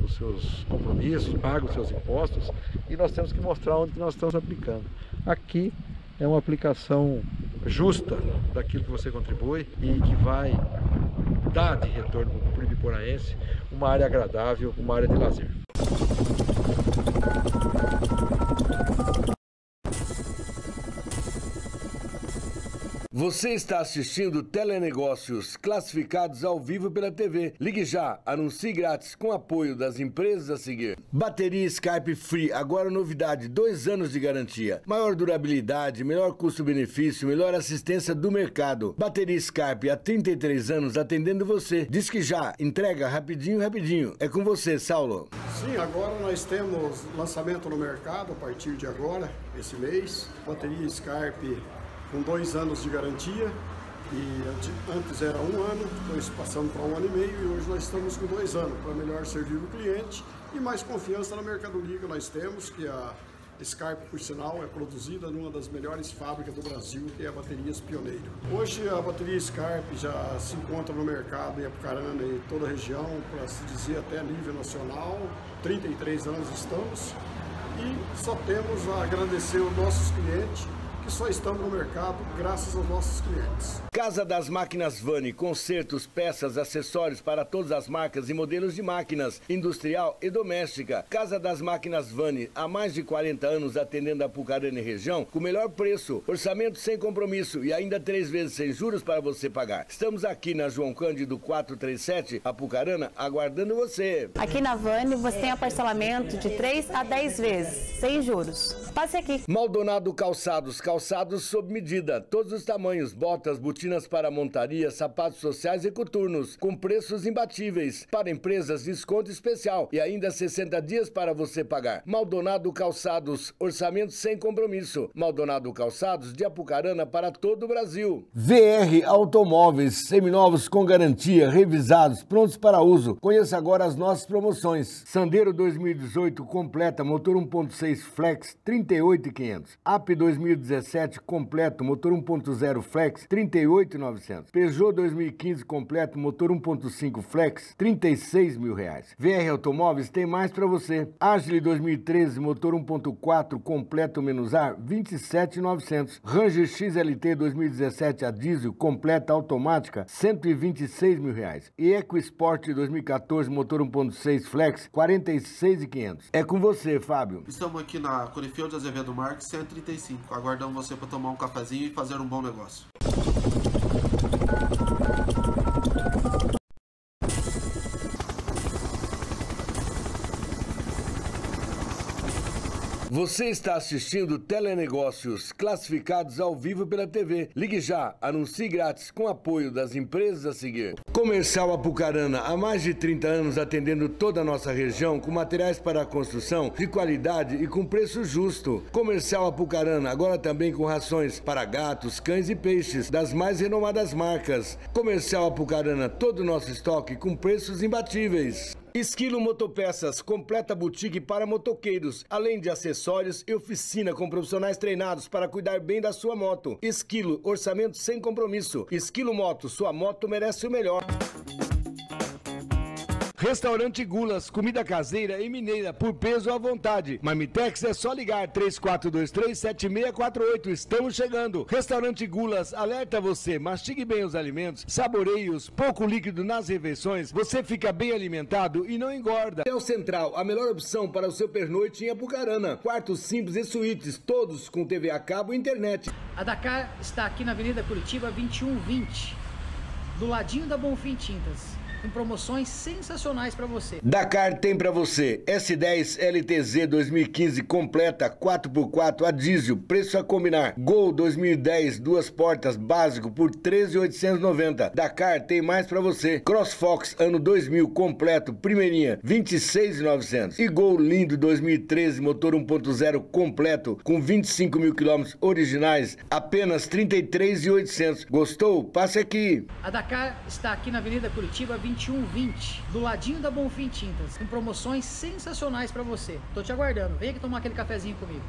os seus compromissos, paga os seus impostos, e nós temos que mostrar onde nós estamos aplicando. Aqui é uma aplicação justa daquilo que você contribui e que vai dar de retorno para o ibiporaense uma área agradável, uma área de lazer. Você está assistindo Telenegócios classificados ao vivo pela TV. Ligue já, anuncie grátis com apoio das empresas a seguir. Bateria Skype Free, agora novidade, 2 anos de garantia. Maior durabilidade, melhor custo-benefício, melhor assistência do mercado. Bateria Skype há 33 anos atendendo você. Diz que já, entrega rapidinho, rapidinho. É com você, Saulo. Sim, agora nós temos lançamento no mercado a partir de agora, esse mês. Bateria Skype com 2 anos de garantia, e antes era 1 ano, depois passamos para 1 ano e meio, e hoje nós estamos com 2 anos, para melhor servir o cliente e mais confiança na mercadoria que nós temos, que a Skype, por sinal, é produzida numa das melhores fábricas do Brasil, que é a Baterias Pioneiro. Hoje a bateria Skype já se encontra no mercado em Apucarana e toda a região, para se dizer até nível nacional, 33 anos estamos, e só temos a agradecer aos nossos clientes, que só estamos no mercado graças aos nossos clientes. Casa das Máquinas Vani, consertos, peças, acessórios para todas as marcas e modelos de máquinas, industrial e doméstica. Casa das Máquinas Vani, há mais de 40 anos atendendo a Apucarana e região, com o melhor preço, orçamento sem compromisso e ainda 3 vezes sem juros para você pagar. Estamos aqui na João Cândido 437, Apucarana, aguardando você. Aqui na Vani você tem a parcelamento de 3 a 10 vezes, sem juros. Passe aqui. Maldonado Calçados, calçados sob medida, todos os tamanhos, botas, botinas para montaria, sapatos sociais e coturnos, com preços imbatíveis. Para empresas, desconto especial e ainda 60 dias para você pagar. Maldonado Calçados, orçamento sem compromisso. Maldonado Calçados, de Apucarana para todo o Brasil. VR Automóveis, seminovos com garantia, revisados, prontos para uso. Conheça agora as nossas promoções. Sandero 2018 completa, motor 1.6 Flex, 38.500. AP 2017 completo, motor 1.0 Flex, 38.900. Peugeot 2015 completo, motor 1.5 Flex, 36 mil reais. VR Automóveis tem mais para você. Agile 2013, motor 1.4 completo menos ar, 27.900. Ranger XLT 2017 a diesel completa automática, 126 mil reais. E EcoSport 2014, motor 1.6 Flex, 46.500. É com você, Fábio. Estamos aqui na Corifeu de Azevedo Marques, 135. Aguardamos você para tomar um cafezinho e fazer um bom negócio. Você está assistindo Telenegócios classificados ao vivo pela TV. Ligue já, anuncie grátis com apoio das empresas a seguir. Comercial Apucarana, há mais de 30 anos atendendo toda a nossa região com materiais para a construção de qualidade e com preço justo. Comercial Apucarana, agora também com rações para gatos, cães e peixes das mais renomadas marcas. Comercial Apucarana, todo o nosso estoque com preços imbatíveis. Esquilo Motopeças, completa boutique para motoqueiros, além de acessórios e oficina com profissionais treinados para cuidar bem da sua moto. Esquilo, orçamento sem compromisso. Esquilo Moto, sua moto merece o melhor. Restaurante Gulas, comida caseira e mineira por peso à vontade. Marmitex é só ligar 3423-7648. Estamos chegando. Restaurante Gulas, alerta você, mastigue bem os alimentos, saboreie-os, pouco líquido nas refeições, você fica bem alimentado e não engorda. Hotel Central, a melhor opção para o seu pernoite em Apucarana. Quartos simples e suítes, todos com TV a cabo e internet. A Dakar está aqui na Avenida Curitiba 2120, do ladinho da Bonfim Tintas, com promoções sensacionais para você. Dakar tem para você. S10 LTZ 2015 completa 4x4 a diesel, preço a combinar. Gol 2010 2 portas básico por 13.890. Dakar tem mais para você. CrossFox ano 2000 completo, primeirinha, 26.900. E Gol lindo 2013 motor 1.0 completo com 25 mil quilômetros originais, apenas 33.800. Gostou? Passe aqui. A Dakar está aqui na Avenida Curitiba 2120, do ladinho da Bonfim Tintas, com promoções sensacionais para você. Tô te aguardando, vem aqui tomar aquele cafezinho comigo.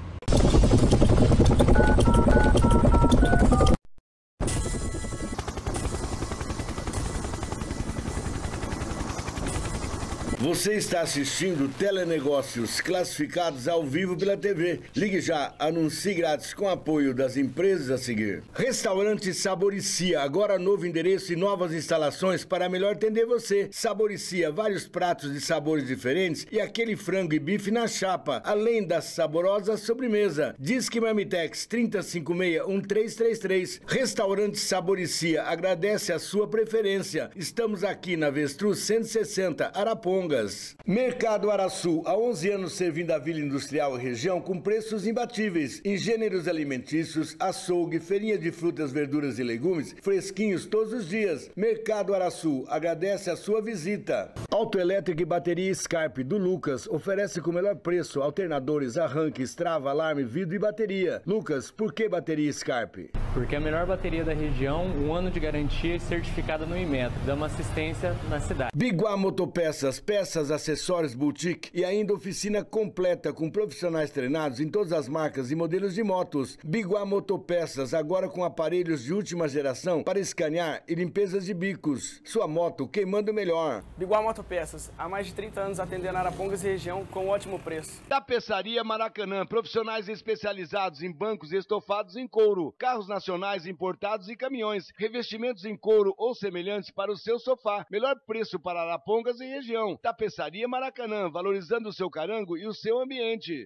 Você está assistindo Telenegócios classificados ao vivo pela TV. Ligue já, anuncie grátis com apoio das empresas a seguir. Restaurante Saboricia, agora novo endereço e novas instalações para melhor atender você. Saboricia, vários pratos de sabores diferentes e aquele frango e bife na chapa, além da saborosa sobremesa. Disque Marmitex 3056-1333. Restaurante Saboricia, agradece a sua preferência. Estamos aqui na Avestruz 160, Arapongas. Mercado Araçu, há 11 anos servindo a Vila Industrial e região com preços imbatíveis em gêneros alimentícios, açougue, feirinha de frutas, verduras e legumes, fresquinhos todos os dias. Mercado Araçu, agradece a sua visita. Autoelétrica e bateria Scarpe do Lucas oferece com o melhor preço alternadores, arranques, trava, alarme, vidro e bateria. Lucas, por que bateria Scarpe? Porque é a melhor bateria da região, 1 ano de garantia e certificada no Inmetro, dando assistência na cidade. Biguá Motopeças, peças, acessórios, boutique e ainda oficina completa com profissionais treinados em todas as marcas e modelos de motos. Biguá Motopeças, agora com aparelhos de última geração para escanear e limpezas de bicos. Sua moto queimando melhor. Biguá Motopeças, há mais de 30 anos atendendo Arapongas e região com ótimo preço. Tapeçaria Maracanã, profissionais especializados em bancos e estofados em couro, carros nacionais importados e caminhões, revestimentos em couro ou semelhantes para o seu sofá. Melhor preço para Arapongas e região. Tapeçaria Maracanã, valorizando o seu carango e o seu ambiente.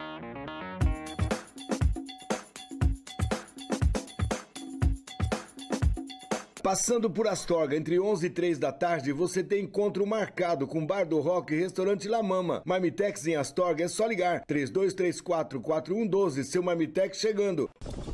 Passando por Astorga, entre 11 e 3 da tarde, você tem encontro marcado com Bar do Rock e Restaurante La Mama. Marmitex em Astorga é só ligar. 3234-4112, seu Marmitex chegando.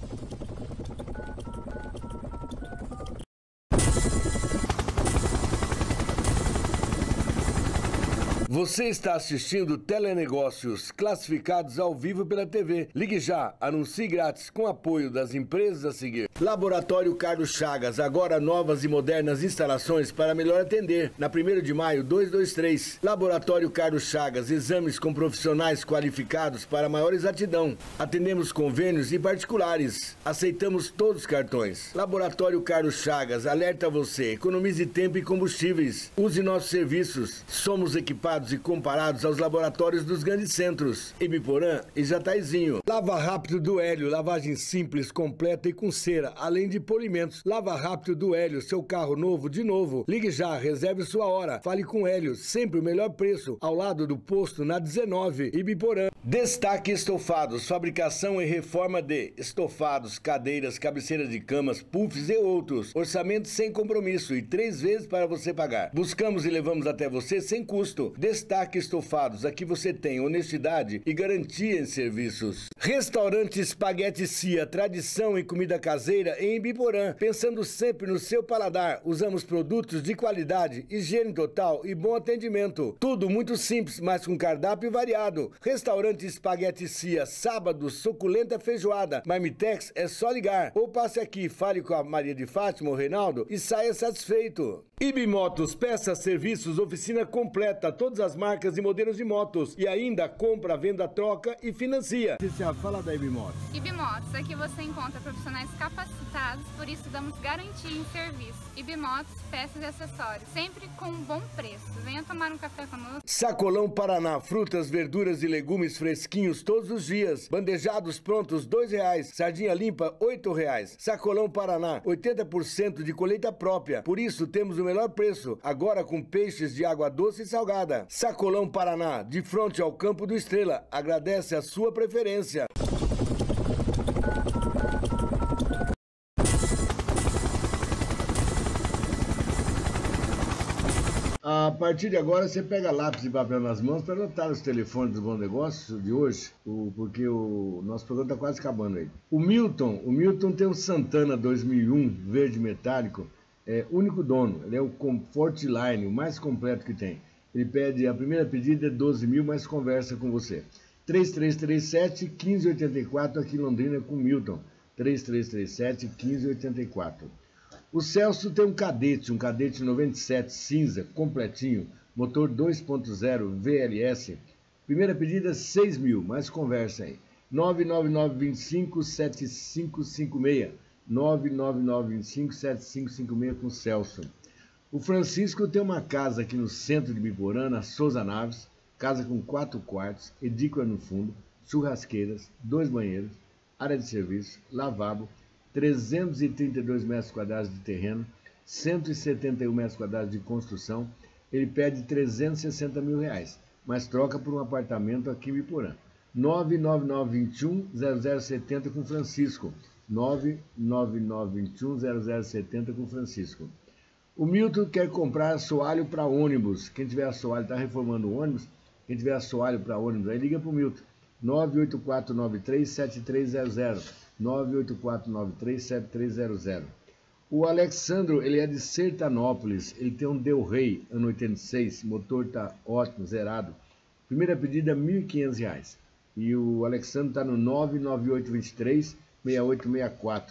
Você está assistindo Telenegócios, classificados ao vivo pela TV. Ligue já, anuncie grátis com apoio das empresas a seguir. Laboratório Carlos Chagas, agora novas e modernas instalações para melhor atender. Na 1º de maio, 223. Laboratório Carlos Chagas, exames com profissionais qualificados para maior exatidão. Atendemos convênios e particulares. Aceitamos todos os cartões. Laboratório Carlos Chagas, alerta você, economize tempo e combustíveis. Use nossos serviços. Somos equipados e comparados aos laboratórios dos grandes centros, Ibiporã e Jataizinho. Lava Rápido do Hélio, lavagem simples, completa e com cera, além de polimentos. Lava Rápido do Hélio, seu carro novo de novo. Ligue já, reserve sua hora. Fale com Hélio, sempre o melhor preço, ao lado do posto na 19, Ibiporã. Destaque Estofados, fabricação e reforma de estofados, cadeiras, cabeceiras de camas, puffs e outros. Orçamento sem compromisso e 3 vezes para você pagar. Buscamos e levamos até você sem custo. Destaque Estofados, aqui você tem honestidade e garantia em serviços. Restaurante Espaguete Cia, tradição em comida caseira em Ibiporã. Pensando sempre no seu paladar, usamos produtos de qualidade, higiene total e bom atendimento. Tudo muito simples, mas com cardápio variado. Restaurante Espaguete Cia, sábado, suculenta feijoada. Marmitex é só ligar. Ou passe aqui, fale com a Maria de Fátima ou Reinaldo e saia satisfeito. Ibimotos, peças, serviços, oficina completa, todas as marcas e modelos de motos. E ainda compra, venda, troca e financia. Fala da Ibimotos. Ibimotos, aqui você encontra profissionais capacitados, por isso damos garantia em serviço. Ibimotos, peças e acessórios, sempre com um bom preço. Venha tomar um café conosco. Sacolão Paraná, frutas, verduras e legumes fresquinhos todos os dias. Bandejados prontos, R$2. Sardinha limpa, R$8. Sacolão Paraná, 80% de colheita própria. Por isso temos o melhor preço, agora com peixes de água doce e salgada. Sacolão Paraná, de frente ao Campo do Estrela. Agradece a sua preferência. A partir de agora você pega lápis e papel nas mãos para anotar os telefones do Bom Negócio de hoje, porque o nosso programa está quase acabando aí. O Milton tem um Santana 2001 verde metálico, único dono, ele é o Comfort Line, o mais completo que tem. Ele pede, a primeira pedida é 12 mil, mas conversa com você. 3337-1584 aqui em Londrina com o Milton. 3337-1584. O Celso tem um Cadete 97 cinza, completinho, motor 2.0 VLS. Primeira pedida 6 mil, mais conversa aí. 99925-7556. 99925-7556 com o Celso. O Francisco tem uma casa aqui no centro de Biporã, na Souza Naves, casa com 4 quartos, edícula no fundo, churrasqueiras, 2 banheiros, área de serviço, lavabo, 332 metros quadrados de terreno, 171 metros quadrados de construção. Ele pede 360 mil reais, mas troca por um apartamento aqui em Biporã. 99921-0070 com Francisco. 99921-0070 com Francisco. O Milton quer comprar assoalho para ônibus. Quem tiver assoalho, está reformando o ônibus, quem tiver assoalho para ônibus, aí liga para o Milton. 98493-7300. 98493-7300. O Alexandro, ele é de Sertanópolis, ele tem um Del Rey, ano 86, motor está ótimo, zerado. Primeira pedida, R$ 1.500. E o Alexandro está no 99823-6864.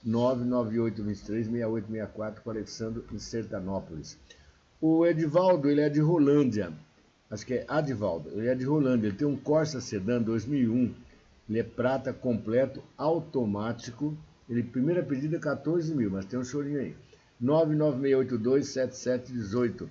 99823-6864 com o Alexandro em Sertanópolis. O Edivaldo, ele é de Rolândia, acho que é Adivaldo, ele é de Rolândia, ele tem um Corsa Sedan 2001, ele é prata completo, automático, ele primeira pedida 14 mil, mas tem um chorinho aí. 99682-7718,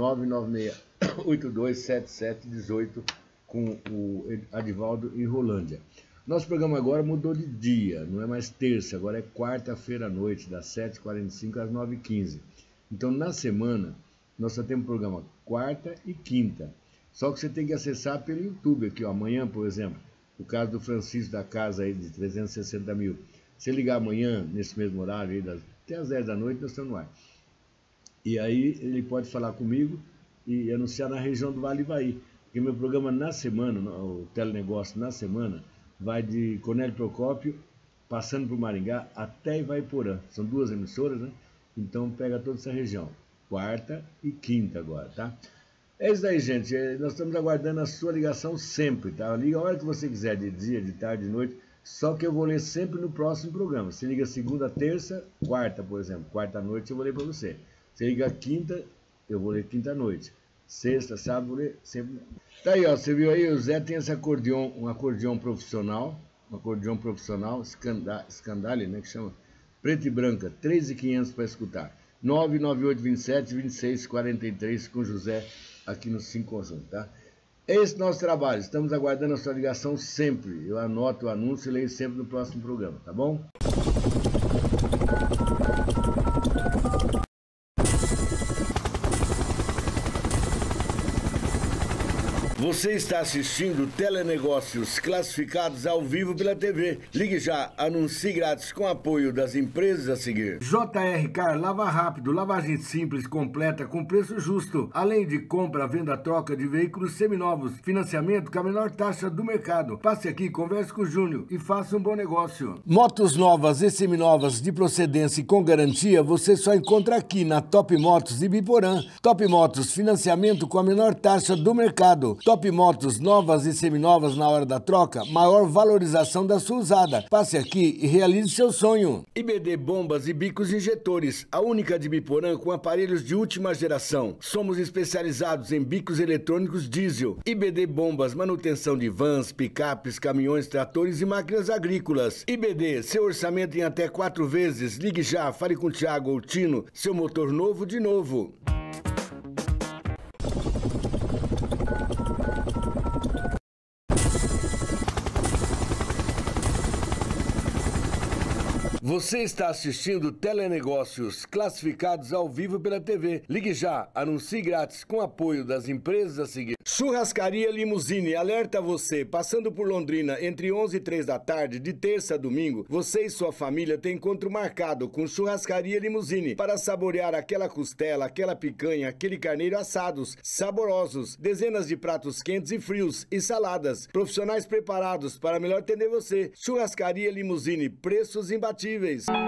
99682-7718 com o Adivaldo em Rolândia. Nosso programa agora mudou de dia, não é mais terça, agora é quarta-feira à noite, das 7h45 às 9h15. Então, na semana, nós só temos programa quarta e quinta. Só que você tem que acessar pelo YouTube aqui, ó. Amanhã, por exemplo, o caso do Francisco da casa aí de 360 mil. Se ligar amanhã, nesse mesmo horário, aí, até às 10 da noite, nós estamos no ar. E aí ele pode falar comigo e anunciar na região do Vale Ivaí. Porque meu programa na semana, o telenegócio na semana, vai de Cornélio Procópio, passando por Maringá, até Ivaiporã. São 2 emissoras, né? Então pega toda essa região. Quarta e quinta agora, tá? É isso aí, gente. Nós estamos aguardando a sua ligação sempre, tá? Liga a hora que você quiser, de dia, de tarde, de noite. Só que eu vou ler sempre no próximo programa. Você liga segunda, terça, quarta, por exemplo. Quarta noite eu vou ler para você. Você liga quinta, eu vou ler quinta noite. Sexta, sábado, vou ler sempre. Tá aí, ó. Você viu aí? O Zé tem esse acordeon, um acordeon profissional. Scandale, né? Que chama. Preto e branca, 3.500 para escutar. 99827-2643 com José aqui no 5 Conjunto, tá? Esse é o nosso trabalho. Estamos aguardando a sua ligação sempre. Eu anoto o anúncio e leio sempre no próximo programa, tá bom? Você está assistindo Telenegócios classificados ao vivo pela TV. Ligue já, anuncie grátis com apoio das empresas a seguir. JR Car, lava rápido, lavagem simples, completa, com preço justo. Além de compra, venda, troca de veículos seminovos, financiamento com a menor taxa do mercado. Passe aqui, converse com o Júnior e faça um bom negócio. Motos novas e seminovas de procedência e com garantia, você só encontra aqui na Top Motos de Biporã. Top Motos, financiamento com a menor taxa do mercado. Top Motos, novas e seminovas na hora da troca, maior valorização da sua usada. Passe aqui e realize seu sonho. IBD Bombas e Bicos Injetores, a única de Biporã com aparelhos de última geração. Somos especializados em bicos eletrônicos diesel. IBD Bombas, manutenção de vans, picapes, caminhões, tratores e máquinas agrícolas. IBD, seu orçamento em até 4 vezes. Ligue já, fale com o Thiago ou Tino, seu motor novo de novo. Você está assistindo Telenegócios classificados ao vivo pela TV. Ligue já, anuncie grátis com apoio das empresas a seguir. Churrascaria Limousine alerta você, passando por Londrina entre 11 e 3 da tarde, de terça a domingo, você e sua família têm encontro marcado com Churrascaria Limousine para saborear aquela costela, aquela picanha, aquele carneiro assados, saborosos, dezenas de pratos quentes e frios e saladas, profissionais preparados para melhor atender você. Churrascaria Limousine, preços imbatíveis.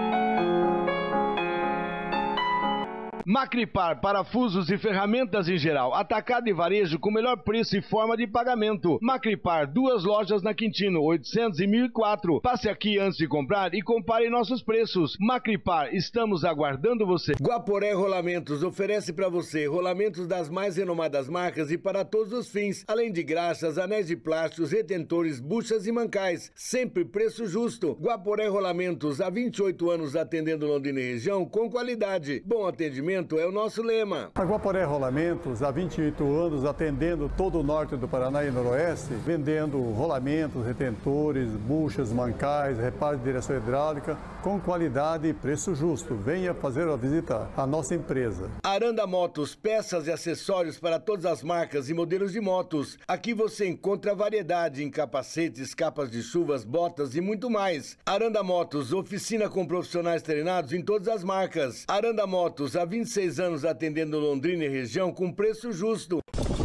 Macripar, parafusos e ferramentas em geral, atacado e varejo com melhor preço e forma de pagamento. Macripar, 2 lojas na Quintino, 800 e 1004. Passe aqui antes de comprar e compare nossos preços. Macripar, estamos aguardando você. Guaporé Rolamentos oferece para você rolamentos das mais renomadas marcas e para todos os fins, além de graxas, anéis de plásticos, retentores, buchas e mancais. Sempre preço justo. Guaporé Rolamentos, há 28 anos atendendo Londrina e região com qualidade, bom atendimento atendimento é o nosso lema. A Guaporé Rolamentos, há 28 anos, atendendo todo o norte do Paraná e noroeste, vendendo rolamentos, retentores, buchas, mancais, reparo de direção hidráulica, com qualidade e preço justo. Venha fazer a visita à nossa empresa. Aranda Motos, peças e acessórios para todas as marcas e modelos de motos. Aqui você encontra variedade em capacetes, capas de chuvas, botas e muito mais. Aranda Motos, oficina com profissionais treinados em todas as marcas. Aranda Motos, há 26 anos atendendo Londrina e região com preço justo.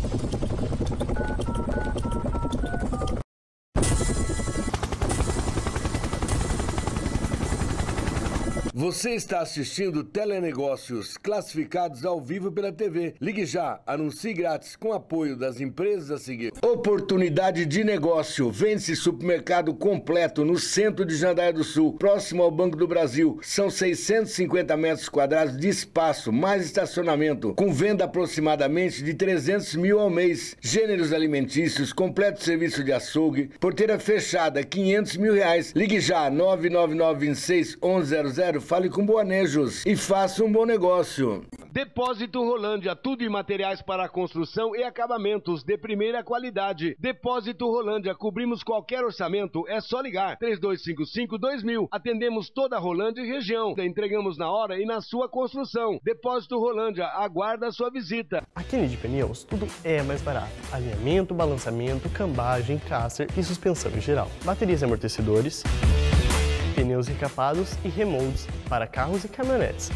Você está assistindo Telenegócios, classificados ao vivo pela TV. Ligue já, anuncie grátis com apoio das empresas a seguir. Oportunidade de negócio. Vende-se supermercado completo no centro de Jandaia do Sul, próximo ao Banco do Brasil. São 650 metros quadrados de espaço, mais estacionamento, com venda aproximadamente de 300 mil ao mês. Gêneros alimentícios, completo serviço de açougue, porteira fechada, R$500 mil. Ligue já, 99926-1100. Fale com Boanejos e faça um bom negócio. Depósito Rolândia, tudo em materiais para construção e acabamentos de primeira qualidade. Depósito Rolândia, cobrimos qualquer orçamento, é só ligar. 3255-2000. Atendemos toda a Rolândia e região. Entregamos na hora e na sua construção. Depósito Rolândia, aguarda a sua visita. Aqui na de Pneus, tudo é mais barato. Alinhamento, balançamento, cambagem, caster e suspensão em geral. Baterias e amortecedores, pneus recapados e remoldes para carros e caminhonetes.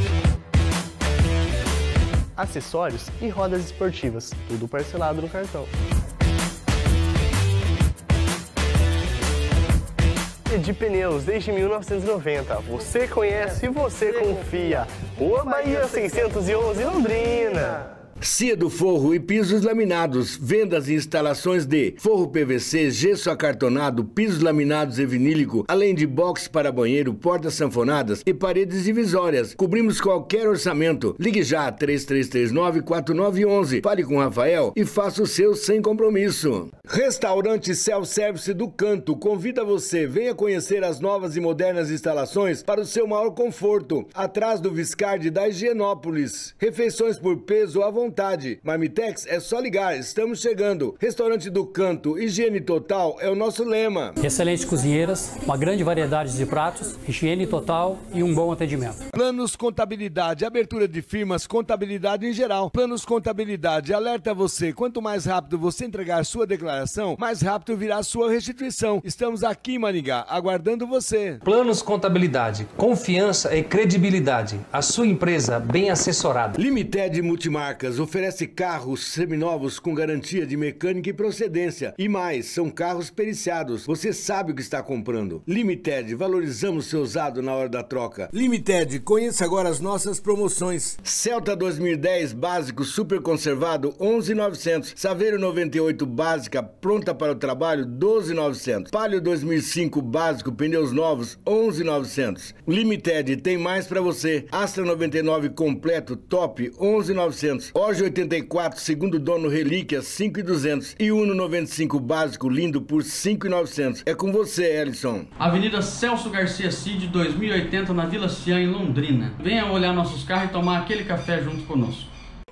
Acessórios e rodas esportivas, tudo parcelado no cartão. Edi Pneus, desde 1990. Você conhece e você confia. Rua Bahia 611, Londrina. Cia do Forro e pisos laminados, vendas e instalações de forro PVC, gesso acartonado, pisos laminados e vinílico, além de box para banheiro, portas sanfonadas e paredes divisórias. Cobrimos qualquer orçamento. Ligue já, 3339-4911. Fale com o Rafael e faça o seu sem compromisso. Restaurante Self-Service do Canto convida você, venha conhecer as novas e modernas instalações para o seu maior conforto, atrás do Viscardi da Higienópolis. Refeições por peso à vontade. Marmitex é só ligar, estamos chegando. Restaurante do Canto, higiene total é o nosso lema. Excelentes cozinheiras, uma grande variedade de pratos, higiene total e um bom atendimento. Planos Contabilidade, abertura de firmas, contabilidade em geral. Planos Contabilidade, alerta você, quanto mais rápido você entregar sua declaração, mais rápido virá sua restituição. Estamos aqui em Maringá, aguardando você. Planos Contabilidade, confiança e credibilidade. A sua empresa bem assessorada. Limited Multimarcas oferece carros seminovos com garantia de mecânica e procedência. E mais, são carros periciados. Você sabe o que está comprando. Limited, valorizamos seu usado na hora da troca. Limited, conheça agora as nossas promoções. Celta 2010 básico super conservado, 11.900. Saveiro 98 básica pronta para o trabalho, 12.900. Palio 2005 básico, pneus novos, 11.900. Limited tem mais para você. Astra 99 completo top, 11.900. Orge 84 segundo dono relíquia, 5.200. E Uno 95 básico lindo por 5.900. É com você, Ellison. Avenida Celso Garcia Cid 2080 na Vila Cian, em Londrina. Venha olhar nossos carros e tomar aquele café junto conosco.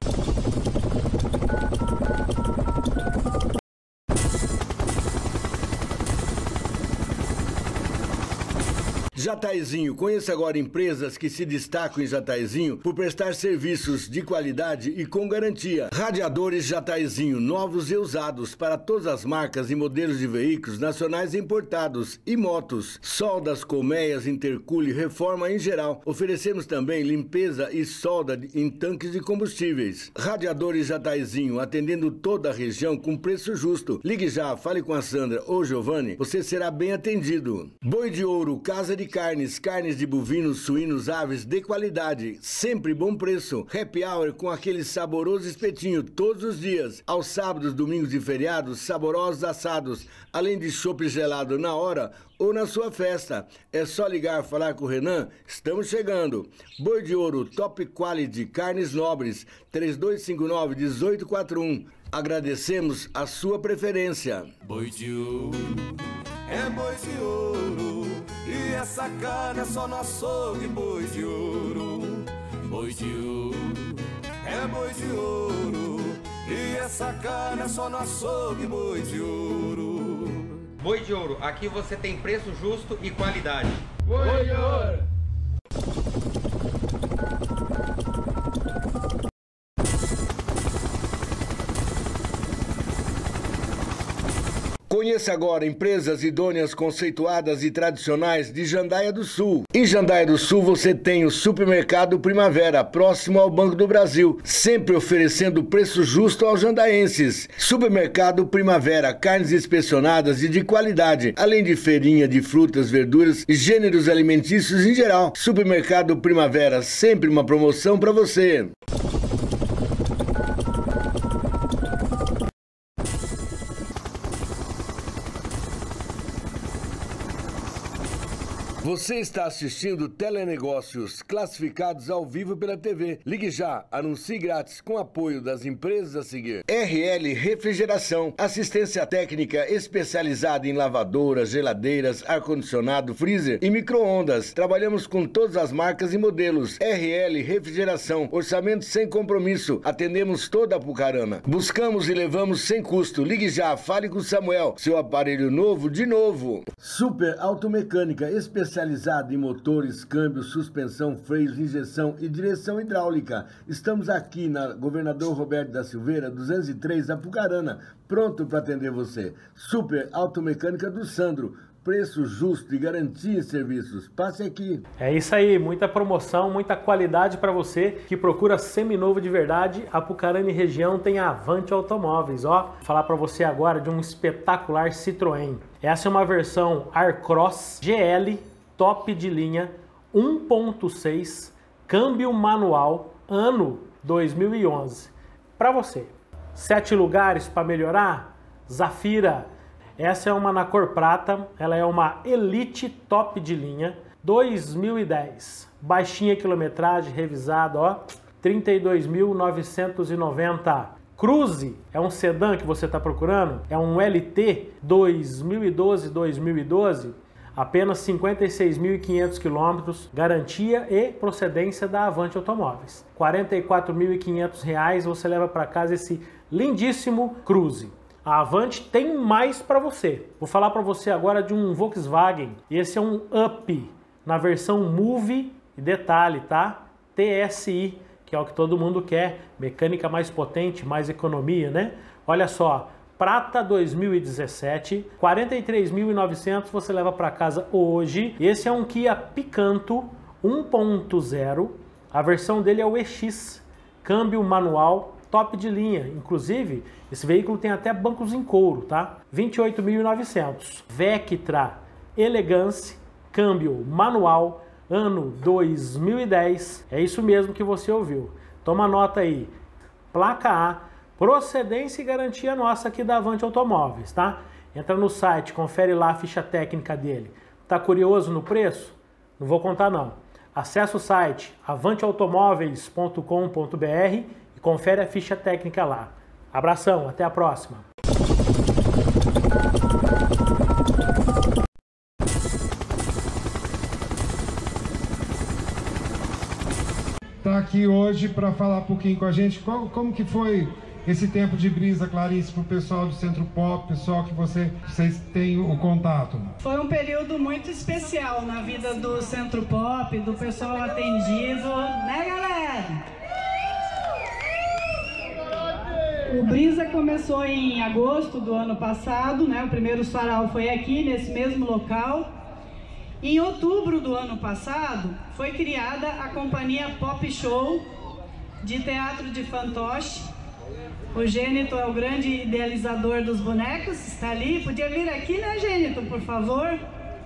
Jataizinho, conheça agora empresas que se destacam em Jataizinho por prestar serviços de qualidade e com garantia. Radiadores Jataizinho, novos e usados para todas as marcas e modelos de veículos nacionais e importados e motos. Soldas, colmeias, intercooler, reforma em geral. Oferecemos também limpeza e solda em tanques de combustíveis. Radiadores Jataizinho, atendendo toda a região com preço justo. Ligue já, fale com a Sandra ou Giovanni, você será bem atendido. Boi de Ouro, casa de carnes de bovinos, suínos, aves de qualidade, sempre bom preço. Happy Hour com aquele saboroso espetinho todos os dias. Aos sábados, domingos e feriados, saborosos assados, além de chopp gelado na hora ou na sua festa. É só ligar, falar com o Renan, estamos chegando. Boi de Ouro, top quality, carnes nobres, 3259-1841. Agradecemos a sua preferência. Boi de ouro, é boi de ouro, e essa carne é só no açougue. Boi de ouro, Boi de ouro, é boi de ouro, e essa carne é só no açougue, boi de ouro. Boi de ouro, aqui você tem preço justo e qualidade. Boi de ouro. Conheça agora empresas idôneas, conceituadas e tradicionais de Jandaia do Sul. Em Jandaia do Sul você tem o Supermercado Primavera, próximo ao Banco do Brasil, sempre oferecendo preço justo aos jandaenses. Supermercado Primavera, carnes inspecionadas e de qualidade, além de feirinha de frutas, verduras e gêneros alimentícios em geral. Supermercado Primavera, sempre uma promoção para você. Você está assistindo Telenegócios, classificados ao vivo pela TV. Ligue já, anuncie grátis com apoio das empresas a seguir. RL Refrigeração, assistência técnica especializada em lavadoras, geladeiras, ar-condicionado, freezer e micro-ondas. Trabalhamos com todas as marcas e modelos. RL Refrigeração, orçamento sem compromisso. Atendemos toda a Apucarana. Buscamos e levamos sem custo. Ligue já, fale com Samuel. Seu aparelho novo de novo. Super Automecânica, especializada em motores, câmbio, suspensão, freios, injeção e direção hidráulica. Estamos aqui na Governador Roberto da Silveira, 203, Apucarana, pronto para atender você. Super Automecânica do Sandro, preço justo e garantia em serviços. Passe aqui. É isso aí, muita promoção, muita qualidade para você que procura seminovo de verdade. Apucarana e região tem a Avante Automóveis, ó. Vou falar para você agora de um espetacular Citroën. Essa é uma versão Aircross GL top de linha 1.6, câmbio manual, ano 2011. Para você. 7 lugares para melhorar? Zafira. Essa é uma na cor prata, ela é uma Elite top de linha, 2010. Baixinha quilometragem, revisada, ó, 32.990. Cruze é um sedã que você está procurando? É um LT 2012, apenas 56.500 quilômetros, garantia e procedência da Avante Automóveis. R$ 44.500 você leva para casa esse lindíssimo Cruze. A Avante tem mais para você. Vou falar para você agora de um Volkswagen. Esse é um Up na versão Move e detalhe, tá? TSI, que é o que todo mundo quer. Mecânica mais potente, mais economia, né? Olha só. Prata 2017, 43.900 você leva para casa hoje. Esse é um Kia Picanto 1.0, a versão dele é o EX, câmbio manual, top de linha. Inclusive, esse veículo tem até bancos em couro, tá? 28.900. Vectra Elegance, câmbio manual, ano 2010. É isso mesmo que você ouviu. Toma nota aí. Placa A. Procedência e garantia nossa aqui da Avante Automóveis, tá? Entra no site, confere lá a ficha técnica dele. Tá curioso no preço? Não vou contar não. Acesse o site avanteautomóveis.com.br e confere a ficha técnica lá. Abração, até a próxima. Tá aqui hoje para falar um pouquinho com a gente como que foi esse tempo de brisa, Clarice, para o pessoal do Centro Pop, pessoal que vocês têm o contato. Foi um período muito especial na vida do Centro Pop, do pessoal atendido, né, galera? O Brisa começou em agosto do ano passado, né? O primeiro sarau foi aqui, nesse mesmo local. Em outubro do ano passado, foi criada a companhia Pop Show de teatro de fantoche. O Gênito é o grande idealizador dos bonecos, está ali. Podia vir aqui, né, Gênito, por favor?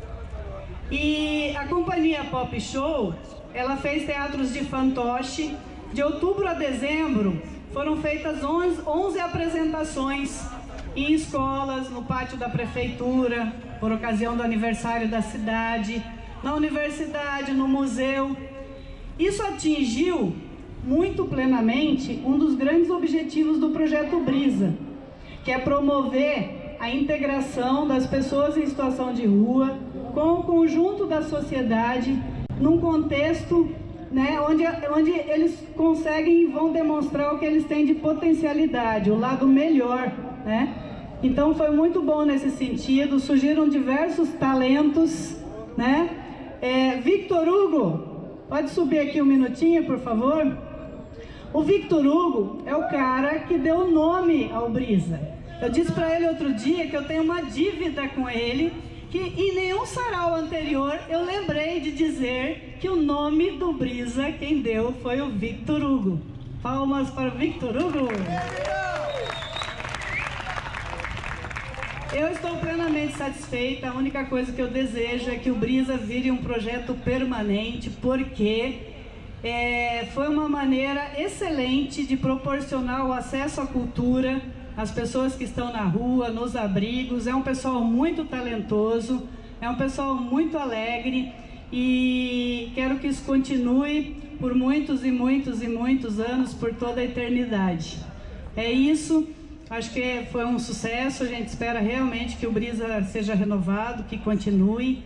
E a companhia Pop Show, ela fez teatros de fantoche. De outubro a dezembro, foram feitas 11 apresentações em escolas, no pátio da prefeitura, por ocasião do aniversário da cidade, na universidade, no museu. Isso atingiu muito plenamente um dos grandes objetivos do projeto Brisa, que é promover a integração das pessoas em situação de rua com o conjunto da sociedade num contexto né, onde eles conseguem e vão demonstrar o que eles têm de potencialidade, o lado melhor, né? Então foi muito bom nesse sentido, surgiram diversos talentos, né? Victor Hugo, pode subir aqui um minutinho, por favor? O Victor Hugo é o cara que deu o nome ao Brisa. Eu disse para ele outro dia que eu tenho uma dívida com ele, que em nenhum sarau anterior eu lembrei de dizer que o nome do Brisa, quem deu foi o Victor Hugo. Palmas para o Victor Hugo! Eu estou plenamente satisfeita, a única coisa que eu desejo é que o Brisa vire um projeto permanente, porque foi uma maneira excelente de proporcionar o acesso à cultura às pessoas que estão na rua, nos abrigos. É um pessoal muito talentoso, é um pessoal muito alegre e quero que isso continue por muitos e muitos e muitos anos, por toda a eternidade. É isso, acho que foi um sucesso, a gente espera realmente que o Brisa seja renovado, que continue.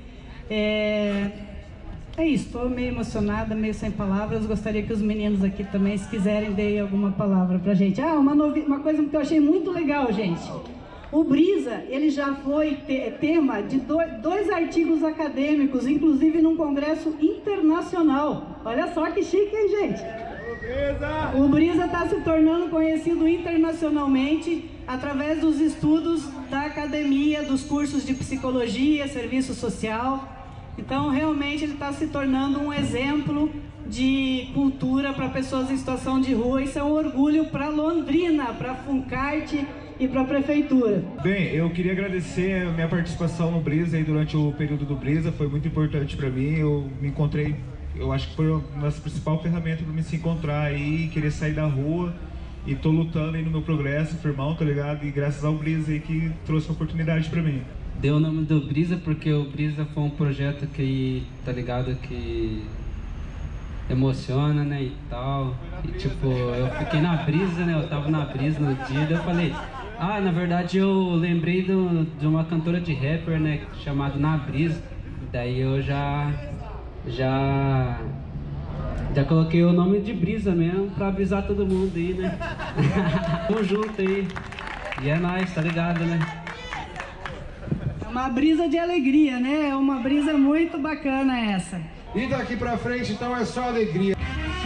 É isso, estou meio emocionada, meio sem palavras. Gostaria que os meninos aqui também, se quiserem, deem alguma palavra pra gente. Uma coisa que eu achei muito legal, gente. O Brisa, ele já foi tema de dois artigos acadêmicos, inclusive num congresso internacional. Olha só que chique, hein, gente? O Brisa está se tornando conhecido internacionalmente através dos estudos da academia, dos cursos de psicologia, serviço social. Então, realmente, ele está se tornando um exemplo de cultura para pessoas em situação de rua. Isso é um orgulho para Londrina, para a Funcarte e para a Prefeitura. Bem, eu queria agradecer a minha participação no Brisa aí durante o período do Brisa. Foi muito importante para mim. Eu me encontrei, eu acho que foi uma das principais ferramentas para me se encontrar aí, querer sair da rua. E tô lutando aí no meu progresso, firmão, tá ligado? E graças ao Brisa aí que trouxe a oportunidade para mim. Deu o nome do Brisa porque o Brisa foi um projeto que, tá ligado, que emociona, né, e tal. E tipo, eu fiquei na brisa, né, eu tava na brisa no dia, daí eu falei, na verdade eu lembrei de uma cantora de rapper, né, chamada Na Brisa. Daí eu já coloquei o nome de Brisa mesmo pra brisar todo mundo aí, né. Tamo junto aí. E é nóis, tá ligado, né. Uma brisa de alegria, né? É uma brisa muito bacana essa. E daqui pra frente, então, é só alegria.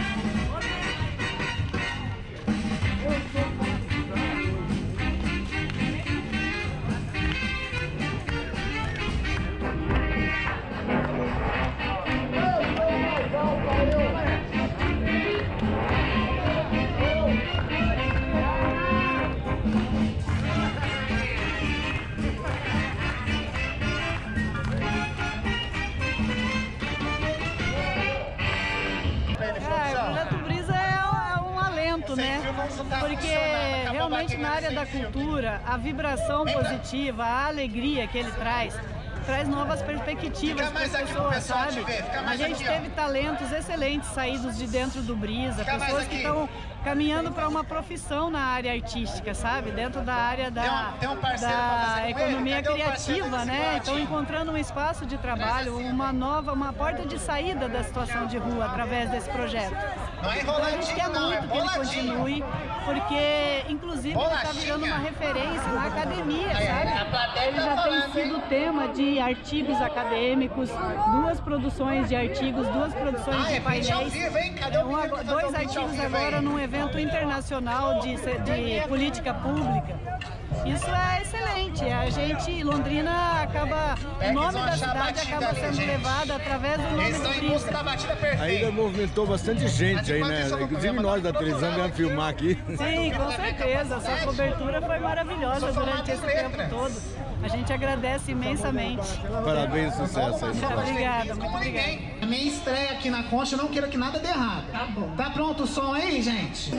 Porque realmente na área da cultura, a vibração positiva, a alegria que ele traz novas perspectivas para as pessoas, sabe? A gente teve talentos excelentes saídos de dentro do Brisa, pessoas que estão caminhando para uma profissão na área artística, sabe? Dentro da área da economia criativa, né? Estão encontrando um espaço de trabalho, uma porta de saída da situação de rua através desse projeto. Então a gente quer muito que ele continue, porque inclusive ele está virando uma referência na academia, sabe? Ele já tem sido tema de artigos acadêmicos, 2 produções de artigos, 2 produções de painéis, 2 artigos agora num evento internacional de política pública. Isso é excelente. A gente, Londrina, o nome da cidade acaba sendo levado através do nome do Brisa. Ainda movimentou bastante gente aí, né? Inclusive nós da televisão viemos filmar aqui. Sim, com certeza. A sua cobertura foi maravilhosa durante esse tempo todo. A gente agradece imensamente. Parabéns, sucesso aí. Obrigada, muito obrigada. A minha estreia aqui na Concha, eu não quero que nada dê errado. Tá bom. Tá pronto o som aí, gente?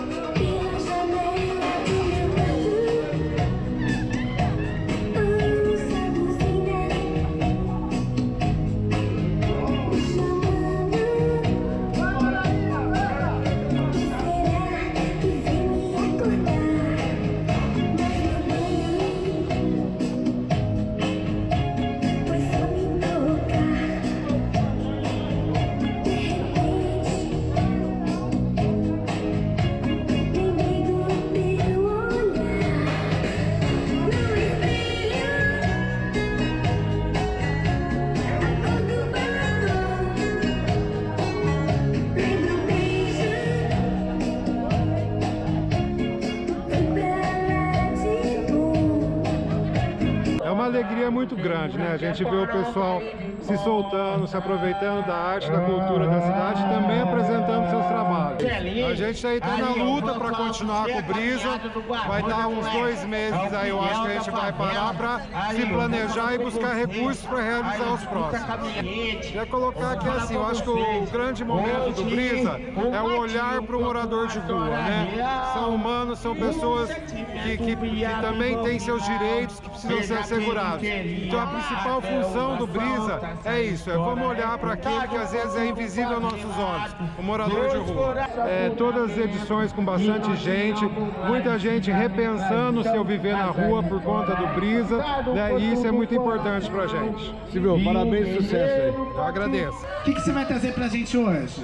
alegria muito grande, né? A gente vê o pessoal se soltando, se aproveitando da arte, da cultura da cidade, também apresentando seus trabalhos. A gente aí está na luta para continuar com o Brisa, vai dar uns 2 meses aí, eu acho que a gente vai parar para se planejar e buscar recursos para realizar os próximos. Queria colocar aqui assim, eu acho que o grande momento do Brisa é o olhar para o morador de rua, né? São humanos, são pessoas que também têm seus direitos que precisam ser assegurados. Então a principal função do Brisa é isso, vamos olhar para aquele que às vezes é invisível aos nossos olhos, o morador de rua. Todas as edições com bastante gente, muita gente repensando o seu viver na rua por conta do Brisa, né? E isso é muito importante pra gente. Silvio, parabéns e sucesso aí. Eu agradeço. O que você vai trazer pra gente hoje?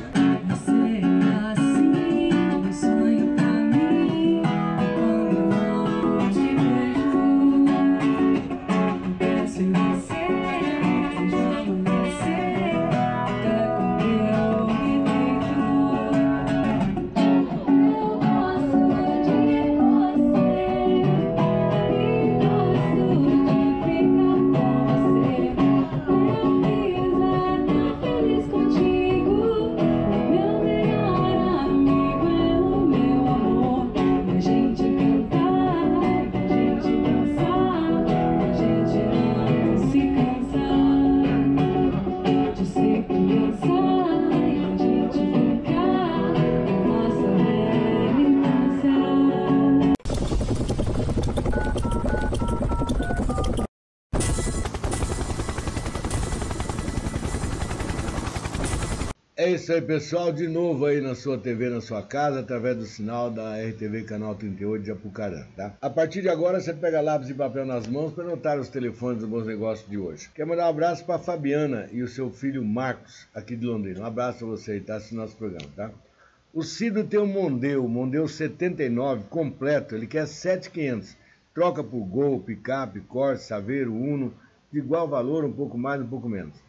É isso aí, pessoal, de novo aí na sua TV, na sua casa, através do sinal da RTV Canal 38 de Apucarana, tá? A partir de agora, você pega lápis e papel nas mãos para anotar os telefones dos Bons Negócios de hoje. Quero mandar um abraço para a Fabiana e o seu filho Marcos, aqui de Londrina. Um abraço para você aí, tá? Assistindo nosso programa, tá? O Cido tem um Mondeo 79 completo, ele quer 7.500. Troca por Gol, picape, Corsa, Saveiro, Uno, de igual valor, um pouco mais, um pouco menos.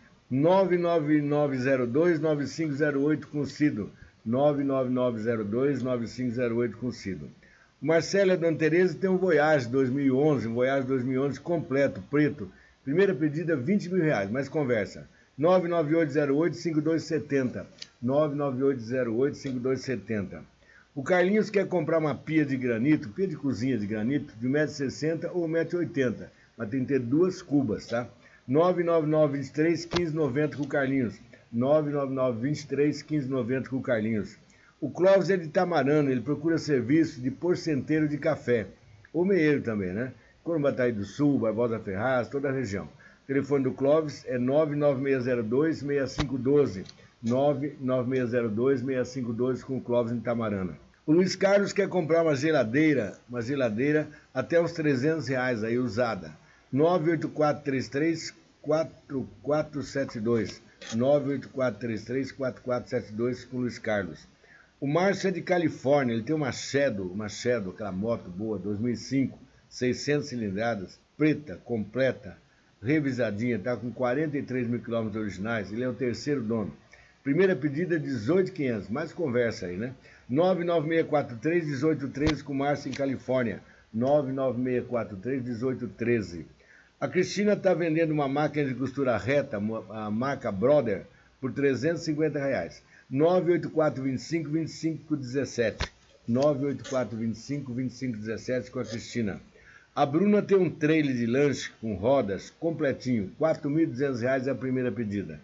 99902-9508 com Cido. 99902-9508 com Cido. O Marcelo e a Dona Tereza tem um Voyage 2011, completo, preto. Primeira pedida, R$20 mil, mais conversa. 99808-5270. 99808-5270. O Carlinhos quer comprar uma pia de granito, pia de cozinha de granito, de 1,60 m ou 1,80 m, mas tem que ter 2 cubas, tá? 999-23-1590 com o Carlinhos. 999-23-1590 com o Carlinhos. O Clóvis é de Tamarana, ele procura serviço de porcenteiro de café. Ou meeiro também, né? Corumbataí do Sul, Barbosa Ferraz, toda a região. O telefone do Clóvis é 99602-6512. 99602-6512 com o Clóvis em Tamarana. O Luiz Carlos quer comprar uma geladeira até uns R$300 aí, usada. 98433-4472. 98433-4472 com o Luiz Carlos. O Márcio é de Califórnia, ele tem uma Shadow, aquela moto boa, 2005, 600 cilindradas, preta, completa, revisadinha, tá com 43 mil quilômetros originais, ele é o terceiro dono. Primeira pedida, 18.500, mais conversa aí, né? 99643-1813 com o Márcio em Califórnia. 99643-1813. A Cristina está vendendo uma máquina de costura reta, a marca Brother, por R$350. 98425-2517. 98425-2517 com a Cristina. A Bruna tem um trailer de lanche com rodas, completinho, R$4.200 é a primeira pedida.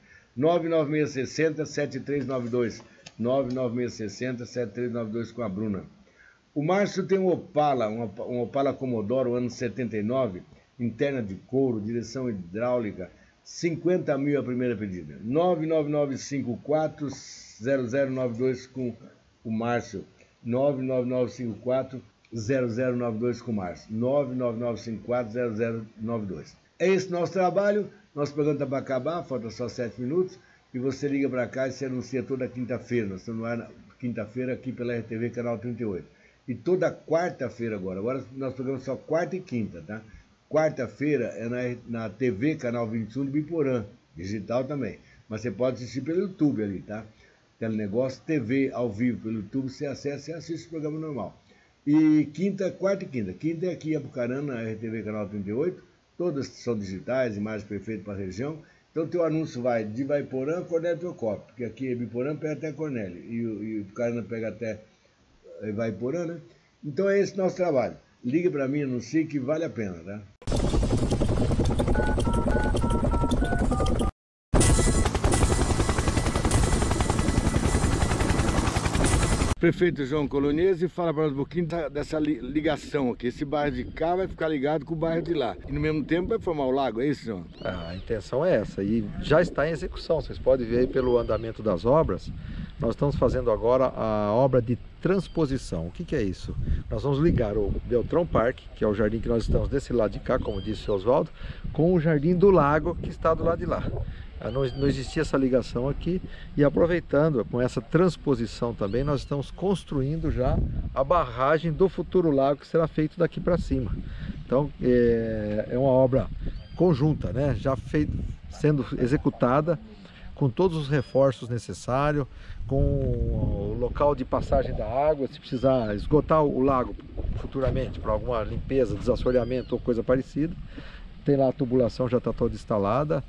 99660-7392. 99660-7392 com a Bruna. O Márcio tem um Opala, um Opala Commodoro, ano 79, interna de couro, direção hidráulica, 50 mil a primeira pedida. 99954-0092 com o Márcio. 99954-0092 com o Márcio. 99954-0092. É esse nosso trabalho. Nosso programa está para acabar, falta só 7 minutos. E você liga para cá e se anuncia toda quinta-feira. Nós estamos no ar na quinta-feira aqui pela RTV Canal 38. E toda quarta-feira agora. Agora nosso programa é só quarta e quinta, tá? Quarta-feira é na TV Canal 21 do Biporã. Digital também. Mas você pode assistir pelo YouTube ali, tá? Telenegócio TV ao vivo pelo YouTube. Você acessa e assiste o programa normal. E quarta e quinta. Quinta é aqui em Apucarana, na RTV Canal 38. todas são digitais, imagens perfeitas para a região. Então, o teu anúncio vai de Ivaiporã a Cornélio Procópio, porque aqui em Ibiporã pega até Cornélio, e o Carana pega até Ivaiporã, né? Então, é esse nosso trabalho. Ligue para mim, anuncie que vale a pena, tá? Prefeito João Colonese fala para nós um pouquinho dessa ligação aqui. Esse bairro de cá vai ficar ligado com o bairro de lá. E no mesmo tempo vai formar o lago, é isso, João? A intenção é essa e já está em execução. Vocês podem ver aí pelo andamento das obras. Nós estamos fazendo agora a obra de transposição. O que é isso? Nós vamos ligar o Beltrão Parque, que é o jardim que nós estamos desse lado de cá, como disse o Oswaldo, com o jardim do lago que está do lado de lá. Não existia essa ligação aqui e aproveitando com essa transposição também, nós estamos construindo já a barragem do futuro lago que será feito daqui para cima. Então é uma obra conjunta, né? Já sendo executada com todos os reforços necessários, com o local de passagem da água, se precisar esgotar o lago futuramente para alguma limpeza, desassoreamento ou coisa parecida. Tem lá a tubulação, já está toda instalada,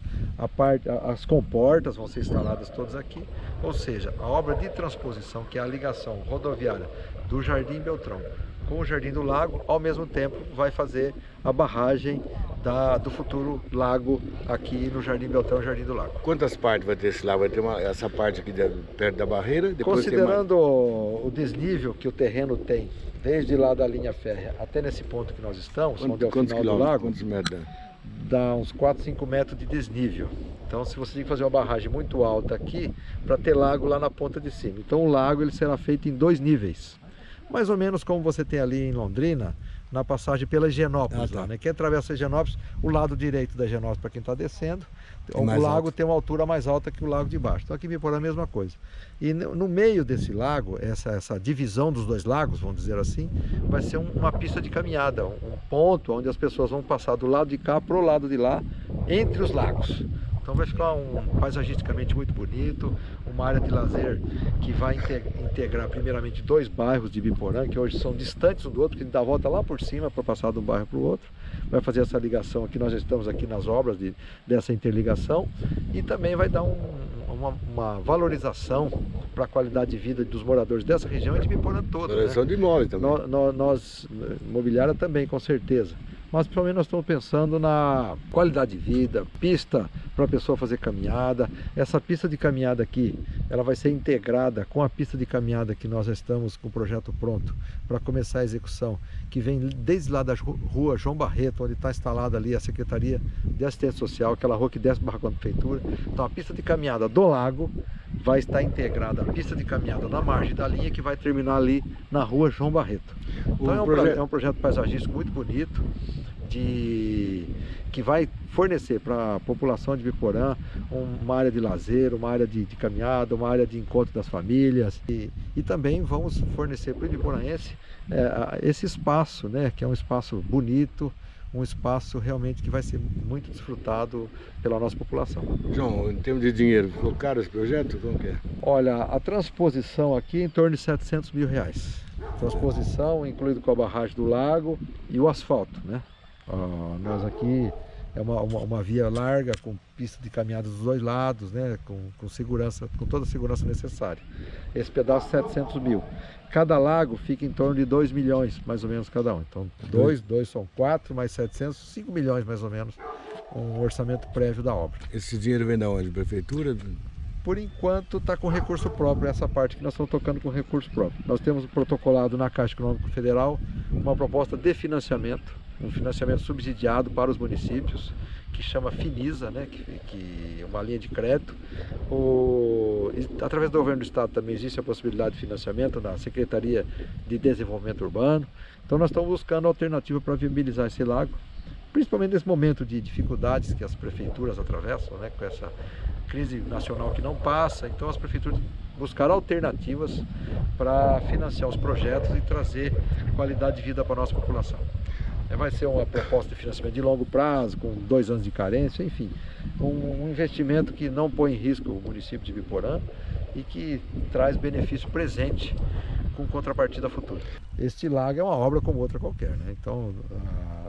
as comportas vão ser instaladas todas aqui, ou seja, a obra de transposição, que é a ligação rodoviária do Jardim Beltrão com o Jardim do Lago, ao mesmo tempo vai fazer a barragem do futuro lago aqui no Jardim Beltrão e Jardim do Lago. Quantas partes vai ter esse lago? Vai ter essa parte aqui perto da barreira? Depois considerando o desnível que o terreno tem, desde lá da linha férrea até nesse ponto que nós estamos, onde é o final do lago, quantos metros dá uns 4, 5 metros de desnível. Então, se você tem que fazer uma barragem muito alta aqui, para ter lago lá na ponta de cima. Então, o lago ele será feito em 2 níveis. Mais ou menos como você tem ali em Londrina, na passagem pela Higienópolis, lá, né? Quem atravessa a Higienópolis, o lado direito da Higienópolis, para quem está descendo, o lago tem uma altura mais alta que o lago de baixo. Então aqui em Ibiporã a mesma coisa. E no meio desse lago, essa divisão dos 2 lagos, vamos dizer assim, vai ser uma pista de caminhada, um ponto onde as pessoas vão passar do lado de cá para o lado de lá, entre os lagos. Então vai ficar paisagisticamente muito bonito, uma área de lazer que vai integrar primeiramente 2 bairros de Ibiporã, que hoje são distantes um do outro, que dá a volta lá por cima para passar de um bairro para o outro. Vai fazer essa ligação aqui, nós já estamos aqui nas obras dessa interligação e também vai dar uma valorização para a qualidade de vida dos moradores dessa região e de Ibiporã toda. Valorização de imóveis também. Nós, imobiliária também, com certeza. Mas principalmente nós estamos pensando na qualidade de vida, pista para a pessoa fazer caminhada. Essa pista de caminhada aqui, ela vai ser integrada com a pista de caminhada que nós já estamos com o projeto pronto para começar a execução, que vem desde lá da rua João Barreto, onde está instalada ali a Secretaria de Assistência Social, aquela rua que desce para a prefeitura. Então a pista de caminhada do lago vai estar integrada à pista de caminhada na margem da linha, que vai terminar ali na rua João Barreto. Então é um projeto paisagístico muito bonito, que vai fornecer para a população de Ibiporã uma área de lazer, uma área de caminhada, uma área de encontro das famílias e também vamos fornecer para o ibiporaense esse espaço, né, que é um espaço bonito, um espaço realmente que vai ser muito desfrutado pela nossa população. João, em termos de dinheiro, ficou caro esse projeto? Como que é? Olha, a transposição aqui é em torno de R$700 mil. Transposição incluído com a barragem do lago e o asfalto, né? Nós aqui é uma via larga com pista de caminhada dos 2 lados, né? Com segurança, com toda a segurança necessária. Esse pedaço 700 mil. Cada lago fica em torno de 2 milhões, mais ou menos cada um. Então 2 são 4, mais 700, 5 milhões mais ou menos, um orçamento prévio da obra. Esse dinheiro vem da onde? Prefeitura? Por enquanto está com recurso próprio, essa parte que nós estamos tocando com recurso próprio. Nós temos protocolado na Caixa Econômica Federal uma proposta de financiamento, um financiamento subsidiado para os municípios, que chama Finisa, né, que é uma linha de crédito. Através do governo do estado também existe a possibilidade de financiamento na Secretaria de Desenvolvimento Urbano. Então nós estamos buscando alternativa para viabilizar esse lago, principalmente nesse momento de dificuldades que as prefeituras atravessam, né, com essa crise nacional que não passa. Então as prefeituras buscaram alternativas para financiar os projetos e trazer qualidade de vida para a nossa população. Vai ser uma proposta de financiamento de longo prazo, com 2 anos de carência, enfim, um investimento que não põe em risco o município de Ibiporã e que traz benefício presente com contrapartida futura. Este lago é uma obra como outra qualquer, né? Então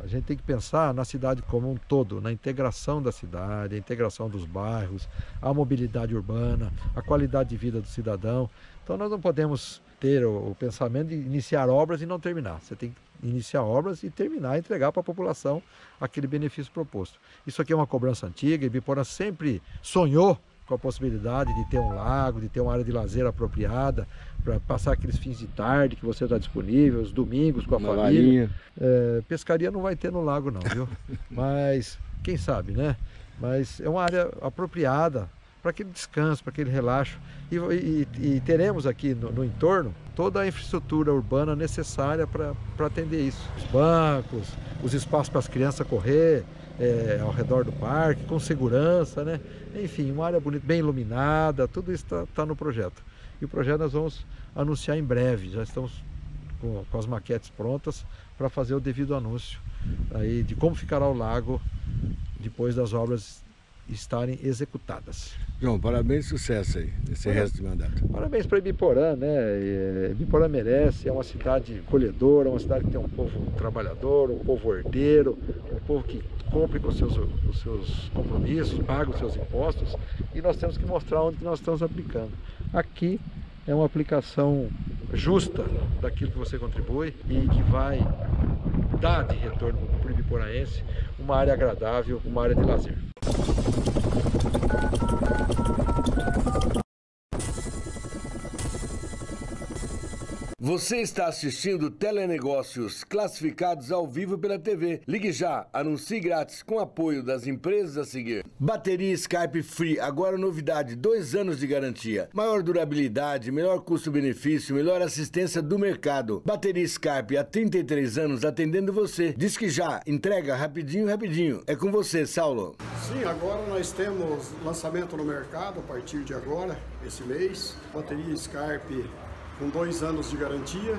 A gente tem que pensar na cidade como um todo, na integração da cidade, a integração dos bairros, a mobilidade urbana, a qualidade de vida do cidadão. Então nós não podemos ter o pensamento de iniciar obras e não terminar. Você tem que iniciar obras e terminar, entregar para a população aquele benefício proposto. Isso aqui é uma cobrança antiga, Ibiporã sempre sonhou com a possibilidade de ter um lago, de ter uma área de lazer apropriada, para passar aqueles fins de tarde que você está disponível, os domingos com a família. Pescaria não vai ter no lago não, viu? Mas, quem sabe, né? Mas é uma área apropriada para aquele descanso, para aquele relaxo. E teremos aqui no entorno toda a infraestrutura urbana necessária para atender isso. Os bancos, os espaços para as crianças correr ao redor do parque, com segurança, né? Enfim, uma área bonita, bem iluminada, tudo isso está no projeto. E o projeto nós vamos anunciar em breve, já estamos com as maquetes prontas para fazer o devido anúncio aí de como ficará o lago depois das obras estarem executadas. João, parabéns e sucesso aí nesse resto de mandato. Parabéns para Ibiporã, né? Ibiporã merece, é uma cidade acolhedora, uma cidade que tem um povo trabalhador, um povo ordeiro, um povo que cumpre com os seus compromissos, paga os seus impostos, e nós temos que mostrar onde nós estamos aplicando. Aqui é uma aplicação justa daquilo que você contribui e que vai dar de retorno para o ibiporaense uma área agradável, uma área de lazer. Você está assistindo Telenegócios, classificados ao vivo pela TV. Ligue já, anuncie grátis com apoio das empresas a seguir. Bateria Skype Free, agora novidade, 2 anos de garantia. Maior durabilidade, melhor custo-benefício, melhor assistência do mercado. Bateria Skype, há 33 anos atendendo você. Diz que já, entrega rapidinho, rapidinho. É com você, Saulo. Sim, agora nós temos lançamento no mercado a partir de agora, esse mês. Bateria Skype com 2 anos de garantia,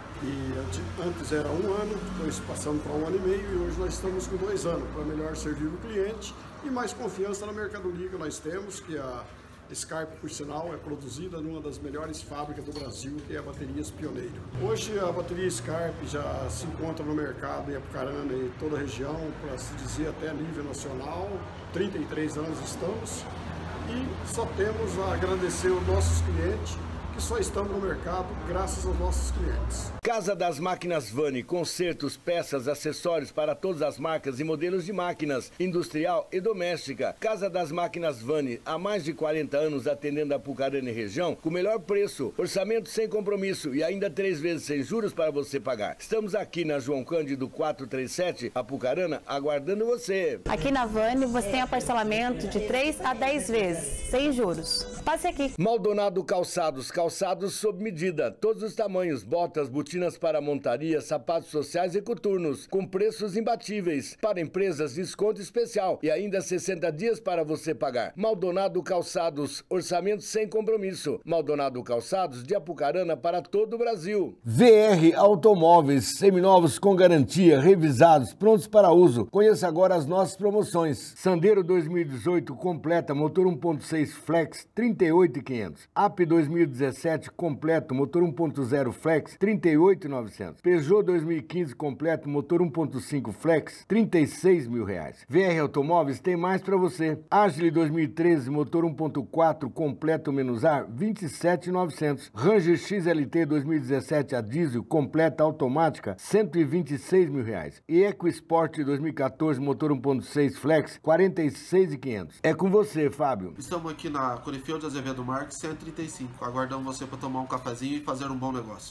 e antes era 1 ano, depois passamos para 1 ano e meio, e hoje nós estamos com 2 anos, para melhor servir o cliente e mais confiança na mercadoria que nós temos, que a Skype, por sinal, é produzida numa das melhores fábricas do Brasil, que é a Baterias Pioneiro. Hoje a bateria Skype já se encontra no mercado em Apucarana e toda a região, para se dizer até nível nacional, 33 anos estamos, e só temos a agradecer aos nossos clientes, que só estamos no mercado graças aos nossos clientes. Casa das Máquinas Vani, consertos, peças, acessórios para todas as marcas e modelos de máquinas, industrial e doméstica. Casa das Máquinas Vani, há mais de 40 anos atendendo a Apucarana e região, com o melhor preço, orçamento sem compromisso e ainda 3 vezes sem juros para você pagar. Estamos aqui na João Cândido 437, Apucarana, aguardando você. Aqui na Vani você tem a parcelamento de 3 a 10 vezes, sem juros. Passe aqui. Maldonado Calçados, calçados sob medida, todos os tamanhos, botas, botinas para montaria, sapatos sociais e coturnos, com preços imbatíveis. Para empresas, desconto especial e ainda 60 dias para você pagar. Maldonado Calçados, orçamento sem compromisso. Maldonado Calçados, de Apucarana para todo o Brasil. VR Automóveis, seminovos com garantia, revisados, prontos para uso. Conheça agora as nossas promoções. Sandero 2018 completa, motor 1.6 Flex, 38.500. AP 2017 completo, motor 1.0 Flex, 38.900. Peugeot 2015 completo, motor 1.5 Flex, R$36.000. VR Automóveis tem mais para você. Agile 2013, motor 1.4 completo menos ar, R$27.900. Ranger XLT 2017 a diesel, completa automática, R$126.000. E EcoSport 2014, motor 1.6 Flex, R$46.500. É com você, Fábio. Estamos aqui na Corifeu de Azevedo Marques, 135. Aguardamos você para tomar um cafezinho e fazer um bom negócio.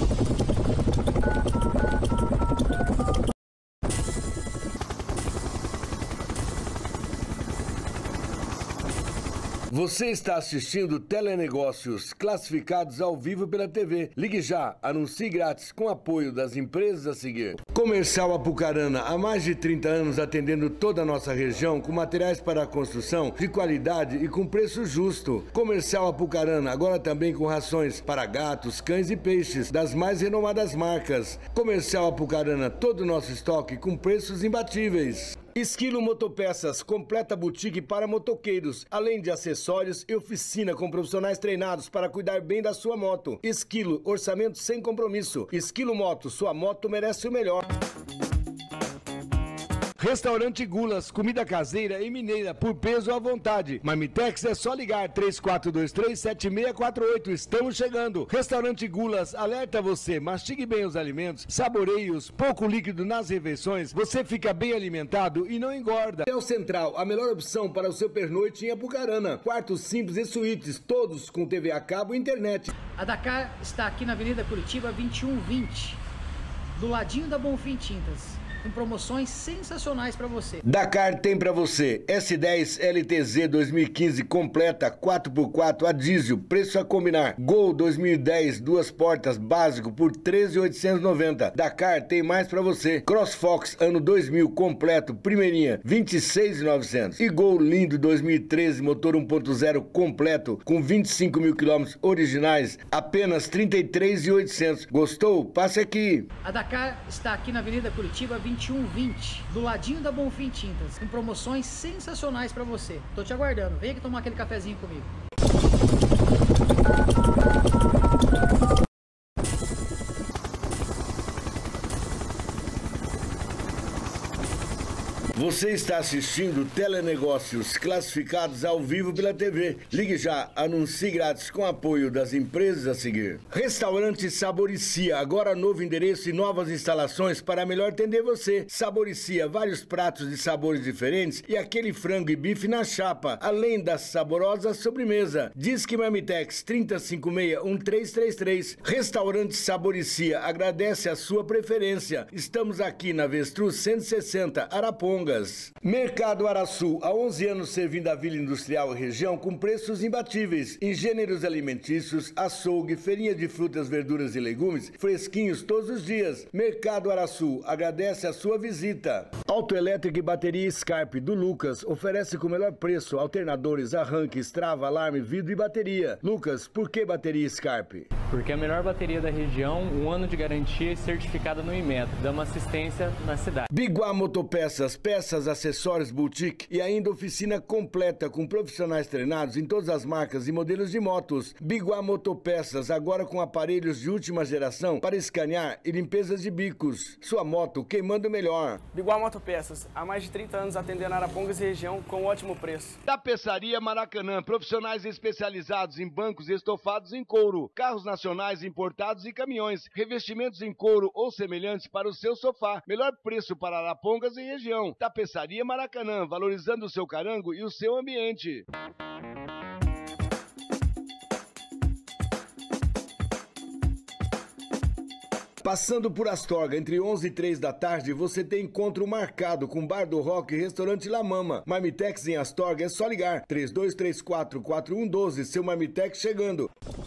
Você está assistindo Telenegócios, classificados ao vivo pela TV. Ligue já, anuncie grátis com apoio das empresas a seguir. Comercial Apucarana, há mais de 30 anos atendendo toda a nossa região com materiais para a construção de qualidade e com preço justo. Comercial Apucarana, agora também com rações para gatos, cães e peixes das mais renomadas marcas. Comercial Apucarana, todo o nosso estoque com preços imbatíveis. Esquilo Motopeças, completa boutique para motoqueiros, além de acessórios e oficina com profissionais treinados para cuidar bem da sua moto. Esquilo, orçamento sem compromisso. Esquilo Moto, sua moto merece o melhor. Restaurante Gulas, comida caseira e mineira por peso à vontade. Marmitex é só ligar 3423-7648. Estamos chegando. Restaurante Gulas alerta você, mastigue bem os alimentos, saboreie-os, pouco líquido nas refeições, você fica bem alimentado e não engorda. Hotel Central, a melhor opção para o seu pernoite em Apucarana. Quartos simples e suítes, todos com TV a cabo e internet. A Dakar está aqui na Avenida Curitiba 2120, do ladinho da Bonfim Tintas, com promoções sensacionais para você. Dakar tem para você S10 LTZ 2015 completa 4x4 a diesel, preço a combinar. Gol 2010 duas portas básico por 13.890. Dakar tem mais para você. CrossFox ano 2000 completo primeirinha 26.900. E Gol lindo 2013 motor 1.0 completo com 25.000 km originais apenas 33.800. Gostou? Passe aqui. A Dakar está aqui na Avenida Curitiba 2120, do ladinho da Bonfim Tintas, com promoções sensacionais para você. Tô te aguardando, vem aqui tomar aquele cafezinho comigo. Você está assistindo Telenegócios classificados ao vivo pela TV. Ligue já, anuncie grátis com apoio das empresas a seguir. Restaurante Saboricia, agora novo endereço e novas instalações para melhor atender você. Saboricia, vários pratos de sabores diferentes e aquele frango e bife na chapa, além da saborosa sobremesa. Disque Marmitex 3056-1333. Restaurante Saboricia, agradece a sua preferência. Estamos aqui na Avestruz 160, Arapongas. Mercado Araçu, há 11 anos servindo a Vila Industrial e região com preços imbatíveis em gêneros alimentícios, açougue, feirinha de frutas, verduras e legumes, fresquinhos todos os dias. Mercado Araçu, agradece a sua visita. Autoelétrica e bateria Scarpe do Lucas oferece com o melhor preço alternadores, arranques, trava, alarme, vidro e bateria. Lucas, por que bateria Scarpe? Porque a melhor bateria da região, 1 ano de garantia e certificada no Inmetro. Damos assistência na cidade. Biguá Motopeças, peças, acessórios, boutique e ainda oficina completa com profissionais treinados em todas as marcas e modelos de motos. Biguá Motopeças, agora com aparelhos de última geração para escanear e limpezas de bicos. Sua moto queimando melhor. Biguá Motopeças, há mais de 30 anos atendendo Arapongas e região com ótimo preço. Tapeçaria Maracanã, profissionais especializados em bancos e estofados em couro, carros nacionais importados e caminhões, revestimentos em couro ou semelhantes para o seu sofá. Melhor preço para Arapongas e região. Tapeçaria Maracanã, valorizando o seu carango e o seu ambiente. Passando por Astorga, entre 11 e 3 da tarde, você tem encontro marcado com Bar do Rock e Restaurante La Mama. Marmitex em Astorga é só ligar. 3234-4112, seu Marmitex chegando.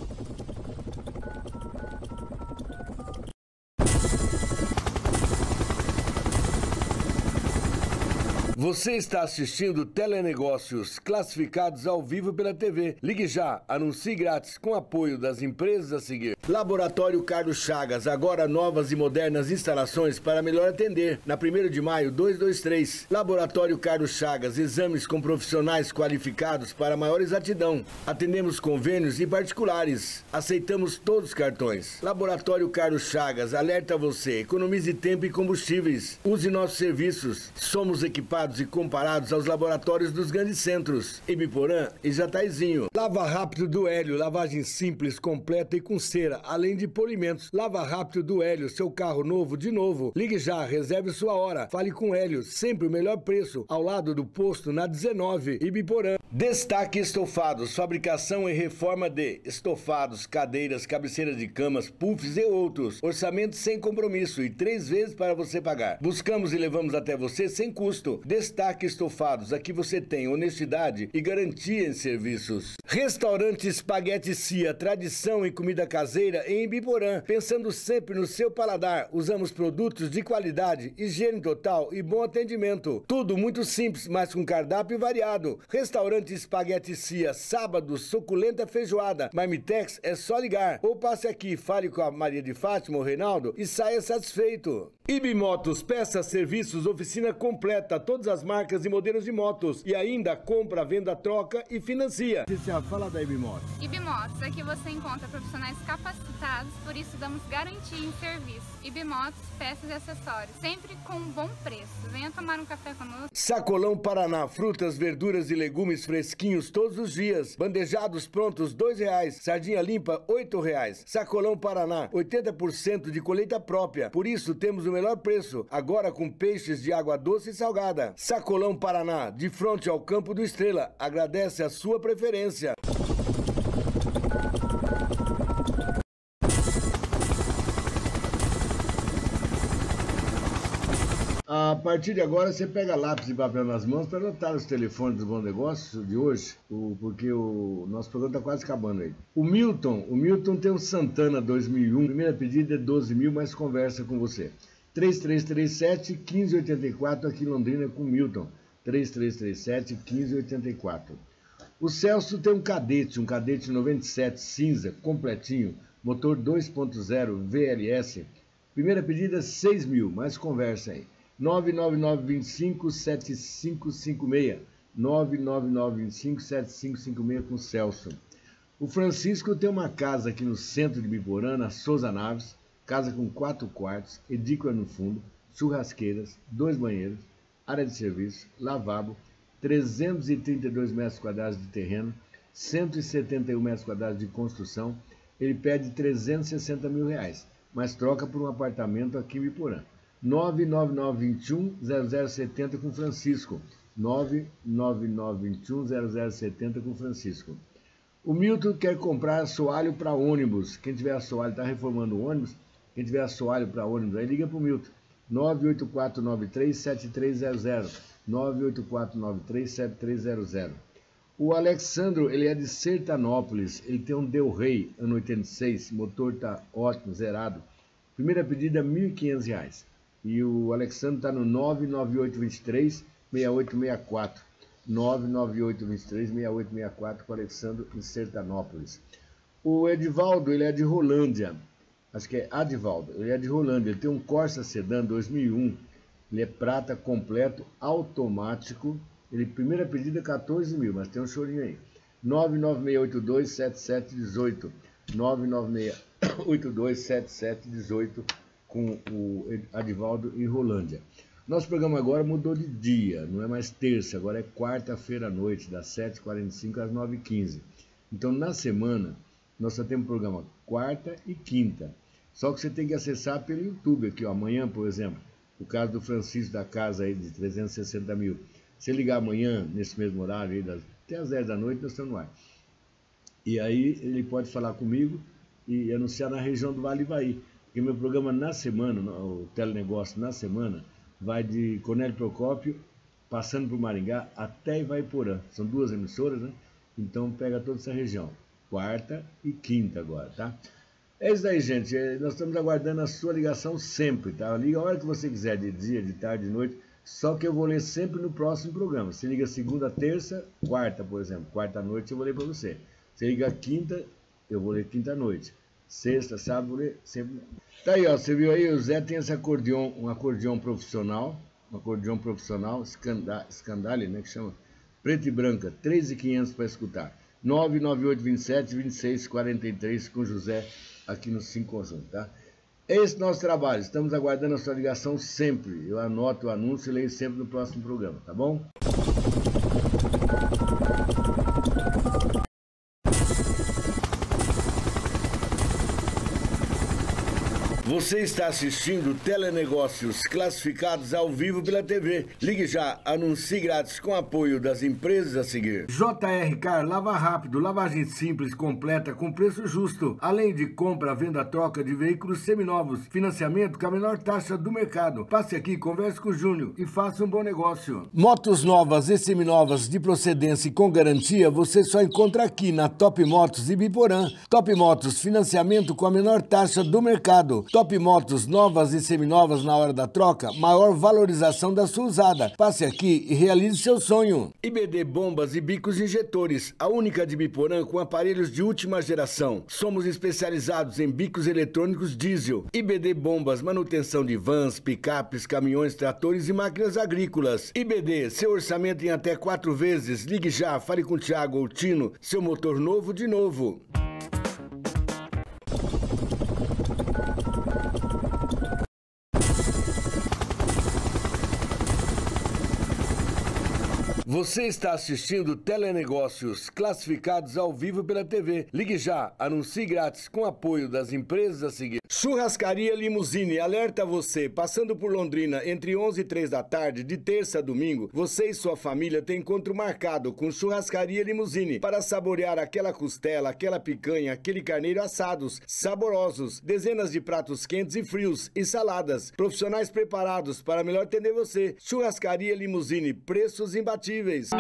Você está assistindo Telenegócios classificados ao vivo pela TV. Ligue já, anuncie grátis com apoio das empresas a seguir. Laboratório Carlos Chagas, agora novas e modernas instalações para melhor atender. Na 1º de maio, 223. Laboratório Carlos Chagas, exames com profissionais qualificados para maior exatidão. Atendemos convênios e particulares. Aceitamos todos os cartões. Laboratório Carlos Chagas, alerta você, economize tempo e combustíveis. Use nossos serviços. Somos equipados e comparados aos laboratórios dos grandes centros, Ibiporã e Jataizinho. Lava Rápido do Hélio, lavagem simples, completa e com cera, além de polimentos. Lava Rápido do Hélio, seu carro novo de novo. Ligue já, reserve sua hora. Fale com Hélio, sempre o melhor preço, ao lado do posto na 19, Ibiporã. Destaque Estofados, fabricação e reforma de estofados, cadeiras, cabeceiras de camas, puffs e outros. Orçamento sem compromisso e 3 vezes para você pagar. Buscamos e levamos até você sem custo. Destaque Estofados, aqui você tem honestidade e garantia em serviços. Restaurante Espaguete Cia, tradição em comida caseira em Ibiporã. Pensando sempre no seu paladar, usamos produtos de qualidade, higiene total e bom atendimento. Tudo muito simples, mas com cardápio variado. Restaurante Espaguete Cia, sábado, suculenta feijoada. Marmitex é só ligar. Ou passe aqui, fale com a Maria de Fátima ou Reinaldo e saia satisfeito. Ibimotos, peças, serviços, oficina completa, todas as marcas e modelos de motos. E ainda compra, venda, troca e financia. Fala da Ibimotos. Ibimotos, aqui você encontra profissionais capacitados capacitados, por isso damos garantia em serviço. Ibimotos, peças e acessórios, sempre com um bom preço. Venha tomar um café conosco. Sacolão Paraná, frutas, verduras e legumes fresquinhos todos os dias. Bandejados prontos, R$2. Sardinha limpa, R$8. Sacolão Paraná, 80% de colheita própria. Por isso temos o melhor preço, agora com peixes de água doce e salgada. Sacolão Paraná, de frente ao Campo do Estrela. Agradece a sua preferência. A partir de agora você pega lápis e papel nas mãos para anotar os telefones do Bom Negócio de hoje, porque o nosso programa está quase acabando aí. O Milton tem um Santana 2001, primeira pedida é 12 mil, mas conversa com você. 3337-1584 aqui em Londrina com o Milton, 3337-1584. O Celso tem um Cadete 97 cinza, completinho, motor 2.0 VLS, primeira pedida 6 mil, mas conversa aí. 99925-7556, 99925-7556 com o Celso. O Francisco tem uma casa aqui no centro de Biporã, na Souza Naves, casa com 4 quartos, edícula no fundo, churrasqueiras, 2 banheiros, área de serviço, lavabo, 332 metros quadrados de terreno, 171 metros quadrados de construção. Ele pede R$360 mil, mas troca por um apartamento aqui em Biporã. 99921-0070 com Francisco. 99921-0070 com Francisco. O Milton quer comprar assoalho para ônibus. Quem tiver assoalho, está reformando o ônibus, quem tiver assoalho para ônibus, aí liga para o Milton. 98493-7300. 98493-7300. O Alexandro, ele é de Sertanópolis, ele tem um Del Rey, ano 86, motor está ótimo, zerado. Primeira pedida é R$1.500. E o Alexandre está no 99823-6864. 99823-6864 com o Alexandre em Sertanópolis. O Edivaldo, ele é de Rolândia. Acho que é Adivaldo. Ele é de Rolândia. Ele tem um Corsa Sedan 2001. Ele é prata completo, automático. Ele, primeira pedida, 14 mil, mas tem um chorinho aí. 99682-7718. 99682-7718 com o Adivaldo em Rolândia. Nosso programa agora mudou de dia, não é mais terça, agora é quarta-feira à noite, das 7h45 às 9h15. Então, na semana, nós só temos programa quarta e quinta. Só que você tem que acessar pelo YouTube aqui, ó. Amanhã, por exemplo, o caso do Francisco da casa aí de 360 mil. Se ligar amanhã, nesse mesmo horário, aí, até às 10 da noite, nós estamos no ar. E aí ele pode falar comigo e anunciar na região do Vale Ivaí. Porque meu programa na semana, o telenegócio na semana, vai de Cornélio Procópio, passando por Maringá, até Ivaiporã. São 2 emissoras, né? Então pega toda essa região. Quarta e quinta agora, tá? É isso aí, gente. Nós estamos aguardando a sua ligação sempre, tá? Liga a hora que você quiser, de dia, de tarde, de noite. Só que eu vou ler sempre no próximo programa. Você liga segunda, terça, quarta, por exemplo. Quarta à noite eu vou ler para você. Você liga quinta, eu vou ler quinta à noite. Sexta, sábado, vou ler sempre. Tá aí, ó. Você viu aí? O Zé tem esse acordeon, um acordeon profissional. Um acordeon profissional, Scandale, né? Que chama. Preto e branca, 3.500 para escutar. 99827-2643 com José aqui no 5 Conjunto, tá? Esse é o nosso trabalho. Estamos aguardando a sua ligação sempre. Eu anoto o anúncio e leio sempre no próximo programa, tá bom? Você está assistindo Telenegócios classificados ao vivo pela TV. Ligue já, anuncie grátis com apoio das empresas a seguir. JR Car, lava rápido, lavagem simples, completa, com preço justo. Além de compra, venda, troca de veículos seminovos. Financiamento com a menor taxa do mercado. Passe aqui, converse com o Júnior e faça um bom negócio. Motos novas e seminovas de procedência e com garantia, você só encontra aqui na Top Motos e Biporã. Top Motos, financiamento com a menor taxa do mercado. Top Motos novas e seminovas na hora da troca, maior valorização da sua usada. Passe aqui e realize seu sonho. IBD Bombas e Bicos Injetores, a única de Biporã com aparelhos de última geração. Somos especializados em bicos eletrônicos diesel. IBD Bombas, manutenção de vans, picapes, caminhões, tratores e máquinas agrícolas. IBD, seu orçamento em até 4 vezes. Ligue já, fale com o Thiago ou Tino, seu motor novo de novo. Você está assistindo Telenegócios, classificados ao vivo pela TV. Ligue já, anuncie grátis com apoio das empresas a seguir. Churrascaria Limousine alerta você, passando por Londrina entre 11 e 3 da tarde, de terça a domingo, você e sua família têm encontro marcado com Churrascaria Limousine para saborear aquela costela, aquela picanha, aquele carneiro assados, saborosos, dezenas de pratos quentes e frios e saladas, profissionais preparados para melhor atender você. Churrascaria Limousine, preços imbatíveis.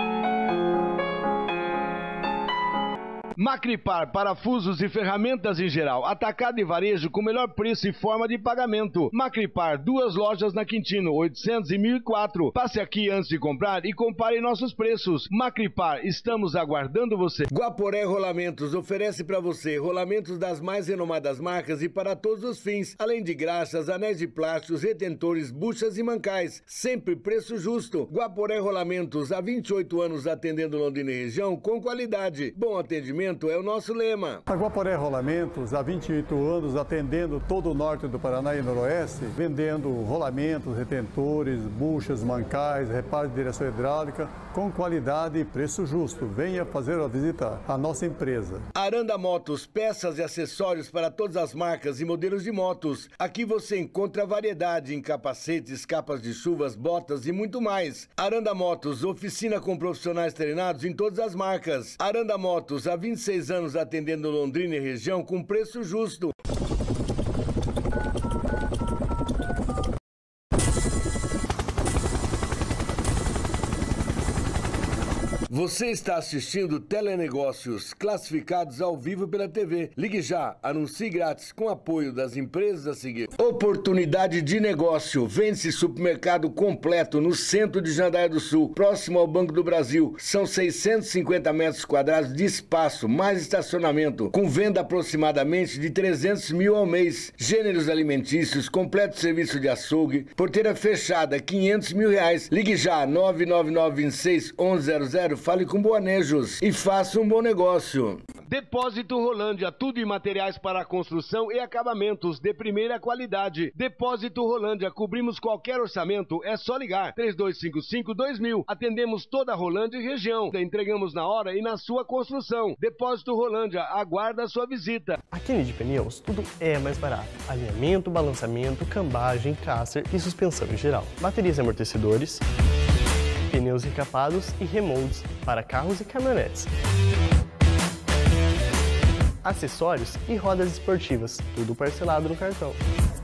Macripar, parafusos e ferramentas em geral, atacado e varejo com melhor preço e forma de pagamento. Macripar, 2 lojas na Quintino, 800 e 1004. Passe aqui antes de comprar e compare nossos preços. Macripar, estamos aguardando você. Guaporé Rolamentos oferece para você rolamentos das mais renomadas marcas e para todos os fins, além de graxas, anéis de plásticos, retentores, buchas e mancais. Sempre preço justo. Guaporé Rolamentos, há 28 anos atendendo Londrina e região com qualidade. Bom atendimento é o nosso lema. A Guaporé Rolamentos, há 28 anos, atendendo todo o norte do Paraná e noroeste, vendendo rolamentos, retentores, buchas, mancais, reparo de direção hidráulica, com qualidade e preço justo. Venha fazer a visita à nossa empresa. Aranda Motos, peças e acessórios para todas as marcas e modelos de motos. Aqui você encontra variedade em capacetes, capas de chuvas, botas e muito mais. Aranda Motos, oficina com profissionais treinados em todas as marcas. Aranda Motos, há 26 anos atendendo Londrina e região com preço justo. Você está assistindo Telenegócios, classificados ao vivo pela TV. Ligue já, anuncie grátis com apoio das empresas a seguir. Oportunidade de negócio. Vende-se supermercado completo no centro de Jandaia do Sul, próximo ao Banco do Brasil. São 650 metros quadrados de espaço, mais estacionamento, com venda aproximadamente de 300 mil ao mês. Gêneros alimentícios, completo serviço de açougue, porteira fechada, 500 mil reais. Ligue já, 99926-1100. Fale com Boanejos e faça um bom negócio. Depósito Rolândia, tudo em materiais para construção e acabamentos de primeira qualidade. Depósito Rolândia, cobrimos qualquer orçamento, é só ligar. 3255-2000. Atendemos toda a Rolândia e região. Entregamos na hora e na sua construção. Depósito Rolândia, aguarda a sua visita. Aqui na de Pneus, tudo é mais barato. Alinhamento, balançamento, cambagem, caster e suspensão em geral. Baterias e amortecedores, pneus recapados e remoldes para carros e caminhonetes. Acessórios e rodas esportivas, tudo parcelado no cartão.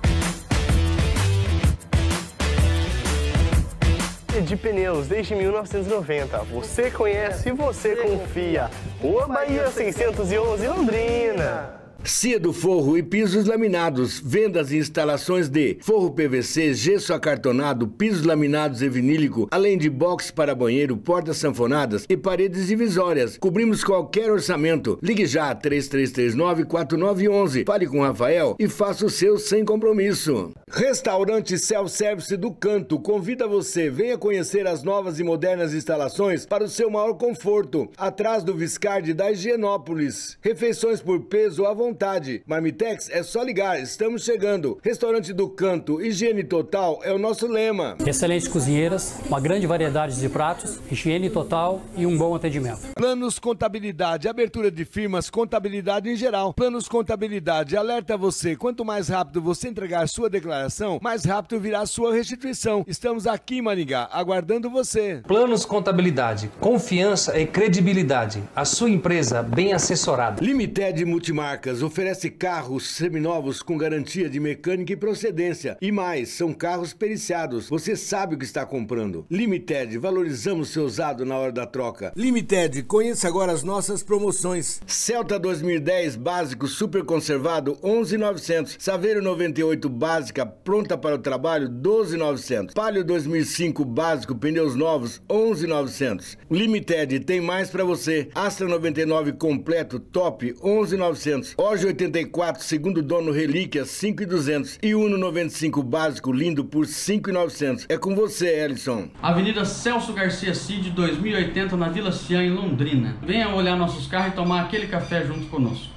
Edi Pneus, desde 1990. Você conhece e você confia. Rua Bahia 611, Londrina. Cia do Forro e pisos laminados, vendas e instalações de forro PVC, gesso acartonado, pisos laminados e vinílico, além de box para banheiro, portas sanfonadas e paredes divisórias. Cobrimos qualquer orçamento. Ligue já, 3339-4911. Fale com o Rafael e faça o seu sem compromisso. Restaurante Self-Service do Canto convida você, venha conhecer as novas e modernas instalações para o seu maior conforto, atrás do Viscardi da Higienópolis. Refeições por peso à vontade. Marmitex é só ligar, estamos chegando. Restaurante do Canto, higiene total é o nosso lema. Excelentes cozinheiras, uma grande variedade de pratos, higiene total e um bom atendimento. Planos Contabilidade, abertura de firmas, contabilidade em geral. Planos Contabilidade, alerta você, quanto mais rápido você entregar sua declaração, mais rápido virá sua restituição. Estamos aqui em Maringá, aguardando você. Planos Contabilidade, confiança e credibilidade. A sua empresa bem assessorada. Limited Multimarcas oferece carros seminovos com garantia de mecânica e procedência. E mais, são carros periciados. Você sabe o que está comprando. Limited, valorizamos seu usado na hora da troca. Limited, conheça agora as nossas promoções. Celta 2010 básico super conservado, 11.900. Saveiro 98 básica pronta para o trabalho, 12.900. Palio 2005 básico, pneus novos, 11.900. Limited tem mais para você. Astra 99 completo top, 11.900. Orge 84 segundo dono relíquia, 5.200. E Uno 95 básico lindo por 5.900. É com você, Ellison. Avenida Celso Garcia Cid, 2080, na Vila Cian, em Londrina. Venha olhar nossos carros e tomar aquele café junto conosco.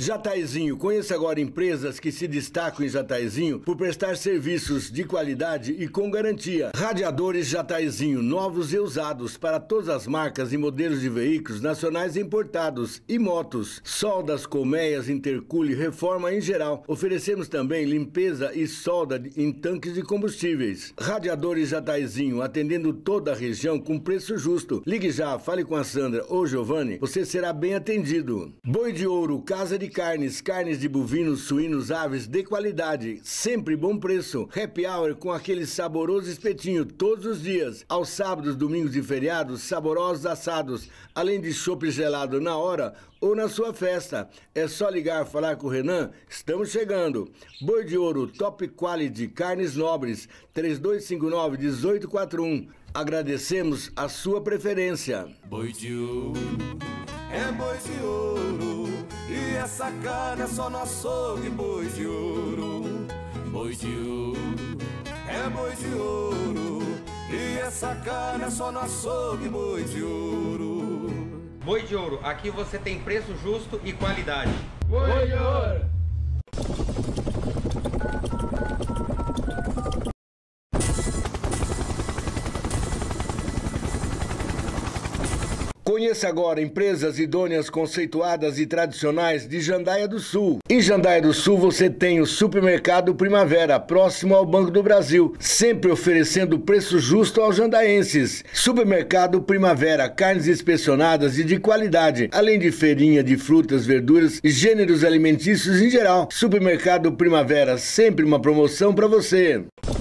Jataizinho, conheça agora empresas que se destacam em Jataizinho por prestar serviços de qualidade e com garantia. Radiadores Jataizinho, novos e usados para todas as marcas e modelos de veículos nacionais e importados e motos. Soldas, colmeias, intercooler, reforma em geral. Oferecemos também limpeza e solda em tanques de combustíveis. Radiadores Jataizinho, atendendo toda a região com preço justo. Ligue já, fale com a Sandra ou Giovanni, você será bem atendido. Boi de Ouro, casa de carnes, carnes de bovinos, suínos, aves de qualidade, sempre bom preço. Happy Hour com aquele saboroso espetinho todos os dias. Aos sábados, domingos e feriados, saborosos assados, além de chopp gelado na hora ou na sua festa. É só ligar, falar com o Renan, estamos chegando. Boi de Ouro, top quality, carnes nobres, 3259-1841. Agradecemos a sua preferência. Boi de ouro, é boi de ouro, e essa carne é só no açougue. Boi de ouro, boi de ouro, é boi de ouro, e essa carne é só no açougue. Boi de ouro. Boi de Ouro, aqui você tem preço justo e qualidade. Boi de Ouro. Conheça agora empresas idôneas, conceituadas e tradicionais de Jandaia do Sul. Em Jandaia do Sul você tem o Supermercado Primavera, próximo ao Banco do Brasil, sempre oferecendo preço justo aos jandaenses. Supermercado Primavera, carnes inspecionadas e de qualidade, além de feirinha de frutas, verduras e gêneros alimentícios em geral. Supermercado Primavera, sempre uma promoção para você.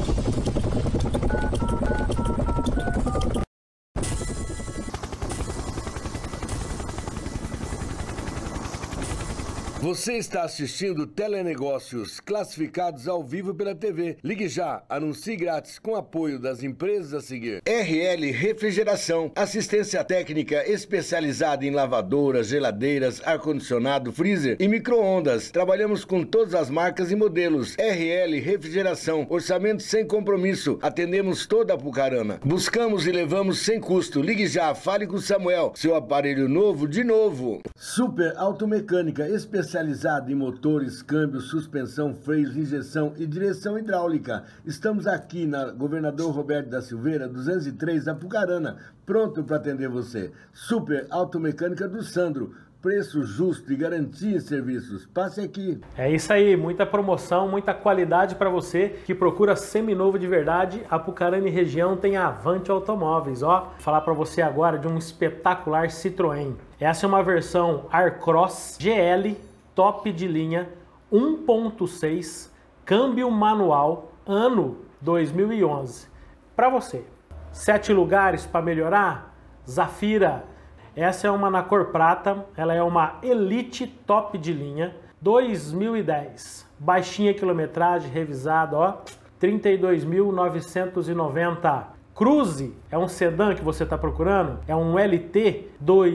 Você está assistindo Telenegócios, classificados ao vivo pela TV. Ligue já, anuncie grátis com apoio das empresas a seguir. RL Refrigeração, assistência técnica especializada em lavadoras, geladeiras, ar-condicionado, freezer e micro-ondas. Trabalhamos com todas as marcas e modelos. RL Refrigeração, orçamento sem compromisso. Atendemos toda a Apucarana. Buscamos e levamos sem custo. Ligue já, fale com o Samuel. Seu aparelho novo de novo. Super Automecânica, especializada em motores, câmbio, suspensão, freios, injeção e direção hidráulica. Estamos aqui na Governador Roberto da Silveira, 203, Apucarana, pronto para atender você. Super Automecânica do Sandro. Preço justo e garantia em serviços. Passe aqui. É isso aí, muita promoção, muita qualidade para você que procura seminovo de verdade. Apucarana e região tem a Avante Automóveis, ó. Vou falar para você agora de um espetacular Citroën. Essa é uma versão Aircross GL, top de linha, 1.6, câmbio manual, ano 2011. Para você. 7 lugares para melhorar? Zafira. Essa é uma na cor prata, ela é uma Elite top de linha, 2010. Baixinha quilometragem, revisada, ó, 32.990. Cruze é um sedã que você está procurando, é um LT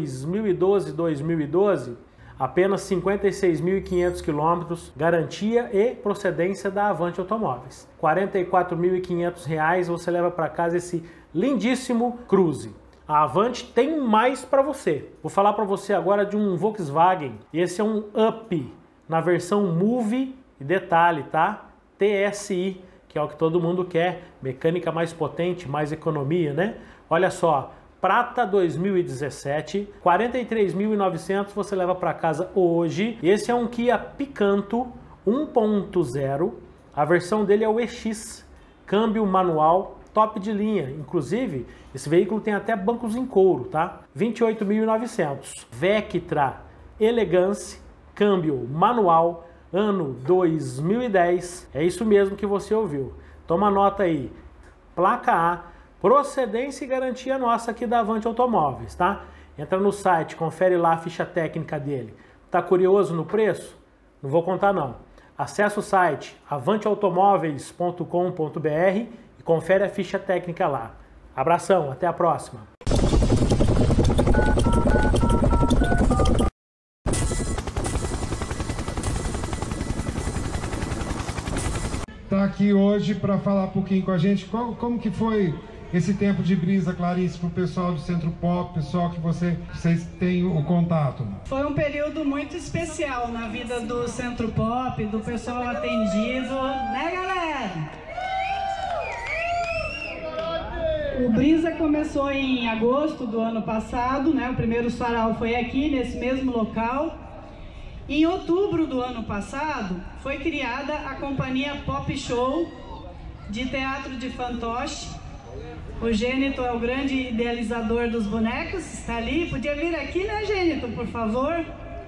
2012, apenas 56.500 quilômetros, garantia e procedência da Avante Automóveis. R$ 44.500 você leva para casa esse lindíssimo Cruze. A Avante tem mais para você. Vou falar para você agora de um Volkswagen. Esse é um Up na versão Move e detalhe, tá? TSI, que é o que todo mundo quer. Mecânica mais potente, mais economia, né? Olha só, prata 2017, 43.900 você leva para casa hoje. Esse é um Kia Picanto 1.0. A versão dele é o EX, câmbio manual, top de linha. Inclusive, esse veículo tem até bancos em couro, tá? 28.900. Vectra Elegance, câmbio manual, ano 2010. É isso mesmo que você ouviu. Toma nota aí. Placa A, procedência e garantia nossa aqui da Avante Automóveis, tá? Entra no site, confere lá a ficha técnica dele. Tá curioso no preço? Não vou contar não. Acesse o site avanteautomóveis.com.br e confere a ficha técnica lá. Abração, até a próxima. Está aqui hoje para falar um pouquinho com a gente como que foi esse tempo de brisa, Clarice, para o pessoal do Centro Pop, pessoal que vocês têm o contato? Foi um período muito especial na vida do Centro Pop, do pessoal atendido, né, galera? O Brisa começou em agosto do ano passado, né? O primeiro sarau foi aqui, nesse mesmo local. Em outubro do ano passado, foi criada a companhia Pop Show de teatro de fantoche. O Gênito é o grande idealizador dos bonecos, está ali. Podia vir aqui, né, Gênito, por favor?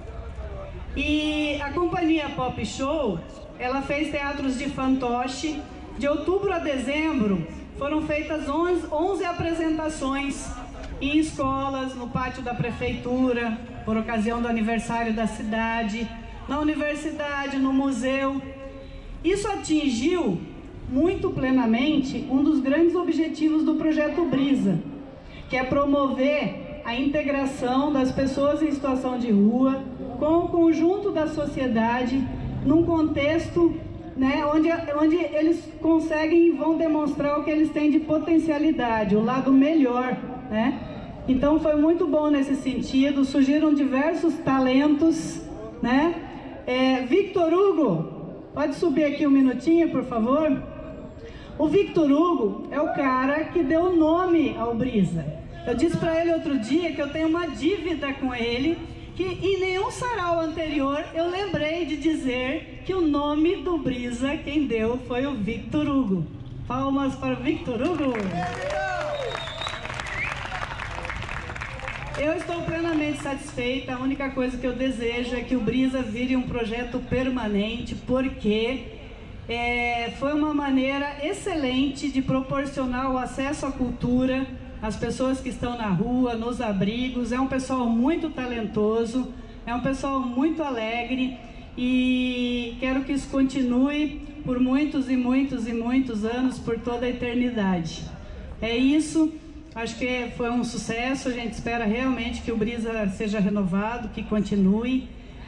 E a companhia Pop Show, ela fez teatros de fantoche. De outubro a dezembro, foram feitas 11 apresentações em escolas, no pátio da prefeitura, por ocasião do aniversário da cidade, na universidade, no museu. Isso atingiu muito plenamente um dos grandes objetivos do projeto Brisa, que é promover a integração das pessoas em situação de rua com o conjunto da sociedade num contexto, né, onde eles conseguem e vão demonstrar o que eles têm de potencialidade, o lado melhor, né? Então foi muito bom nesse sentido, surgiram diversos talentos, né? Victor Hugo, pode subir aqui um minutinho, por favor? O Victor Hugo é o cara que deu o nome ao Brisa. Eu disse para ele outro dia que eu tenho uma dívida com ele, que em nenhum sarau anterior eu lembrei de dizer que o nome do Brisa, quem deu foi o Victor Hugo. Palmas para o Victor Hugo! Eu estou plenamente satisfeita, a única coisa que eu desejo é que o Brisa vire um projeto permanente, porque foi uma maneira excelente de proporcionar o acesso à cultura às pessoas que estão na rua, nos abrigos. É um pessoal muito talentoso, é um pessoal muito alegre e quero que isso continue por muitos e muitos e muitos anos, por toda a eternidade. É isso, acho que foi um sucesso, a gente espera realmente que o Brisa seja renovado, que continue.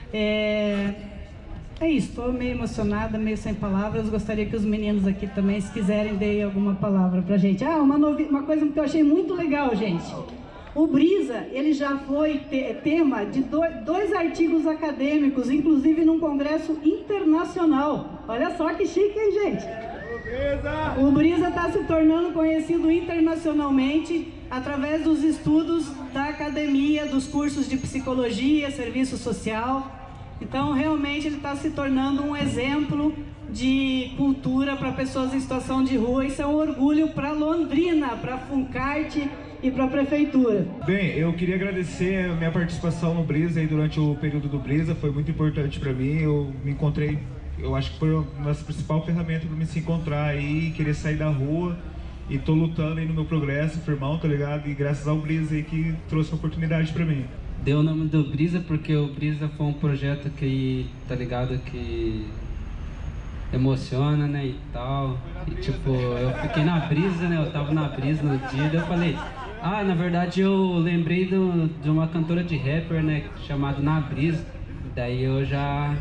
É isso, estou meio emocionada, meio sem palavras. Gostaria que os meninos aqui também, se quiserem, deem alguma palavra pra gente. Uma coisa que eu achei muito legal, gente. O Brisa, ele já foi tema de dois artigos acadêmicos, inclusive num congresso internacional. Olha só que chique, hein, gente? O Brisa está se tornando conhecido internacionalmente através dos estudos da academia, dos cursos de psicologia, serviço social. Então, realmente, ele está se tornando um exemplo de cultura para pessoas em situação de rua. Isso é um orgulho para Londrina, para a Funcarte e para a Prefeitura. Bem, eu queria agradecer a minha participação no Brisa aí durante o período do Brisa. Foi muito importante para mim. Eu me encontrei, eu acho que foi uma das principais ferramentas para me se encontrar aí, querer sair da rua. E tô lutando aí no meu progresso, firmão, tá ligado? E graças ao Brisa aí que trouxe a oportunidade para mim. Deu o nome do Brisa porque o Brisa foi um projeto que, tá ligado, que emociona, né, e tal. E tipo, eu fiquei na brisa, né, eu tava na brisa no dia, daí eu falei, na verdade eu lembrei de uma cantora de rapper, né, chamada Na Brisa. Daí eu já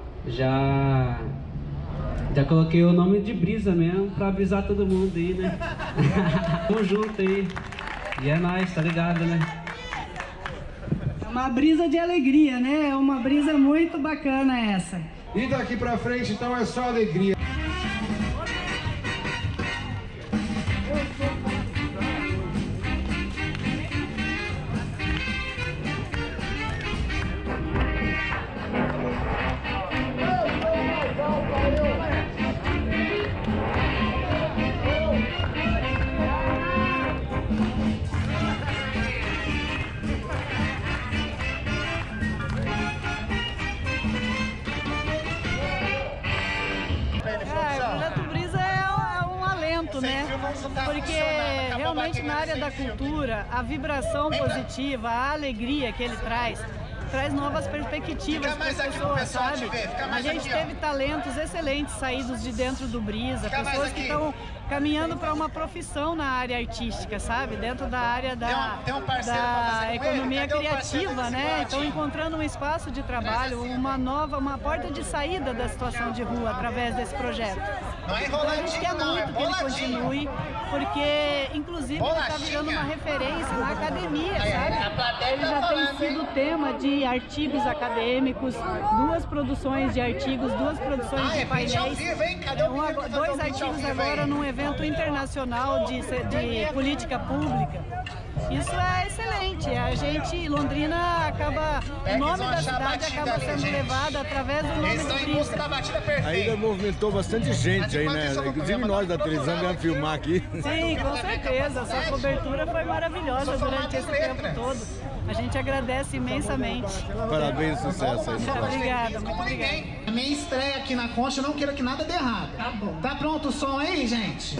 coloquei o nome de Brisa mesmo pra avisar todo mundo aí, né. Tamo junto aí. E é nóis, tá ligado, né. Uma brisa de alegria, né? É uma brisa muito bacana essa. E daqui pra frente, então, é só alegria. Porque realmente na área da cultura, a vibração positiva, a alegria que ele traz, traz novas perspectivas para as pessoas, sabe? A gente teve talentos excelentes saídos de dentro do Brisa, pessoas que estão caminhando para uma profissão na área artística, sabe? Dentro da área da economia criativa, né? Estão encontrando um espaço de trabalho, uma porta de saída da situação de rua através desse projeto. Então a gente quer muito que ele continue, porque inclusive ele está virando uma referência na academia, sabe? Ele já tem sido tema de artigos acadêmicos, 2 produções de artigos, 2 produções de painéis, 2 artigos agora num evento internacional de política pública. Isso é excelente. A gente, Londrina, o nome da cidade acaba sendo levado através do nome do Brisa. Ainda movimentou bastante gente aí, né? Inclusive nós da televisão viemos filmar aqui. Sim, com certeza. Essa cobertura foi maravilhosa durante esse tempo todo. A gente agradece imensamente. Parabéns, sucesso aí. Obrigada, muito obrigada. A minha estreia aqui na Concha, eu não quero que nada dê errado. Tá bom. Tá pronto o som aí, gente?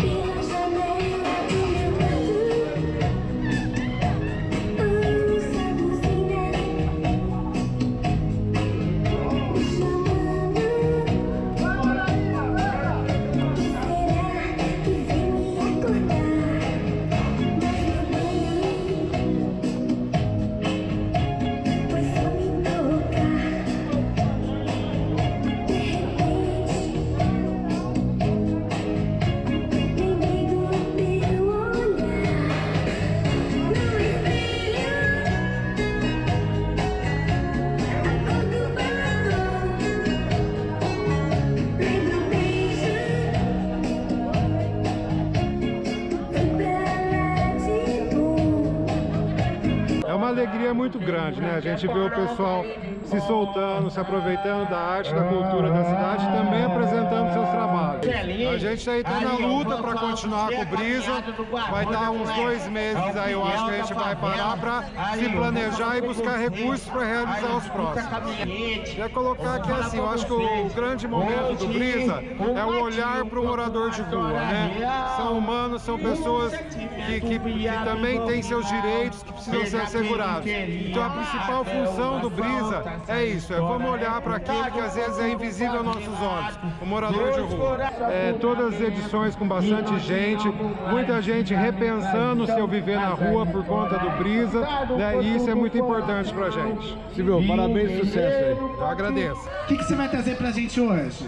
Alegria muito grande, né? A gente vê o pessoal se soltando, se aproveitando da arte, da cultura da cidade, também apresentando seus trabalhos. A gente aí tá na luta para continuar com o Brisa, vai dar uns 2 meses aí, eu acho que a gente vai parar para se planejar e buscar recursos para realizar os próximos. Queria colocar aqui assim, eu acho que o grande momento do Brisa é o olhar para o morador de rua, né? São humanos, são pessoas que também têm seus direitos, que precisam ser assegurados. Então a principal função do Brisa é isso, vamos olhar para aquele que às vezes é invisível aos nossos olhos, o morador de rua. Todas as edições com bastante gente, muita gente repensando o seu viver na rua por conta do Brisa, né? E isso é muito importante pra gente. Silvio, parabéns e sucesso aí. Eu agradeço. O que você vai trazer pra gente hoje?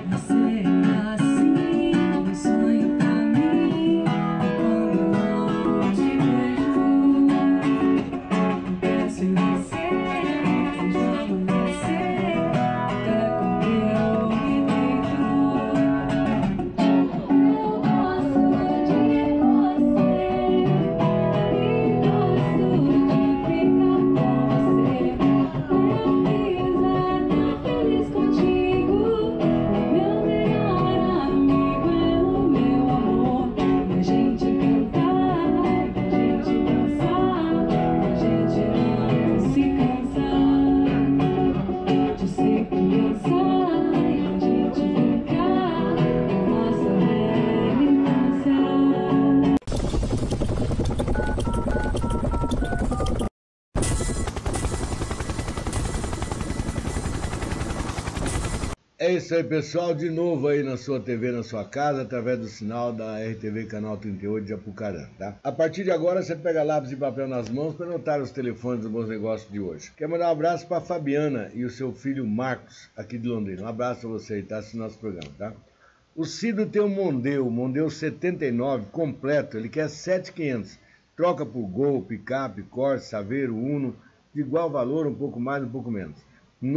É isso aí, pessoal, de novo aí na sua TV, na sua casa, através do sinal da RTV Canal 38 de Apucarana, tá? A partir de agora, você pega lápis e papel nas mãos para anotar os telefones dos Bons Negócios de hoje. Quero mandar um abraço para a Fabiana e o seu filho Marcos, aqui de Londrina. Um abraço para você aí, tá? Assistindo nosso programa, tá? O Cido tem um Mondeo 79 completo, ele quer 7.500. Troca por Gol, picape, Corsa, Saveiro, Uno, de igual valor, um pouco mais, um pouco menos.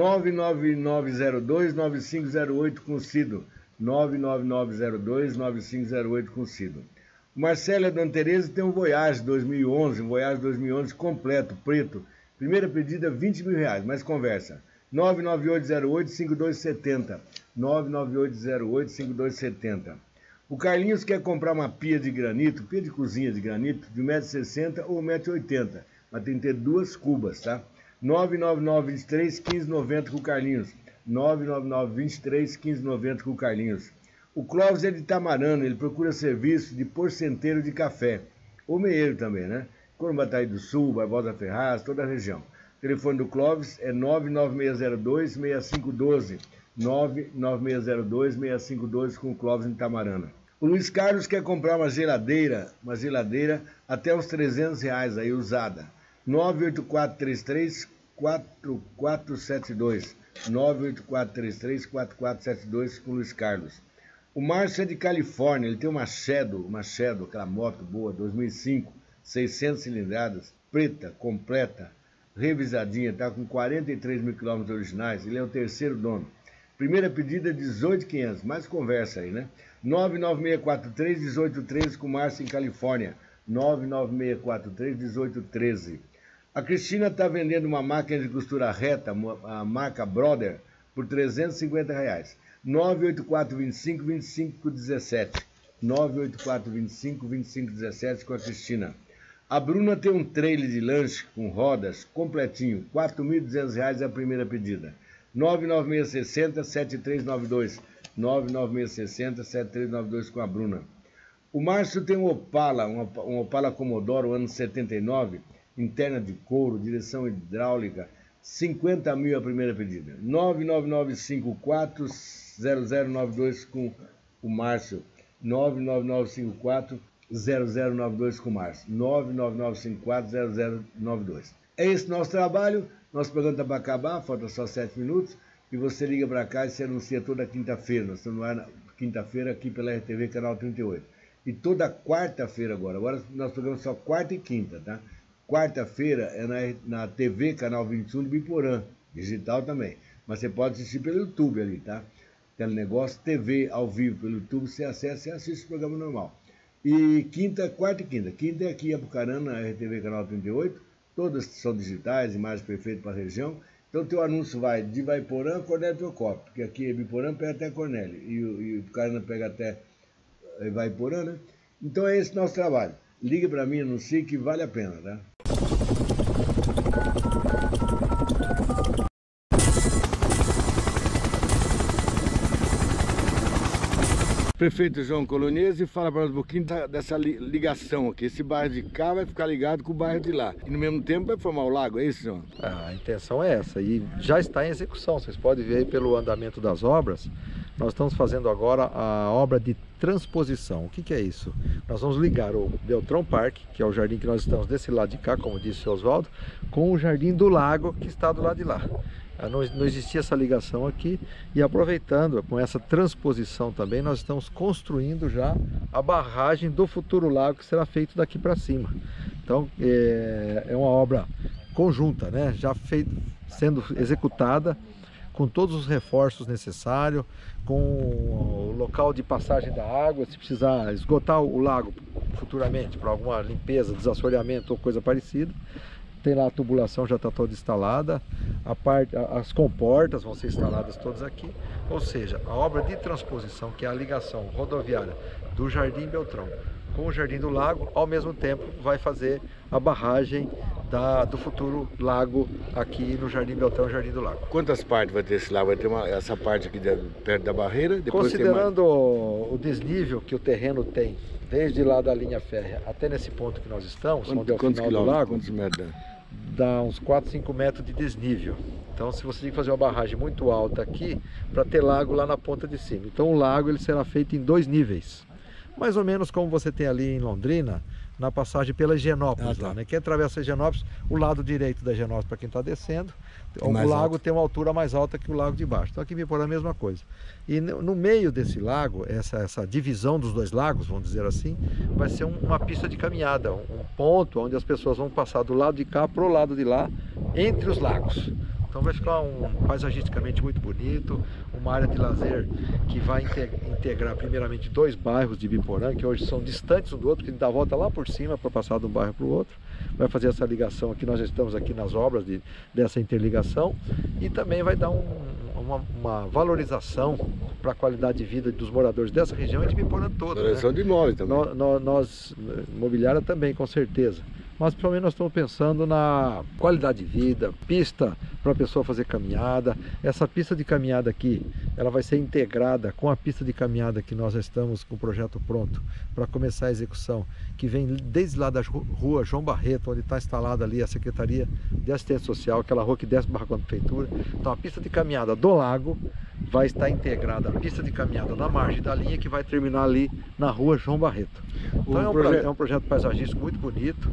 99902-9508 com Cido. 99902-9508 com Cido. O Marcelo e a Dona Tereza tem um Voyage 2011, completo, preto. Primeira pedida, R$20 mil, mais conversa. 99808-5270. 99808-5270. O Carlinhos quer comprar uma pia de granito, pia de cozinha de granito, de 1,60 m ou 1,80 m, mas tem que ter 2 cubas, tá? 999-23-1590 com o Carlinhos. 999-23-1590 com o Carlinhos. O Clóvis é de Tamarana, ele procura serviço de porcenteiro de café. Ou meieiro também, né? Corumbataí do Sul, Barbosa Ferraz, toda a região. O telefone do Clóvis é 99602-6512. 99602-6512 com o Clóvis em Itamarana. O Luiz Carlos quer comprar uma geladeira até uns R$300 aí, usada. 98433-4472. 98433-4472 com o Luiz Carlos. O Márcio é de Califórnia, ele tem uma Shadow, aquela moto boa, 2005, 600 cilindradas, preta, completa, revisadinha, tá com 43 mil quilômetros originais, ele é o terceiro dono. Primeira pedida, 18.500, mais conversa aí, né? 99643-1813 com o Márcio em Califórnia, 99643-1813. A Cristina está vendendo uma máquina de costura reta, a marca Brother, por R$350. 98425-2517. 98425-2517 com a Cristina. A Bruna tem um trailer de lanche com rodas, completinho, R$4.200 é a primeira pedida. 99660-7392. 99660-7392 com a Bruna. O Márcio tem um Opala, um Opala Commodore, ano 79, interna de couro, direção hidráulica, 50 mil a primeira pedida. 99954-0092 com o Márcio. 99954-0092 com o Márcio. 99954-0092. É esse nosso trabalho. Nosso programa está para acabar, falta só 7 minutos. E você liga para cá e se anuncia toda quinta-feira. Nós estamos no ar na quinta-feira aqui pela RTV Canal 38. E toda quarta-feira agora. Agora nosso programa é só quarta e quinta, tá? Quarta-feira é na TV Canal 21 do Biporã, digital também. Mas você pode assistir pelo YouTube ali, tá? Telenegócio TV ao vivo pelo YouTube, você acessa e assiste o programa normal. E quarta e quinta. Quinta é aqui em Apucarana, na RTV Canal 38. Todas são digitais, imagens perfeitas para a região. Então, o teu anúncio vai de Vaiporã a Cornélio Procópio, porque aqui é Biporã, pega até Cornélio, e o Apucarana pega até Vaiporã, né? Então, é esse nosso trabalho. Liga para mim, anuncie que vale a pena, tá? Prefeito João Colonese fala para nós um pouquinho dessa ligação aqui. Esse bairro de cá vai ficar ligado com o bairro de lá. E no mesmo tempo vai formar o lago, é isso, João? A intenção é essa e já está em execução. Vocês podem ver aí pelo andamento das obras. Nós estamos fazendo agora a obra de transposição. O que é isso? Nós vamos ligar o Beltrão Parque, que é o jardim que nós estamos desse lado de cá, como disse o Oswaldo, com o jardim do lago que está do lado de lá. Não existia essa ligação aqui e aproveitando com essa transposição também, nós estamos construindo já a barragem do futuro lago que será feito daqui para cima. Então é uma obra conjunta, né? Já sendo executada com todos os reforços necessários, com o local de passagem da água, se precisar esgotar o lago futuramente para alguma limpeza, desassoreamento ou coisa parecida. Tem lá a tubulação, já está toda instalada, as comportas vão ser instaladas todas aqui, ou seja, a obra de transposição, que é a ligação rodoviária do Jardim Beltrão com o Jardim do Lago, ao mesmo tempo vai fazer a barragem do futuro lago aqui no Jardim Beltrão e Jardim do Lago. Quantas partes vai ter esse lago? Vai ter essa parte aqui perto da barreira? Depois considerando o desnível que o terreno tem, desde lá da linha férrea até nesse ponto que nós estamos, onde é o final do lago, quantos metros? Dá uns 4, 5 metros de desnível. Então, se você tem que fazer uma barragem muito alta aqui, para ter lago lá na ponta de cima. Então, o lago ele será feito em 2 níveis. Mais ou menos como você tem ali em Londrina, na passagem pela Higienópolis, lá, né? Quem atravessa a Higienópolis, o lado direito da Higienópolis, para quem está descendo, o lago tem uma altura mais alta que o lago de baixo. Então aqui em Biporã a mesma coisa. E no meio desse lago, essa divisão dos 2 lagos, vamos dizer assim, vai ser uma pista de caminhada, um ponto onde as pessoas vão passar do lado de cá para o lado de lá, entre os lagos. Então vai ficar paisagisticamente muito bonito, uma área de lazer que vai integrar primeiramente 2 bairros de Biporã, que hoje são distantes um do outro, que dá a volta lá por cima para passar de um bairro para o outro. Vai fazer essa ligação aqui, nós já estamos aqui nas obras dessa interligação, e também vai dar uma valorização para a qualidade de vida dos moradores dessa região e de Biporã toda. Valorização de imóveis também. Nós, imobiliária também, com certeza. mas principalmente nós estamos pensando na qualidade de vida, pista para a pessoa fazer caminhada. Essa pista de caminhada aqui, ela vai ser integrada com a pista de caminhada que nós já estamos com o projeto pronto para começar a execução, que vem desde lá da rua João Barreto, onde está instalada ali a Secretaria de Assistência Social, aquela rua que desce para a prefeitura. Então a pista de caminhada do lago vai estar integrada à pista de caminhada na margem da linha, que vai terminar ali na rua João Barreto. Então é um projeto paisagístico muito bonito,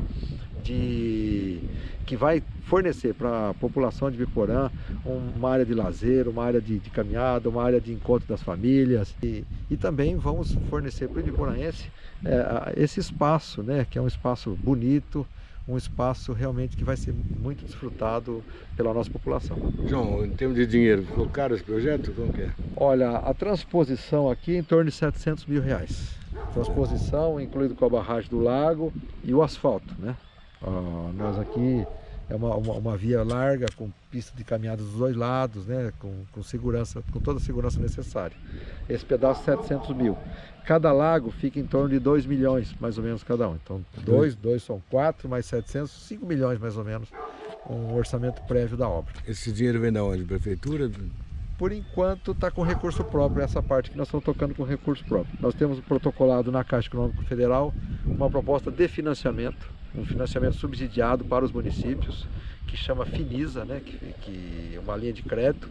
que vai fornecer para a população de Ibiporã uma área de lazer, uma área de caminhada, uma área de encontro das famílias, e também vamos fornecer para o ibiporaense esse espaço, né, que é um espaço bonito, um espaço realmente que vai ser muito desfrutado pela nossa população. João, em termos de dinheiro, ficou caro esse projeto? Como que é? Olha, a transposição aqui é em torno de R$700 mil. Transposição, incluído com a barragem do lago e o asfalto, né? Nós aqui é uma via larga, com pista de caminhada dos dois lados, né? Com segurança, com toda a segurança necessária. Esse pedaço 700 mil. Cada lago fica em torno de 2 milhões, mais ou menos, cada um. Então, dois são 4, mais 700, 5 milhões, mais ou menos, um orçamento prévio da obra. Esse dinheiro vem da onde? Prefeitura? Por enquanto está com recurso próprio, essa parte que nós estamos tocando com recurso próprio. Nós temos protocolado na Caixa Econômica Federal uma proposta de financiamento, um financiamento subsidiado para os municípios, que chama Finisa, né, que é uma linha de crédito.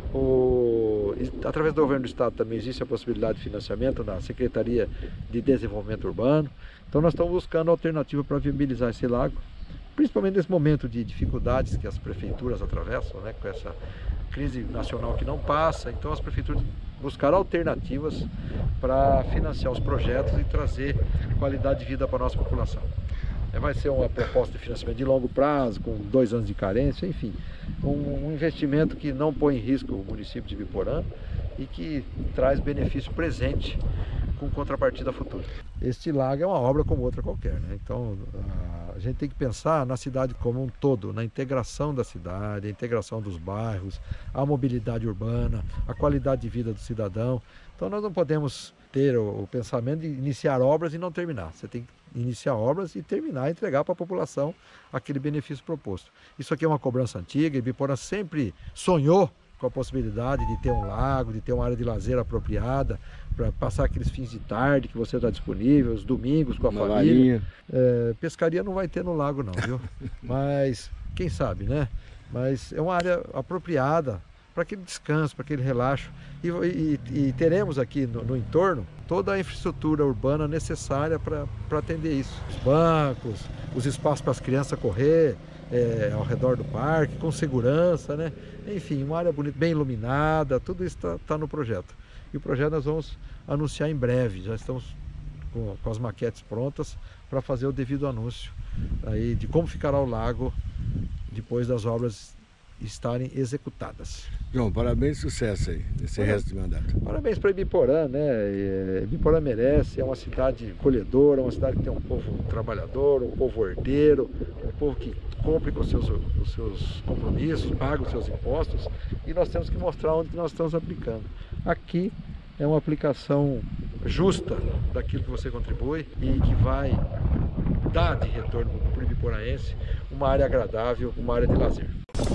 Através do governo do estado também existe a possibilidade de financiamento na Secretaria de Desenvolvimento Urbano. Então nós estamos buscando alternativa para viabilizar esse lago, principalmente nesse momento de dificuldades que as prefeituras atravessam, né, com essa crise nacional que não passa. Então as prefeituras buscaram alternativas para financiar os projetos e trazer qualidade de vida para a nossa população. Vai ser uma proposta de financiamento de longo prazo, com 2 anos de carência, enfim, um investimento que não põe em risco o município de Ibiporã e que traz benefício presente com contrapartida futura. Este lago é uma obra como outra qualquer, né? Então a gente tem que pensar na cidade como um todo, na integração da cidade, a integração dos bairros, a mobilidade urbana, a qualidade de vida do cidadão. Então nós não podemos ter o pensamento de iniciar obras e não terminar. Você tem que iniciar obras e terminar, entregar para a população aquele benefício proposto. Isso aqui é uma cobrança antiga, Ibiporã sempre sonhou com a possibilidade de ter um lago, de ter uma área de lazer apropriada, para passar aqueles fins de tarde que você está disponível, os domingos com a família. Pescaria não vai ter no lago não, viu? Mas, quem sabe, né? Mas é uma área apropriada para aquele descanso, para aquele relaxo. E teremos aqui no entorno toda a infraestrutura urbana necessária para atender isso. Os bancos, os espaços para as crianças correr ao redor do parque, com segurança, né? Enfim, uma área bonita, bem iluminada, tudo isso está no projeto. E o projeto nós vamos anunciar em breve, já estamos com as maquetes prontas para fazer o devido anúncio aí de como ficará o lago depois das obras estarem executadas. João, parabéns e sucesso aí, nesse resto de mandato. Parabéns para Ibiporã, né? Ibiporã merece, é uma cidade acolhedora, uma cidade que tem um povo trabalhador, um povo ordeiro, um povo que cumpre com os seus compromissos, paga os seus impostos, e nós temos que mostrar onde nós estamos aplicando. Aqui é uma aplicação justa daquilo que você contribui e que vai dar de retorno para o ibiporaense uma área agradável, uma área de lazer.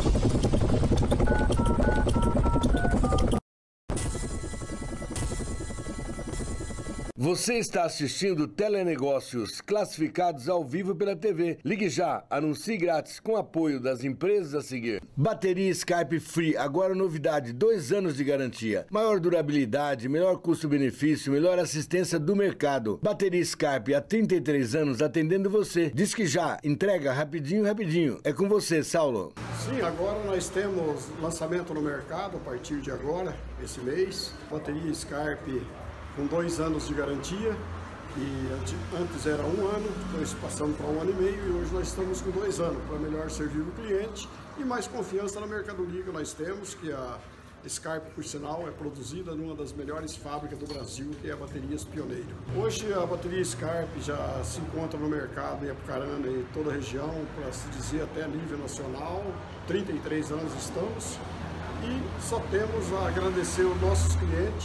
Você está assistindo Telenegócios classificados ao vivo pela TV. Ligue já, anuncie grátis com apoio das empresas a seguir. Bateria Skype Free, agora novidade, 2 anos de garantia. Maior durabilidade, melhor custo-benefício, melhor assistência do mercado. Bateria Skype há 33 anos atendendo você. Diz que já, entrega rapidinho, rapidinho. É com você, Saulo. Sim, agora nós temos lançamento no mercado a partir de agora, esse mês. Bateria Skype com 2 anos de garantia, e antes era 1 ano, depois passamos para 1 ano e meio, e hoje nós estamos com 2 anos, para melhor servir o cliente e mais confiança na mercadoria que nós temos, que a Skype, por sinal, é produzida numa das melhores fábricas do Brasil, que é a Baterias Pioneiro. Hoje a bateria Skype já se encontra no mercado em Apucarana e toda a região, para se dizer até nível nacional, 33 anos estamos, e só temos a agradecer aos nossos clientes,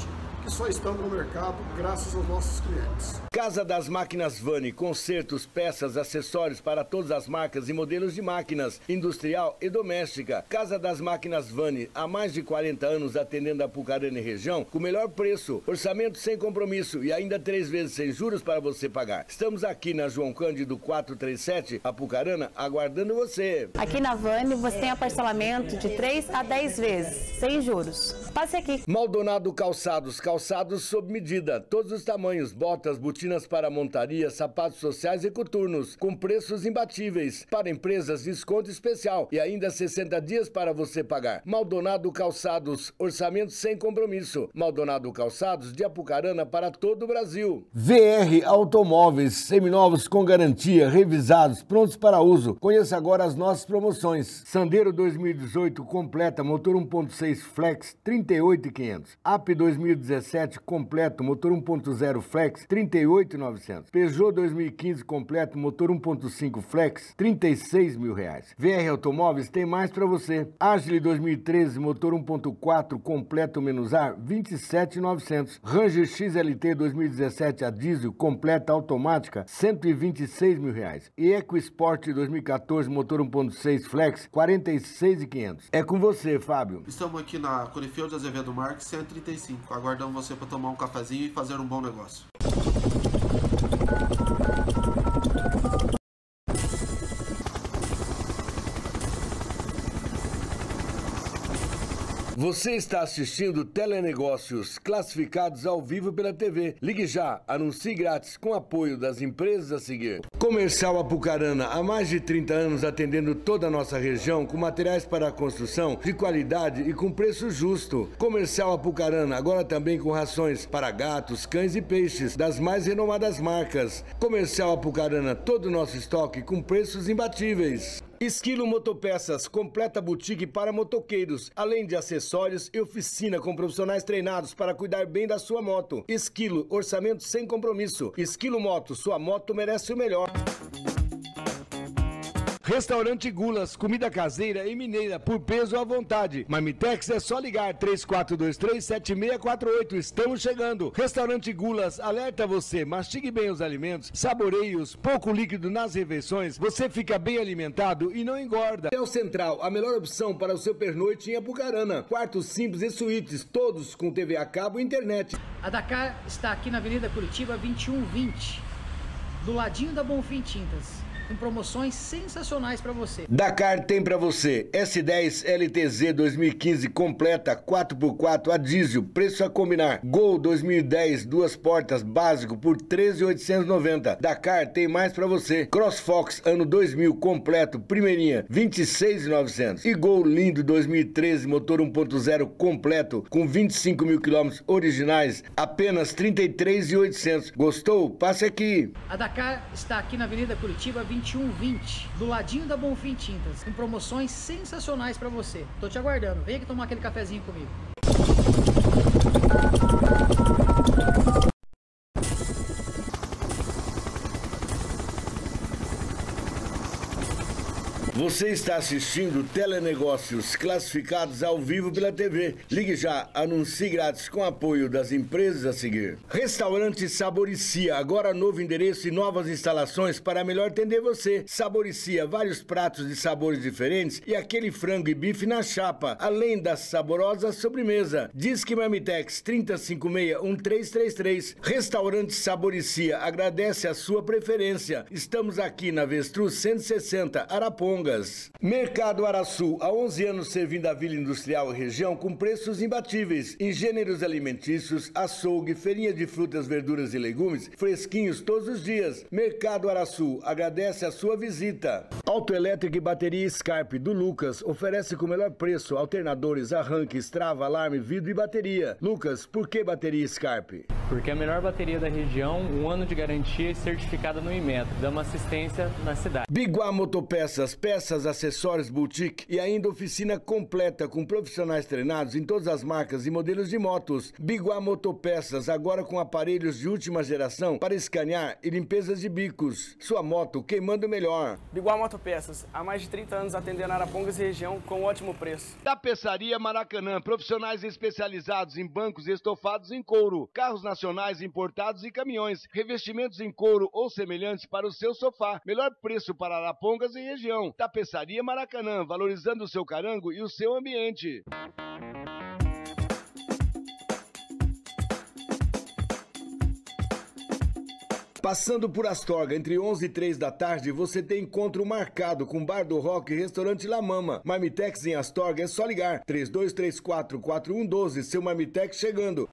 que só estamos no mercado graças aos nossos clientes. Casa das Máquinas Vani, consertos, peças, acessórios para todas as marcas e modelos de máquinas, industrial e doméstica. Casa das Máquinas Vani, há mais de 40 anos atendendo a Apucarana e região com o melhor preço, orçamento sem compromisso e ainda 3 vezes sem juros para você pagar. Estamos aqui na João Cândido 437, Apucarana, aguardando você. Aqui na Vani você tem a parcelamento de 3 a 10 vezes, sem juros. Passe aqui. Maldonado Calçados, calçados sob medida, todos os tamanhos, botas, botinas para montaria, sapatos sociais e coturnos, com preços imbatíveis. Para empresas, desconto especial e ainda 60 dias para você pagar. Maldonado Calçados, orçamento sem compromisso. Maldonado Calçados, de Apucarana para todo o Brasil. VR Automóveis, seminovos com garantia, revisados, prontos para uso. Conheça agora as nossas promoções. Sandero 2018 completa, motor 1.6 Flex, 38.500. AP 2017 completo, motor 1.0 Flex, 38.900. Peugeot 2015 completo, motor 1.5 Flex, R$36.000. VR Automóveis tem mais para você. Agile 2013 motor 1.4 completo menos ar, R$27.900. Ranger XLT 2017 a diesel completa automática, R$126.000. E EcoSport 2014 motor 1.6 Flex, R$46.500. É com você, Fábio. Estamos aqui na Corifeu de Azevedo Marques 135. Aguardamos você para tomar um cafezinho e fazer um bom negócio. Você está assistindo Telenegócios, classificados ao vivo pela TV. Ligue já, anuncie grátis com apoio das empresas a seguir. Comercial Apucarana, há mais de 30 anos atendendo toda a nossa região com materiais para a construção de qualidade e com preço justo. Comercial Apucarana, agora também com rações para gatos, cães e peixes das mais renomadas marcas. Comercial Apucarana, todo o nosso estoque com preços imbatíveis. Esquilo Motopeças, completa boutique para motoqueiros, além de acessórios e oficina com profissionais treinados para cuidar bem da sua moto. Esquilo, orçamento sem compromisso. Esquilo Moto, sua moto merece o melhor. Restaurante Gulas, comida caseira e mineira por peso à vontade. Marmitex é só ligar 3423-7648. Estamos chegando. Restaurante Gulas, alerta você, mastigue bem os alimentos, saboreie-os, pouco líquido nas refeições, você fica bem alimentado e não engorda. Hotel Central, a melhor opção para o seu pernoite em Apucarana. Quartos simples e suítes, todos com TV a cabo e internet. A Dakar está aqui na Avenida Curitiba 2120, do ladinho da Bonfim Tintas, com promoções sensacionais para você. Dakar tem para você. S10 LTZ 2015 completa 4x4 a diesel, preço a combinar. Gol 2010 duas portas básico por 13.890. Dakar tem mais para você. CrossFox ano 2000 completo, primeirinha, 26.900. E Gol lindo 2013 motor 1.0 completo com 25.000 km originais, apenas 33.800. Gostou? Passe aqui. A Dakar está aqui na Avenida Curitiba 2120, do ladinho da Bonfim Tintas, com promoções sensacionais para você. Tô te aguardando, vem aqui tomar aquele cafezinho comigo. Você está assistindo Telenegócios, classificados ao vivo pela TV. Ligue já, anuncie grátis com apoio das empresas a seguir. Restaurante Saboricia, agora novo endereço e novas instalações para melhor atender você. Saboricia, vários pratos de sabores diferentes e aquele frango e bife na chapa, além da saborosa sobremesa. Disque Marmitex 3056-1333. Restaurante Saboricia, agradece a sua preferência. Estamos aqui na Avestruz 160, Arapongas. Mercado Araçu, há 11 anos servindo a Vila Industrial e região com preços imbatíveis em gêneros alimentícios, açougue, feirinha de frutas, verduras e legumes, fresquinhos todos os dias. Mercado Araçu, agradece a sua visita. Autoelétrica e bateria Scarpe do Lucas oferece com o melhor preço alternadores, arranques, trava, alarme, vidro e bateria. Lucas, por que bateria Scarpe? Porque é a melhor bateria da região, 1 ano de garantia e certificada no Inmetro, dá uma assistência na cidade. Biguá Motopeças, peças peças, acessórios, boutique e ainda oficina completa com profissionais treinados em todas as marcas e modelos de motos. Biguá Motopeças, agora com aparelhos de última geração para escanear e limpezas de bicos. Sua moto queimando melhor. Biguá Motopeças, há mais de 30 anos atendendo Arapongas e região com ótimo preço. Tapeçaria Maracanã, profissionais especializados em bancos estofados em couro, carros nacionais importados e caminhões, revestimentos em couro ou semelhantes para o seu sofá. Melhor preço para Arapongas e região. Tapeçaria Maracanã, valorizando o seu carango e o seu ambiente. Passando por Astorga, entre 11 e 3 da tarde, você tem encontro marcado com Bar do Rock e Restaurante La Mama. Marmitex em Astorga é só ligar. 3234-4112, seu Marmitex chegando.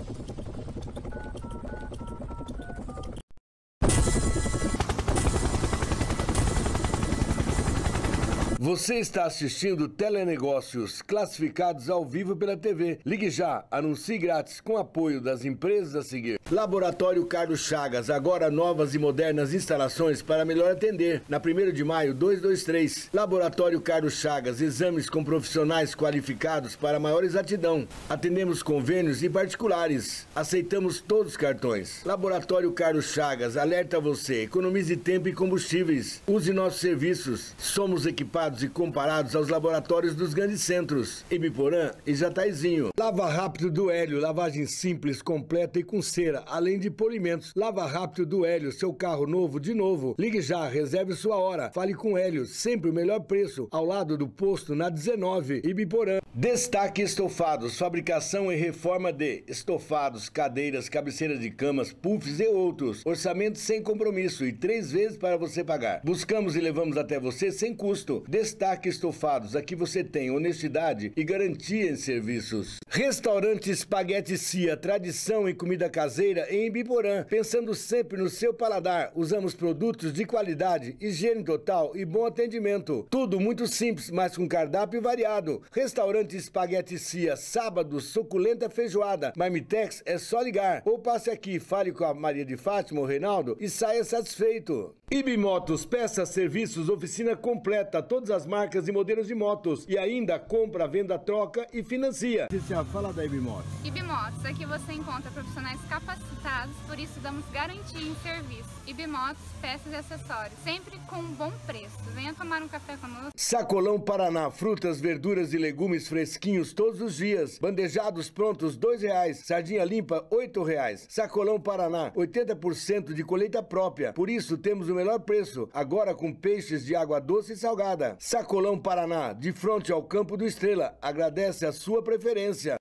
Você está assistindo Telenegócios, classificados ao vivo pela TV. Ligue já, anuncie grátis com apoio das empresas a seguir. Laboratório Carlos Chagas, agora novas e modernas instalações para melhor atender. Na 1º de maio, 223. Laboratório Carlos Chagas, exames com profissionais qualificados para maior exatidão. Atendemos convênios e particulares. Aceitamos todos os cartões. Laboratório Carlos Chagas, alerta você, economize tempo e combustíveis. Use nossos serviços. Somos equipados e comparados aos laboratórios dos grandes centros, Ibiporã e Jataizinho. Lava Rápido do Hélio, lavagem simples, completa e com cera, além de polimentos. Lava Rápido do Hélio, seu carro novo de novo. Ligue já, reserve sua hora. Fale com Hélio, sempre o melhor preço, ao lado do posto na 19, Ibiporã. Destaque Estofados, fabricação e reforma de estofados, cadeiras, cabeceiras de camas, puffs e outros. Orçamento sem compromisso e 3 vezes para você pagar. Buscamos e levamos até você sem custo. Destaque Estofados, aqui você tem honestidade e garantia em serviços. Restaurante Espaguete Cia, tradição em comida caseira em Ibiporã. Pensando sempre no seu paladar, usamos produtos de qualidade, higiene total e bom atendimento. Tudo muito simples, mas com cardápio variado. Restaurante Espaguete Cia, sábado, suculenta feijoada. Marmitex é só ligar. Ou passe aqui, fale com a Maria de Fátima ou Reinaldo e saia satisfeito. Ibimotos, peças, serviços, oficina completa, todas as marcas e modelos de motos. E ainda compra, venda, troca e financia. Fala da Ibimotos. Ibimotos, aqui você encontra profissionais capacitados, por isso damos garantia em serviço. Ibimotos, peças e acessórios, sempre com um bom preço. Venha tomar um café conosco. Sacolão Paraná, frutas, verduras e legumes fresquinhos todos os dias. Bandejados prontos, R$2. Sardinha limpa, R$8. Sacolão Paraná, 80% de colheita própria. Por isso temos o melhor preço, agora com peixes de água doce e salgada. Sacolão Paraná, de frente ao Campo do Estrela. Agradece a sua preferência.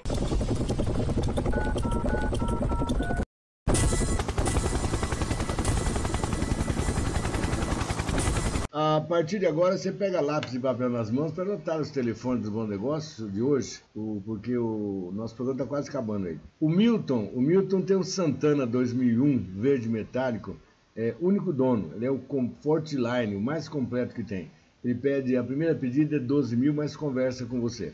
A partir de agora você pega lápis e papel nas mãos para anotar os telefones do Bom Negócio de hoje, porque o nosso programa está quase acabando aí. O Milton tem um Santana 2001 verde metálico, único dono, ele é o Comfort Line, o mais completo que tem. Ele pede, a primeira pedida é 12 mil, mas conversa com você.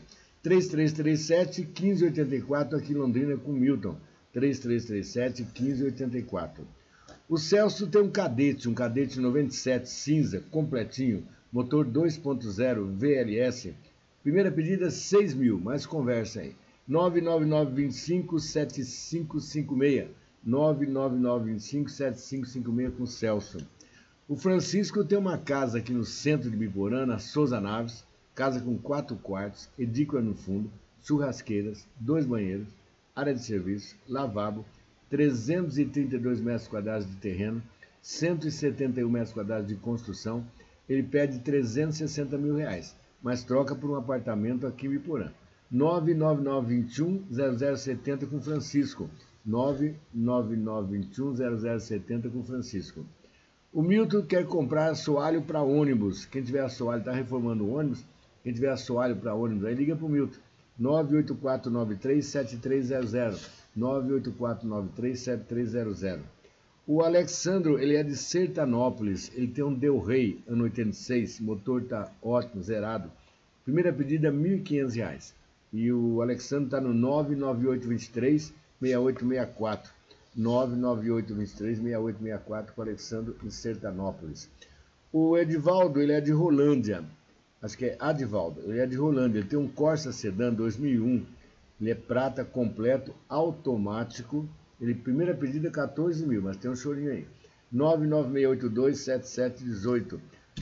3337-1584 aqui em Londrina com o Milton. 3337-1584. O Celso tem um Cadete 97 cinza, completinho, motor 2.0 VLS. Primeira pedida 6 mil, mas conversa aí. 99925-7556. 99925-7556 com o Celso. O Francisco tem uma casa aqui no centro de Ibiporã, na Souza Naves, casa com 4 quartos, edícula no fundo, churrasqueiras, 2 banheiros, área de serviço, lavabo, 332 metros quadrados de terreno, 171 metros quadrados de construção. Ele pede R$360 mil, mas troca por um apartamento aqui em Ibiporã. 99921-0070 com Francisco. 99921-0070 com Francisco. O Milton quer comprar assoalho para ônibus. Quem tiver assoalho, está reformando o ônibus, quem tiver assoalho para ônibus, aí liga para o Milton. 98493-7300. 98493-7300. O Alexandro, ele é de Sertanópolis, ele tem um Del Rey, ano 86, motor está ótimo, zerado. Primeira pedida, R$1.500. E o Alexandro está no 99823-6864. 99823-6864 com o Alexandro em Sertanópolis. O Edivaldo, ele é de Rolândia. acho que é Adivaldo, ele é de Rolândia, ele tem um Corsa Sedan 2001, ele é prata completo, automático, ele primeira pedida 14 mil, mas tem um chorinho aí. 996827718,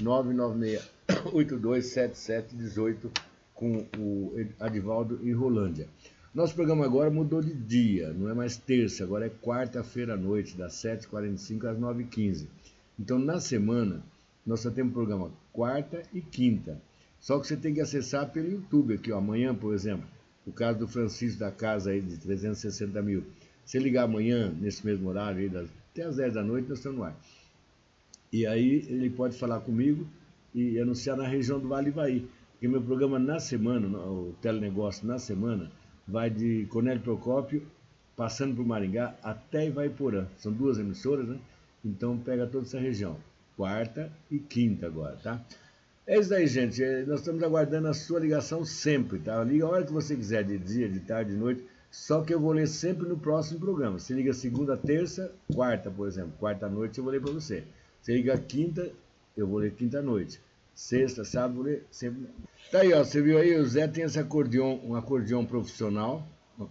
996827718 com o Adivaldo em Rolândia. Nosso programa agora mudou de dia, não é mais terça, agora é quarta-feira à noite, das 7h45 às 9h15. Então, na semana, nós só temos programa quarta e quinta. Só que você tem que acessar pelo YouTube aqui, ó. Amanhã, por exemplo, o caso do Francisco da casa aí de 360 mil. Se ligar amanhã, nesse mesmo horário, aí, até às 10 da noite, nós estamos no ar. E aí ele pode falar comigo e anunciar na região do Vale Ivaí. Porque meu programa na semana, o Telenegócio na semana, vai de Cornélio Procópio, passando por Maringá, até Ivaiporã. São 2 emissoras, né? Então pega toda essa região. Quarta e quinta agora, tá? É isso aí, gente. Nós estamos aguardando a sua ligação sempre, tá? Liga a hora que você quiser, de dia, de tarde, de noite. Só que eu vou ler sempre no próximo programa. Você liga segunda, terça, quarta, por exemplo. Quarta à noite eu vou ler para você. Você liga quinta, eu vou ler quinta à noite. Sexta, sábado, vou ler sempre. Tá aí, ó. Você viu aí? O Zé tem esse acordeon, um acordeon profissional.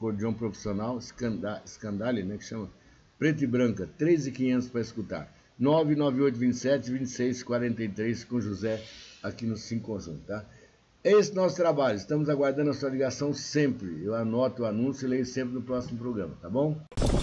Scandale, né? Que chama preto e branca. 3.500 para escutar. 99827-2643 com José aqui no 5 Conjunto, tá? Esse é o nosso trabalho. Estamos aguardando a sua ligação sempre. Eu anoto o anúncio e leio sempre no próximo programa, tá bom?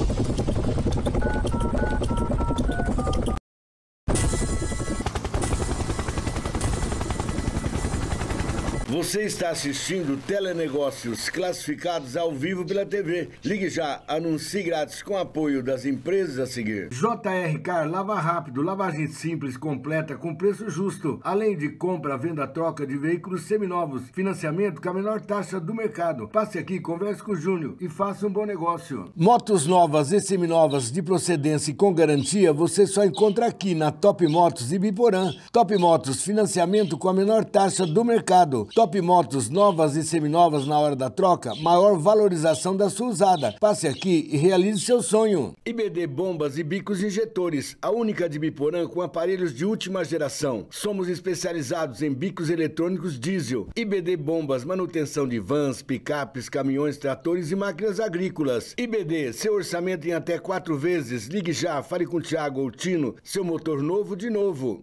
Você está assistindo Telenegócios classificados ao vivo pela TV. Ligue já, anuncie grátis com apoio das empresas a seguir. JR Car, lava rápido, lavagem simples, completa, com preço justo. Além de compra, venda, troca de veículos seminovos, financiamento com a menor taxa do mercado. Passe aqui, converse com o Júnior e faça um bom negócio. Motos novas e seminovas de procedência e com garantia, você só encontra aqui na Top Motos Ibiporã. Top Motos, financiamento com a menor taxa do mercado. Top Motos, novas e seminovas na hora da troca, maior valorização da sua usada. Passe aqui e realize seu sonho. IBD Bombas e Bicos Injetores, a única de Ibiporã com aparelhos de última geração. Somos especializados em bicos eletrônicos diesel. IBD Bombas, manutenção de vans, picapes, caminhões, tratores e máquinas agrícolas. IBD, seu orçamento em até 4 vezes. Ligue já, fale com o Thiago ou Tino, seu motor novo de novo.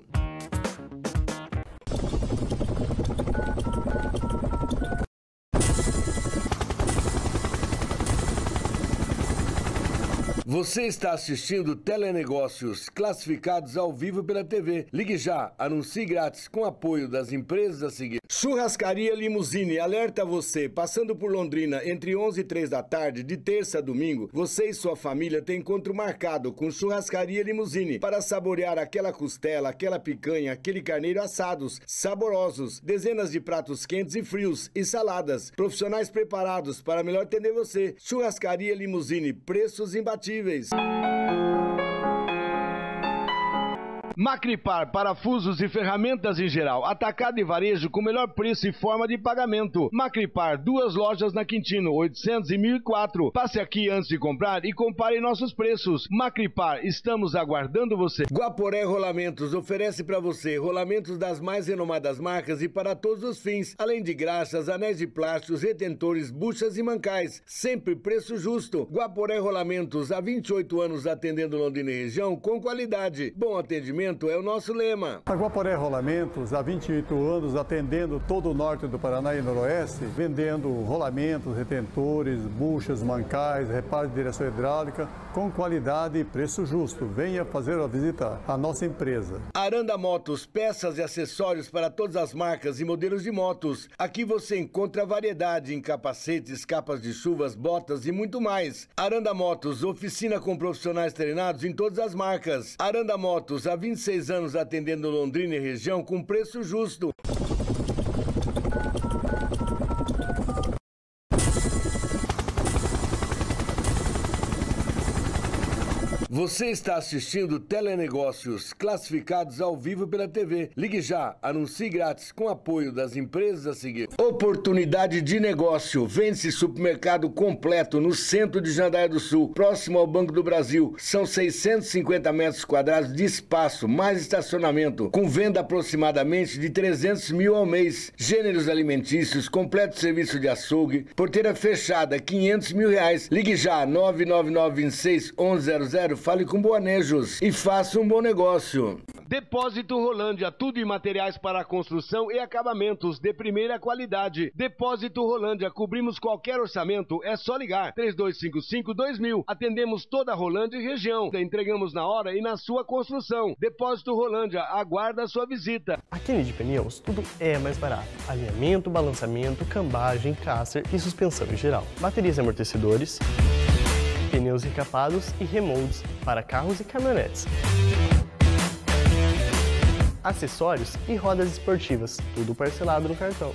Você está assistindo Telenegócios classificados ao vivo pela TV. Ligue já, anuncie grátis com apoio das empresas a seguir. Churrascaria Limousine alerta você, passando por Londrina entre 11 e 3 da tarde, de terça a domingo, você e sua família têm encontro marcado com Churrascaria Limousine para saborear aquela costela, aquela picanha, aquele carneiro assados, saborosos, dezenas de pratos quentes e frios e saladas, profissionais preparados para melhor atender você. Churrascaria Limousine, preços imbatíveis. Macripar, parafusos e ferramentas em geral, atacado e varejo com melhor preço e forma de pagamento. Macripar, 2 lojas na Quintino, 800 e 1004. Passe aqui antes de comprar e compare nossos preços. Macripar, estamos aguardando você. Guaporé Rolamentos oferece para você rolamentos das mais renomadas marcas e para todos os fins, além de graxas, anéis de plásticos, retentores, buchas e mancais. Sempre preço justo. Guaporé Rolamentos, há 28 anos atendendo Londrina e região com qualidade. Bom atendimento é o nosso lema. A Guaporé Rolamentos, há 28 anos, atendendo todo o norte do Paraná e noroeste, vendendo rolamentos, retentores, buchas, mancais, reparo de direção hidráulica, com qualidade e preço justo. Venha fazer a visita à nossa empresa. Aranda Motos, peças e acessórios para todas as marcas e modelos de motos. Aqui você encontra variedade em capacetes, capas de chuvas, botas e muito mais. Aranda Motos, oficina com profissionais treinados em todas as marcas. Aranda Motos, há 26 anos atendendo Londrina e região com preço justo. Você está assistindo Telenegócios, classificados ao vivo pela TV. Ligue já, anuncie grátis com apoio das empresas a seguir. Oportunidade de negócio. Vende-se supermercado completo no centro de Jandaia do Sul, próximo ao Banco do Brasil. São 650 metros quadrados de espaço, mais estacionamento, com venda aproximadamente de 300 mil ao mês. Gêneros alimentícios, completo serviço de açougue, porteira fechada, R$500 mil. Ligue já, 99926-1100. Fale com Boanejos e faça um bom negócio. Depósito Rolândia, tudo em materiais para construção e acabamentos de primeira qualidade. Depósito Rolândia, cobrimos qualquer orçamento, é só ligar. 3255-2000. Atendemos toda a Rolândia e região. Entregamos na hora e na sua construção. Depósito Rolândia, aguarda a sua visita. Aqui na Nid Pneus, tudo é mais barato. Alinhamento, balançamento, cambagem, caster e suspensão em geral. Baterias e amortecedores, pneus encapados e remoldes para carros e caminhonetes. Acessórios e rodas esportivas, tudo parcelado no cartão.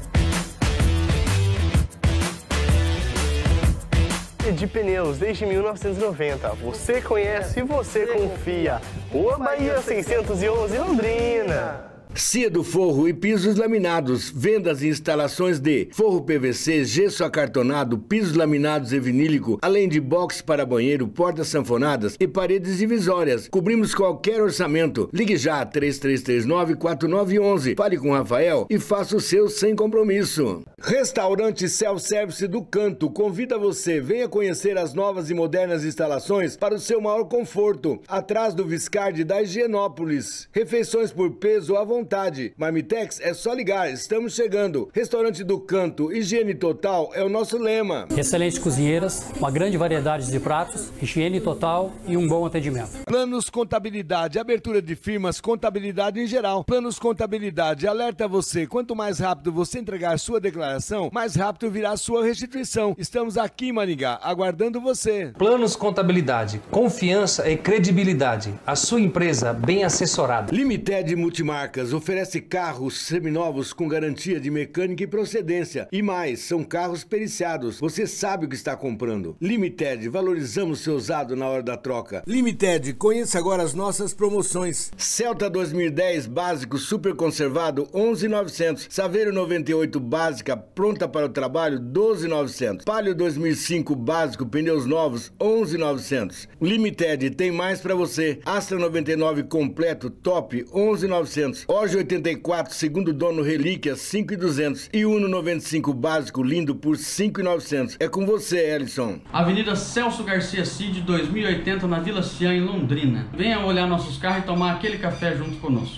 Nid Pneus, desde 1990. Você conhece e você confia. Rua Bahia 611, Londrina. Cia do Forro e pisos laminados, vendas e instalações de forro PVC, gesso acartonado, pisos laminados e vinílico, além de box para banheiro, portas sanfonadas e paredes divisórias. Cobrimos qualquer orçamento. Ligue já, 3339-4911. Fale com o Rafael e faça o seu sem compromisso. Restaurante Self-Service do Canto convida você. Venha conhecer as novas e modernas instalações para o seu maior conforto. Atrás do Viscardi da Higienópolis. Refeições por peso à vontade. Marmitex é só ligar, estamos chegando. Restaurante do Canto, higiene total é o nosso lema. Excelentes cozinheiras, uma grande variedade de pratos, higiene total e um bom atendimento. Planos Contabilidade, abertura de firmas, contabilidade em geral. Planos Contabilidade, alerta você, quanto mais rápido você entregar sua declaração, mais rápido virá a sua restituição. Estamos aqui em Maringá, aguardando você. Planos Contabilidade, confiança e credibilidade. A sua empresa bem assessorada. Limited Multimarcas oferece carros seminovos com garantia de mecânica e procedência. E mais, são carros periciados. Você sabe o que está comprando. Limited, valorizamos seu usado na hora da troca. Limited, conheça agora as nossas promoções. Celta 2010 básico super conservado, 11.900. Saveiro 98 básica pronta para o trabalho, 12.900. Palio 2005 básico, pneus novos, 11.900. Limited, tem mais para você. Astra 99 completo, top, 11.900. Orge 84, segundo dono Relíquia, 5.200. E Uno 95 básico, lindo, por 5.900. É com você, Ellison. Avenida Celso Garcia Cid, 2080, na Vila Cian, em Londrina. Venha olhar nossos carros e tomar aquele café junto conosco.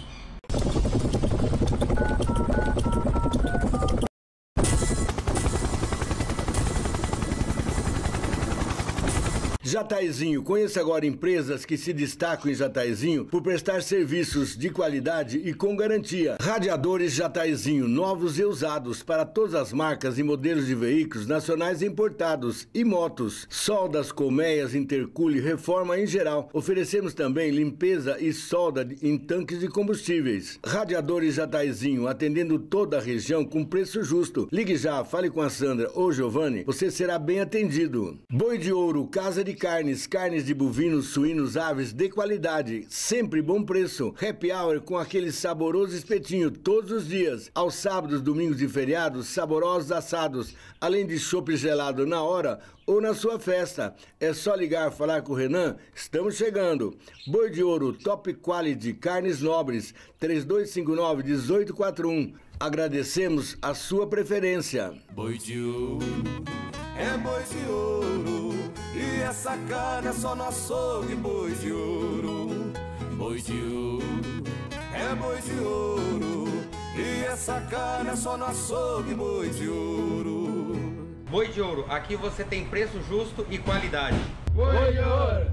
Jataizinho, conheça agora empresas que se destacam em Jataizinho por prestar serviços de qualidade e com garantia. Radiadores Jataizinho, novos e usados para todas as marcas e modelos de veículos nacionais e importados e motos. Soldas, colmeias, intercooler, reforma em geral. Oferecemos também limpeza e solda em tanques de combustíveis. Radiadores Jataizinho, atendendo toda a região com preço justo. Ligue já, fale com a Sandra ou Giovanni, você será bem atendido. Boi de Ouro, casa de carnes, carnes de bovinos, suínos, aves de qualidade, sempre bom preço. Happy Hour com aquele saboroso espetinho todos os dias. Aos sábados, domingos e feriados, saborosos assados, além de chopp gelado na hora ou na sua festa. É só ligar, falar com o Renan, estamos chegando. Boi de Ouro, top quality, carnes nobres, 3259-1841. Agradecemos a sua preferência. Boi de ouro, é boi de ouro, e essa carne é só no açougue. Boi de ouro, boi de ouro, é boi de ouro, e essa carne é só no açougue. Boi de ouro. Boi de Ouro, aqui você tem preço justo e qualidade. Boi de ouro.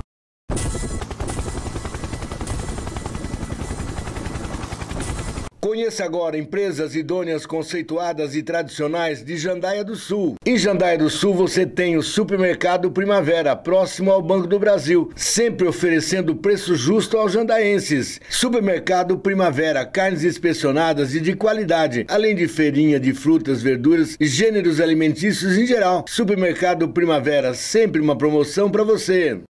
Conheça Conheça agora empresas idôneas conceituadas e tradicionais de Jandaia do Sul. Em Jandaia do Sul você tem o Supermercado Primavera, próximo ao Banco do Brasil, sempre oferecendo preço justo aos jandaenses. Supermercado Primavera, carnes inspecionadas e de qualidade, além de feirinha de frutas, verduras e gêneros alimentícios em geral. Supermercado Primavera, sempre uma promoção para você.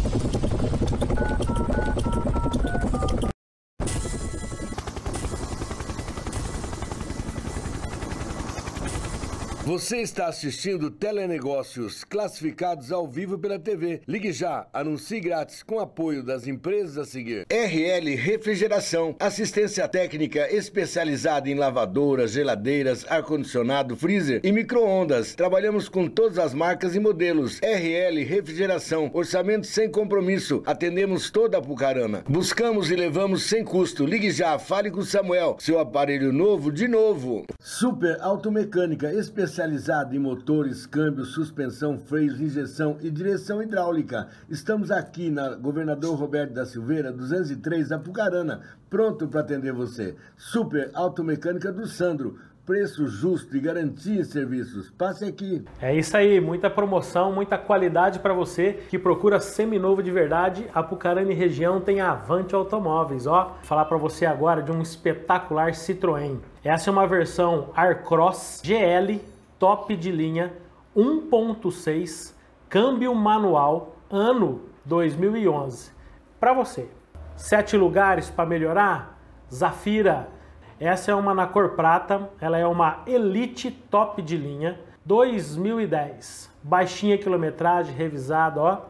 Você está assistindo Telenegócios, classificados ao vivo pela TV. Ligue já, anuncie grátis com apoio das empresas a seguir. RL Refrigeração, assistência técnica especializada em lavadoras, geladeiras, ar-condicionado, freezer e micro-ondas. Trabalhamos com todas as marcas e modelos. RL Refrigeração, orçamento sem compromisso. Atendemos toda a Apucarana. Buscamos e levamos sem custo. Ligue já, fale com o Samuel. Seu aparelho novo de novo. Super Automecânica, especializada em motores, câmbio, suspensão, freios, injeção e direção hidráulica. Estamos aqui na Governador Roberto da Silveira, 203, Apucarana, pronto para atender você. Super Automecânica do Sandro, preço justo e garantia em serviços. Passe aqui. É isso aí, muita promoção, muita qualidade para você que procura seminovo de verdade. Apucarana e região tem a Avante Automóveis, ó. Vou falar para você agora de um espetacular Citroën. Essa é uma versão Aircross GL top de linha, 1.6, câmbio manual, ano 2011. Para você. 7 lugares para melhorar? Zafira. Essa é uma na cor prata, ela é uma Elite top de linha, 2010. Baixinha quilometragem, revisada, ó,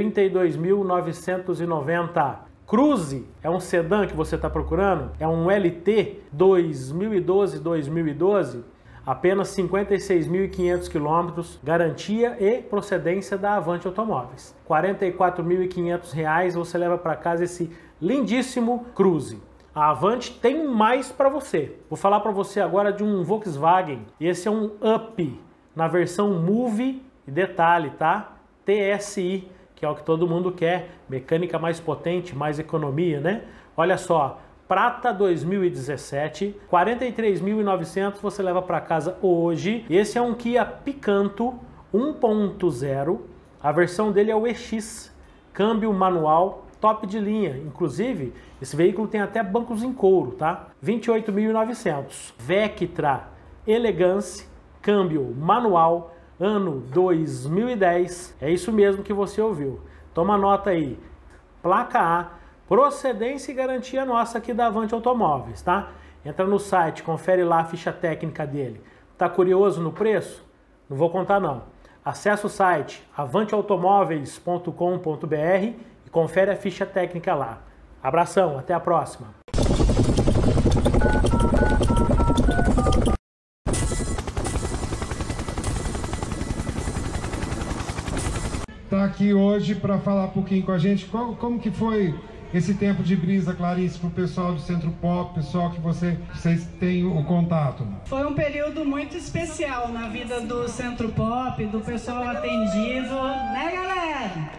32.990. Cruze é um sedã que você está procurando? É um LT 2012, apenas 56.500 quilômetros, garantia e procedência da Avante Automóveis. R$ 44.500 você leva para casa esse lindíssimo Cruze. A Avante tem mais para você. Vou falar para você agora de um Volkswagen. Esse é um Up na versão Move e detalhe, tá? TSI, que é o que todo mundo quer. Mecânica mais potente, mais economia, né? Olha só. Prata 2017, 43.900 você leva para casa hoje. Esse é um Kia Picanto 1.0, a versão dele é o EX, câmbio manual, top de linha. Inclusive, esse veículo tem até bancos em couro, tá? 28.900. Vectra Elegance, câmbio manual, ano 2010. É isso mesmo que você ouviu. Toma nota aí. Placa A. Procedência e garantia nossa aqui da Avante Automóveis, tá? Entra no site, confere lá a ficha técnica dele. Tá curioso no preço? Não vou contar não. Acesse o site avanteautomóveis.com.br e confere a ficha técnica lá. Abração, até a próxima. Tá aqui hoje para falar um pouquinho com a gente como que foi esse tempo de brisa, Clarice, para o pessoal do Centro Pop, pessoal que vocês têm o contato. Foi um período muito especial na vida do Centro Pop, do pessoal atendido, né, galera?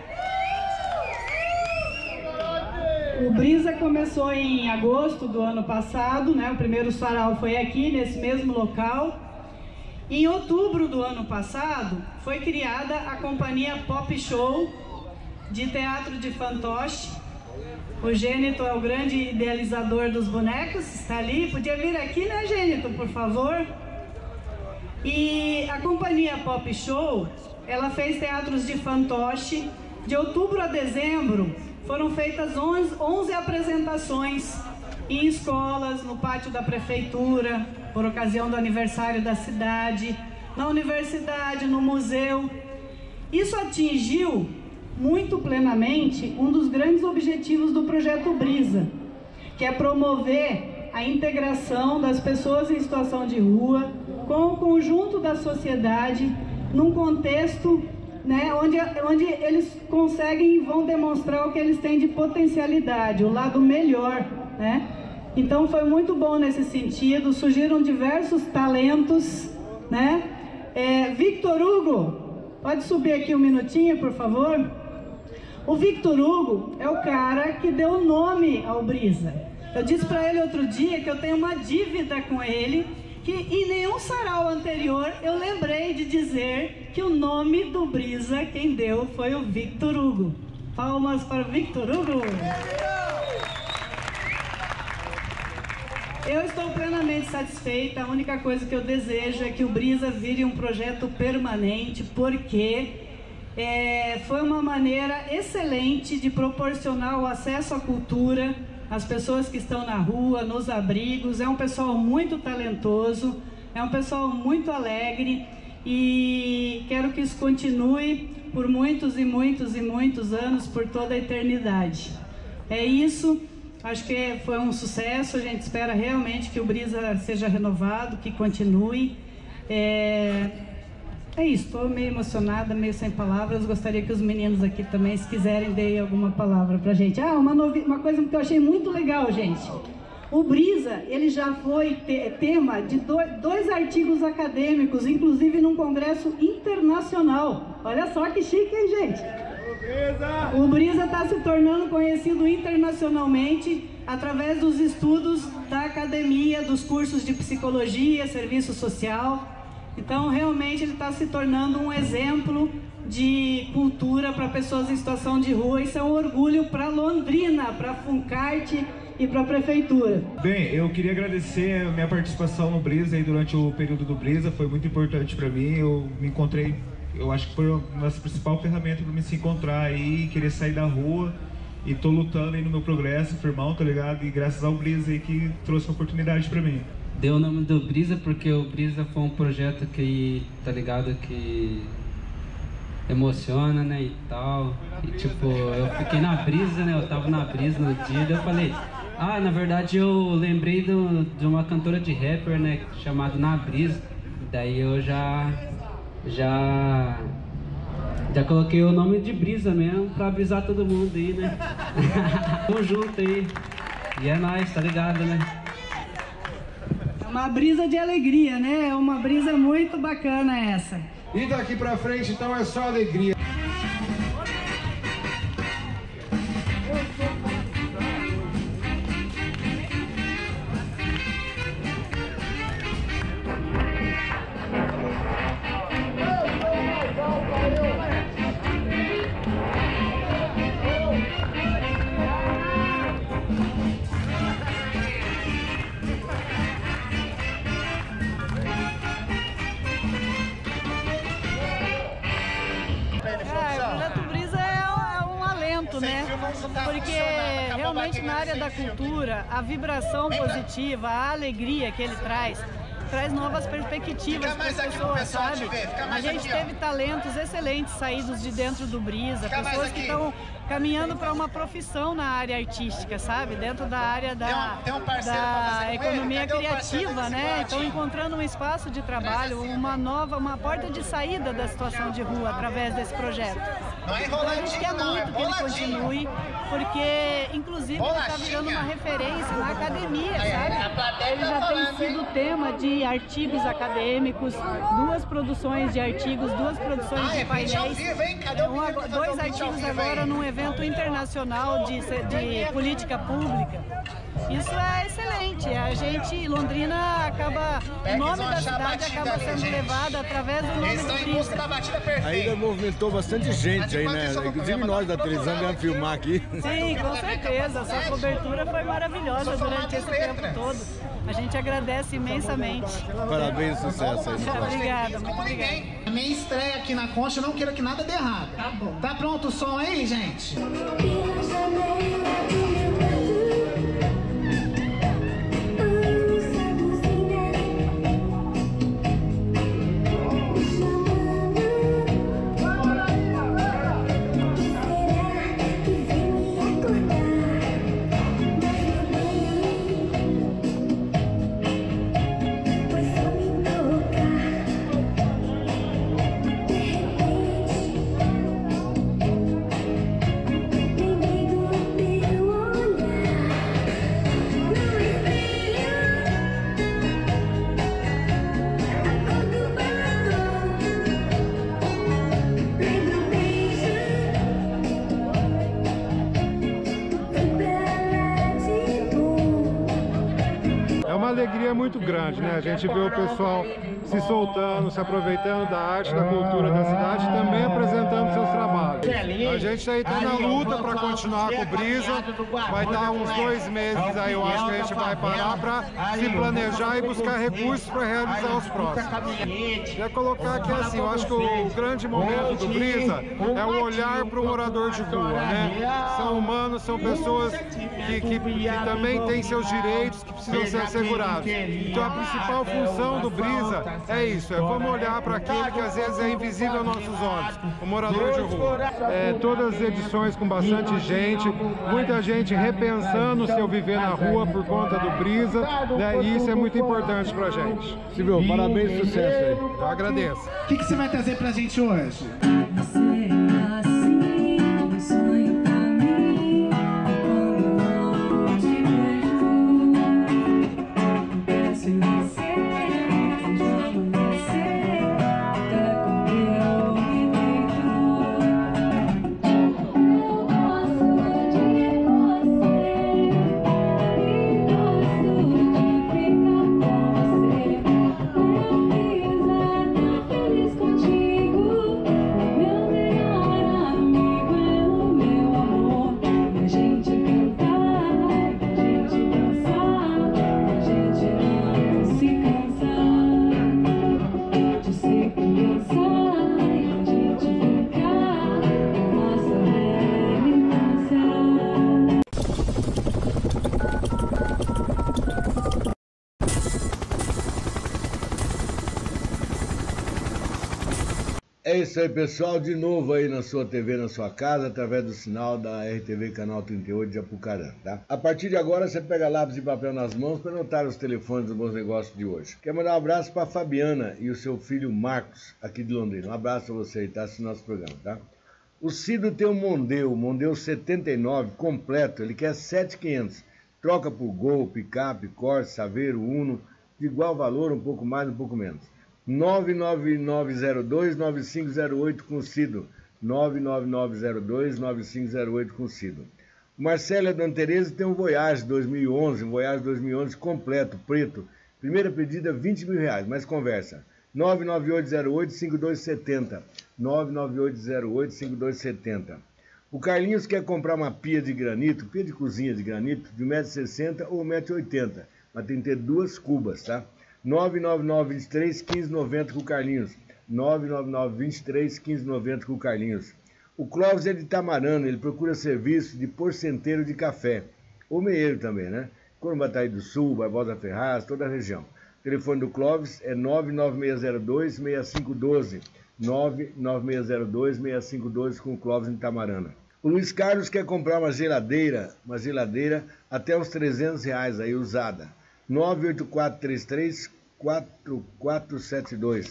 O Brisa começou em agosto do ano passado, né? O primeiro sarau foi aqui, nesse mesmo local. Em outubro do ano passado, foi criada a companhia Pop Show de teatro de fantoche. O Gênito é o grande idealizador dos bonecos, está ali. Podia vir aqui, né, Gênito, por favor? E a companhia Pop Show, ela fez teatros de fantoche. De outubro a dezembro, foram feitas 11 apresentações em escolas, no pátio da prefeitura, por ocasião do aniversário da cidade, na universidade, no museu. Isso atingiu muito plenamente um dos grandes objetivos do projeto Brisa, que é promover a integração das pessoas em situação de rua com o conjunto da sociedade num contexto, né, onde eles conseguem e vão demonstrar o que eles têm de potencialidade, o lado melhor, né? Então foi muito bom nesse sentido, surgiram diversos talentos, né? Victor Hugo, pode subir aqui um minutinho, por favor? O Victor Hugo é o cara que deu nome ao Brisa. Eu disse para ele outro dia que eu tenho uma dívida com ele, que em nenhum sarau anterior eu lembrei de dizer que o nome do Brisa, quem deu foi o Victor Hugo. Palmas para o Victor Hugo. Eu estou plenamente satisfeita. A única coisa que eu desejo é que o Brisa vire um projeto permanente, porque foi uma maneira excelente de proporcionar o acesso à cultura às pessoas que estão na rua, nos abrigos. É um pessoal muito talentoso, é um pessoal muito alegre e quero que isso continue por muitos e muitos e muitos anos, por toda a eternidade. É isso, acho que foi um sucesso. A gente espera realmente que o Brisa seja renovado, que continue. É isso, estou meio emocionada, meio sem palavras. Gostaria que os meninos aqui também, se quiserem, deem alguma palavra pra gente. Uma coisa que eu achei muito legal, gente. O Brisa, ele já foi tema de dois artigos acadêmicos, inclusive num congresso internacional. Olha só que chique, hein, gente? O Brisa está se tornando conhecido internacionalmente através dos estudos da academia, dos cursos de psicologia, serviço social. Então, realmente, ele está se tornando um exemplo de cultura para pessoas em situação de rua. Isso é um orgulho para Londrina, para a Funcarte e para a Prefeitura. Bem, eu queria agradecer a minha participação no Brisa aí durante o período do Brisa. Foi muito importante para mim. Eu me encontrei, eu acho que foi uma das principais ferramentas para me se encontrar aí, querer sair da rua. E tô lutando aí no meu progresso, firmão, tá ligado? E graças ao Brisa aí que trouxe uma oportunidade para mim. Deu o nome do Brisa porque o Brisa foi um projeto que, tá ligado, que emociona, né, e tal. E tipo, eu fiquei na brisa, né, eu tava na brisa no dia, daí eu falei, na verdade eu lembrei de uma cantora de rapper, né, chamada Na Brisa. Daí eu já coloquei o nome de Brisa mesmo pra avisar todo mundo aí, né. Tamo junto aí. E é nóis, tá ligado, né. Uma brisa de alegria, né? É uma brisa muito bacana essa. E daqui pra frente, então, é só alegria. Porque realmente na área da cultura, a vibração positiva, a alegria que ele traz novas perspectivas para as pessoas, sabe? A gente teve talentos excelentes saídos de dentro do Brisa, pessoas que estão caminhando para uma profissão na área artística, sabe? Dentro da área da economia criativa, né? Estão encontrando um espaço de trabalho, uma porta de saída da situação de rua através desse projeto. Então a gente quer muito que ele continue, porque inclusive ele está virando uma referência na academia, sabe? Ele já tem sido tema de artigos acadêmicos, 2 produções de artigos, 2 produções de painéis, 2 artigos agora num evento internacional de política pública. Isso é excelente. A gente, Londrina, o nome da cidade acaba sendo levado através do nome do Brisa. Ainda movimentou bastante gente aí, né? Inclusive nós da televisão viemos filmar aqui. Sim, com certeza. A sua cobertura foi maravilhosa durante esse tempo todo. A gente agradece imensamente. Parabéns, sucesso aí. Obrigada, muito obrigada. A minha estreia aqui na Concha, eu não quero que nada dê errado. Tá bom. Tá pronto o som aí, gente? Baby, alegria é muito grande, né? A gente vê o pessoal se soltando, se aproveitando da arte, da cultura da cidade e também apresentando seus trabalhos. A gente aí está na luta para continuar com o Brisa, vai dar uns 2 meses aí, eu acho que a gente vai parar para se planejar e buscar recursos para realizar os próximos. Queria colocar aqui assim, eu acho que o grande momento do Brisa é o olhar para o morador de rua, né? São humanos, são pessoas que também têm seus direitos que precisam ser assegurados. Então a principal função do Brisa é isso, vamos olhar para aquele que às vezes é invisível aos nossos olhos, o morador de rua. Todas as edições com bastante gente, muita gente repensando o seu viver na rua por conta do Brisa, né? E isso é muito importante pra gente. Silvio, parabéns e sucesso aí. Eu agradeço. O que você vai trazer pra gente hoje? É isso aí, pessoal, de novo aí na sua TV, na sua casa, através do sinal da RTV Canal 38 de Apucarana, tá? A partir de agora, você pega lápis e papel nas mãos para anotar os telefones dos bons negócios de hoje. Quero mandar um abraço para a Fabiana e o seu filho Marcos, aqui de Londrina. Um abraço para você aí, tá? Esse nosso programa, tá? O Cido tem um Mondeo 79 completo, ele quer 7.500. Troca por Gol, picape, Corsa, Saveiro, Uno, de igual valor, um pouco mais, um pouco menos. 99902-9508 com o Cido. 99902-9508 com o Cido. O Marcelo Dona Tereza tem um Voyage 2011, um Voyage 2011 completo, preto. Primeira pedida, R$20 mil, mais conversa. 99808-5270. 99808-5270. O Carlinhos quer comprar uma pia de granito, pia de cozinha de granito, de 1,60 m ou 1,80 m, mas tem que ter 2 cubas, tá? 999-23-1590 com o Carlinhos. 999-23-1590 com o Carlinhos. O Clóvis é de Itamarana, ele procura serviço de porcenteiro de café. Ou meieiro também, né? Corumbataí do Sul, Barbosa Ferraz, toda a região. O telefone do Clóvis é 99602-6512. 99602-6512 com o Clóvis em Itamarana. O Luiz Carlos quer comprar uma geladeira até uns R$300 aí, usada. 98433-4472.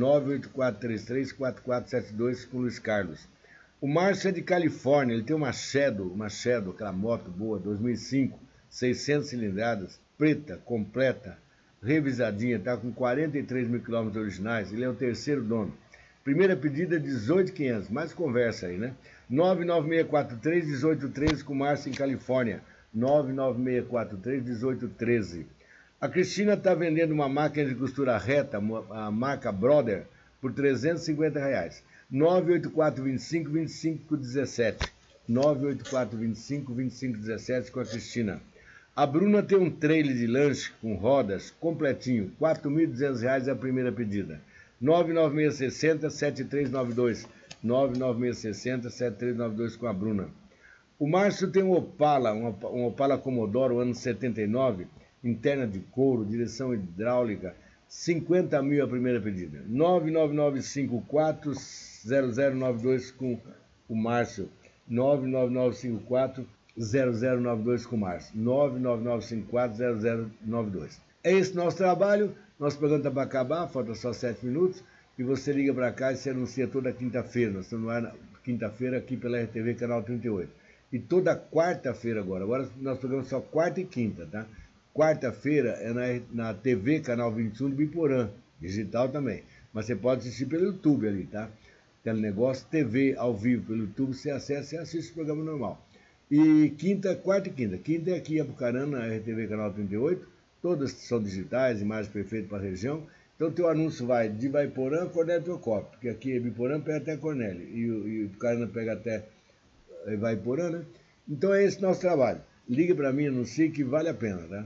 98433-4472 com o Luiz Carlos. O Márcio é de Califórnia, ele tem uma Shadow, aquela moto boa, 2005, 600 cilindradas, preta, completa, revisadinha, tá com 43 mil quilômetros originais, ele é o terceiro dono. Primeira pedida, 18.500, mais conversa aí, né? 99643-1813 com o Márcio em Califórnia. 99643-1813. A Cristina está vendendo uma máquina de costura reta, a marca Brother, por R$350. 98425-2517. 98425-2517 com a Cristina. A Bruna tem um trailer de lanche com rodas completinho, R$4.200 é a primeira pedida. 99660-7392. 99660-7392 com a Bruna. O Márcio tem um Opala, um Opala Commodore, ano 79, interna de couro, direção hidráulica, 50 mil a primeira pedida. 99954-0092 com o Márcio. 99954-0092 com o Márcio. 99954-0092. É esse nosso trabalho. Nosso programa está para acabar, falta só 7 minutos. E você liga para cá e se anuncia toda quinta-feira. Nós estamos lá quinta-feira aqui pela RTV Canal 38. E toda quarta-feira agora nós programamos só quarta e quinta, tá? Quarta-feira é na TV Canal 21 do Biporã, digital também. Mas você pode assistir pelo YouTube ali, tá? Telenegócio TV ao vivo pelo YouTube, você acessa e assiste o programa normal. E quarta e quinta. Quinta é aqui em Apucarana, na RTV Canal 38. todas são digitais, imagens perfeitas para a região. Então o teu anúncio vai de Ibaiporã a Cornélio Procópio, porque aqui Ibiporã pega até Cornélio e o Carana pega até Ibaiporã, né? Então é esse nosso trabalho. Ligue para mim, anuncie que vale a pena, né?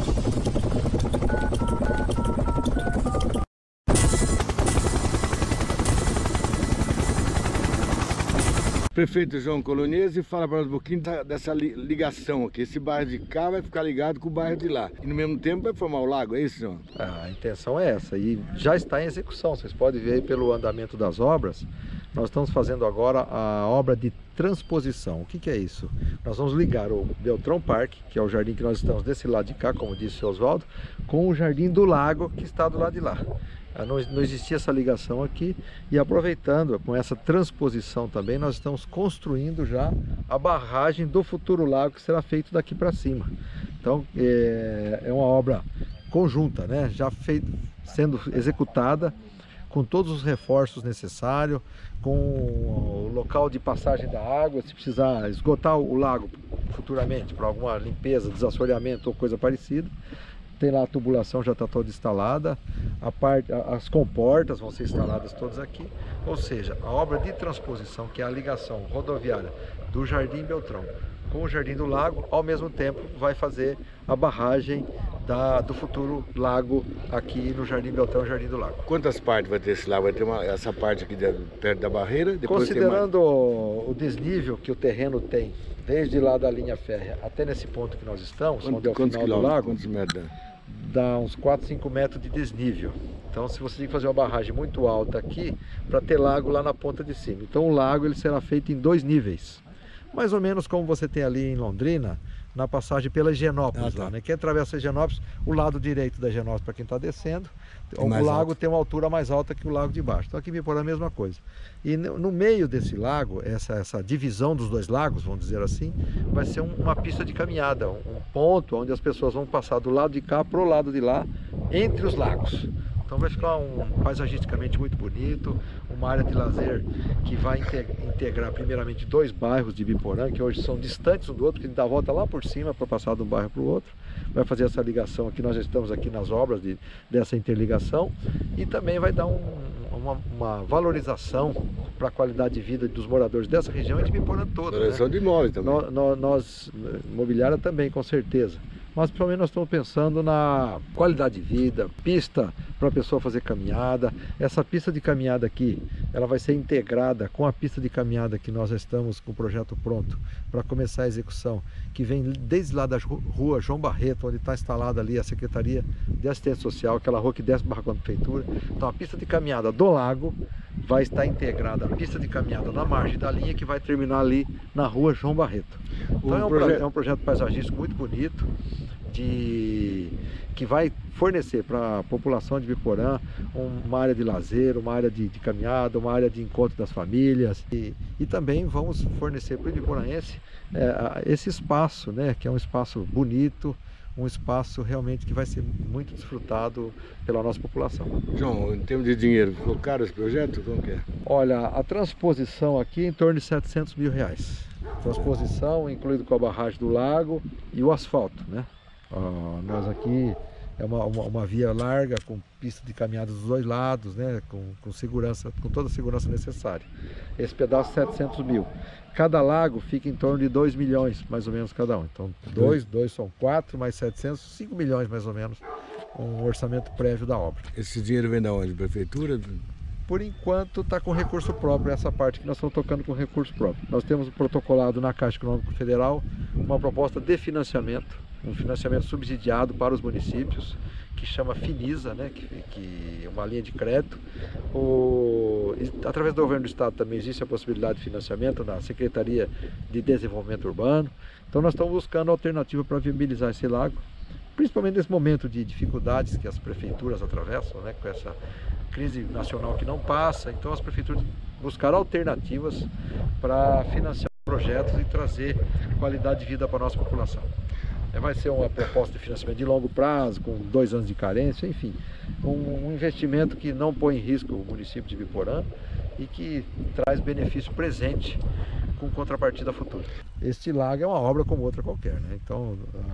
Prefeito João Colonese, fala para nós um pouquinho dessa ligação aqui. Esse bairro de cá vai ficar ligado com o bairro de lá. E no mesmo tempo vai formar o lago, é isso, João? A intenção é essa e já está em execução. Vocês podem ver aí pelo andamento das obras. Nós estamos fazendo agora a obra de transposição. O que é isso? Nós vamos ligar o Beltrão Parque, que é o jardim que nós estamos desse lado de cá, como disse o Oswaldo, com o jardim do lago que está do lado de lá. Não existia essa ligação aqui e aproveitando com essa transposição também, nós estamos construindo já a barragem do futuro lago que será feito daqui para cima. Então é uma obra conjunta, né? Já sendo executada com todos os reforços necessários, com o local de passagem da água, se precisar esgotar o lago futuramente para alguma limpeza, desassoreamento ou coisa parecida. Tem lá a tubulação, já está toda instalada, as comportas vão ser instaladas todas aqui, ou seja, a obra de transposição, que é a ligação rodoviária do Jardim Beltrão com o Jardim do Lago, ao mesmo tempo vai fazer a barragem do futuro lago aqui no Jardim Beltrão e Jardim do Lago. Quantas partes vai ter esse lago? Vai ter essa parte aqui perto da barreira? Depois considerando o desnível que o terreno tem, desde lá da linha férrea até nesse ponto que nós estamos, onde é o final do lago, quantos metros? Dá uns 4, 5 metros de desnível. Então se você tem que fazer uma barragem muito alta aqui para ter lago lá na ponta de cima. Então o lago ele será feito em 2 níveis. Mais ou menos como você tem ali em Londrina, na passagem pela Higienópolis, lá, né? Quem atravessa a Higienópolis, o lado direito da Higienópolis para quem está descendo, o lago tem uma altura mais alta que o lago de baixo. Então aqui em Ibiporã é a mesma coisa. E no meio desse lago, essa divisão dos 2 lagos, vamos dizer assim, vai ser uma pista de caminhada, um ponto onde as pessoas vão passar do lado de cá para o lado de lá, entre os lagos. Então vai ficar paisagisticamente muito bonito, uma área de lazer que vai integrar primeiramente 2 bairros de Ibiporã, que hoje são distantes um do outro, que a gente dá a volta lá por cima para passar de um bairro para o outro. Vai fazer essa ligação aqui, nós já estamos aqui nas obras dessa interligação e também vai dar uma valorização para a qualidade de vida dos moradores dessa região e de Ibiporã toda. Valorização de imóveis também. Nós imobiliária também, com certeza. Mas pelo menos nós estamos pensando na qualidade de vida, pista para a pessoa fazer caminhada. Essa pista de caminhada aqui, ela vai ser integrada com a pista de caminhada que nós já estamos com o projeto pronto para começar a execução, que vem desde lá da rua João Barreto, onde está instalada ali a Secretaria de Assistência Social, aquela rua que desce para a prefeitura. Então a pista de caminhada do lago vai estar integrada à pista de caminhada na margem da linha, que vai terminar ali na rua João Barreto. Então é um projeto paisagístico muito bonito, que vai fornecer para a população de Ibiporã uma área de lazer, uma área de caminhada, uma área de encontro das famílias e também vamos fornecer para o ibiporaense esse espaço, né, que é um espaço bonito, um espaço realmente que vai ser muito desfrutado pela nossa população. João, em termos de dinheiro, ficou caro esse projeto? Como que é? Olha, a transposição aqui é em torno de R$700 mil. Transposição, incluído com a barragem do lago e o asfalto, né? Nós aqui é uma via larga com pista de caminhada dos 2 lados, né? Com segurança, com toda a segurança necessária. Esse pedaço 700 mil. Cada lago fica em torno de 2 milhões, mais ou menos cada um. Então 2 são 4, mais 700, 5 milhões mais ou menos, um orçamento prévio da obra. Esse dinheiro vem da onde? Prefeitura? Por enquanto está com recurso próprio, essa parte que nós estamos tocando com recurso próprio. Nós temos protocolado na Caixa Econômica Federal uma proposta de financiamento, um financiamento subsidiado para os municípios, que chama Finisa, né, que é uma linha de crédito. Através do governo do estado também existe a possibilidade de financiamento na Secretaria de Desenvolvimento Urbano. Então nós estamos buscando alternativa para viabilizar esse lago, principalmente nesse momento de dificuldades que as prefeituras atravessam, né, com essa crise nacional que não passa. Então as prefeituras buscaram alternativas para financiar projetos e trazer qualidade de vida para a nossa população. Vai ser uma proposta de financiamento de longo prazo, com 2 anos de carência, enfim, um investimento que não põe em risco o município de Ibiporã e que traz benefício presente com contrapartida futura. Este lago é uma obra como outra qualquer, né? Então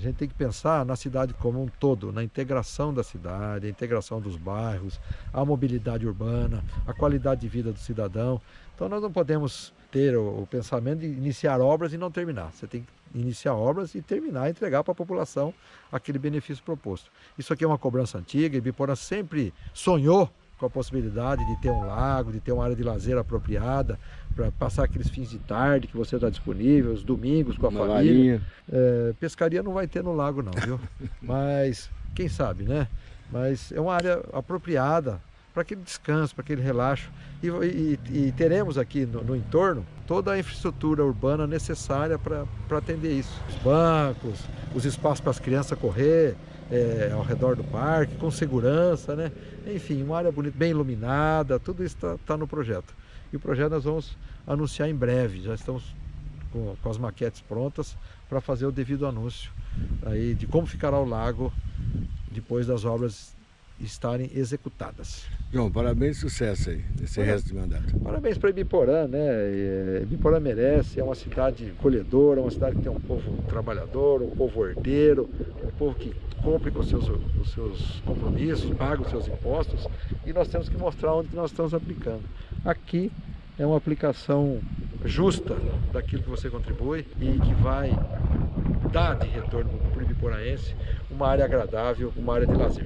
gente tem que pensar na cidade como um todo, na integração da cidade, a integração dos bairros, a mobilidade urbana, a qualidade de vida do cidadão. Então nós não podemos ter o pensamento de iniciar obras e não terminar. Você tem que iniciar obras e terminar, entregar para a população aquele benefício proposto. Isso aqui é uma cobrança antiga, Ibiporã sempre sonhou com a possibilidade de ter um lago, de ter uma área de lazer apropriada, para passar aqueles fins de tarde que você está disponível, os domingos com a família. Pescaria não vai ter no lago não, viu? Mas, quem sabe, né? Mas é uma área apropriada para aquele descanso, para aquele relaxo. E teremos aqui no entorno toda a infraestrutura urbana necessária para atender isso. Os bancos, os espaços para as crianças correr, ao redor do parque, com segurança, né? Enfim, uma área bonita, bem iluminada, tudo isso está no projeto. E o projeto nós vamos anunciar em breve, já estamos com as maquetes prontas para fazer o devido anúncio aí de como ficará o lago depois das obras estarem executadas. João, parabéns e sucesso aí, nesse resto de mandato. Parabéns para Ibiporã, né? Ibiporã merece, é uma cidade acolhedora, uma cidade que tem um povo trabalhador, um povo herdeiro, um povo que cumpre com os seus compromissos, paga os seus impostos, e nós temos que mostrar onde nós estamos aplicando. Aqui é uma aplicação justa daquilo que você contribui e que vai dar de retorno para o ibiporaense uma área agradável, uma área de lazer.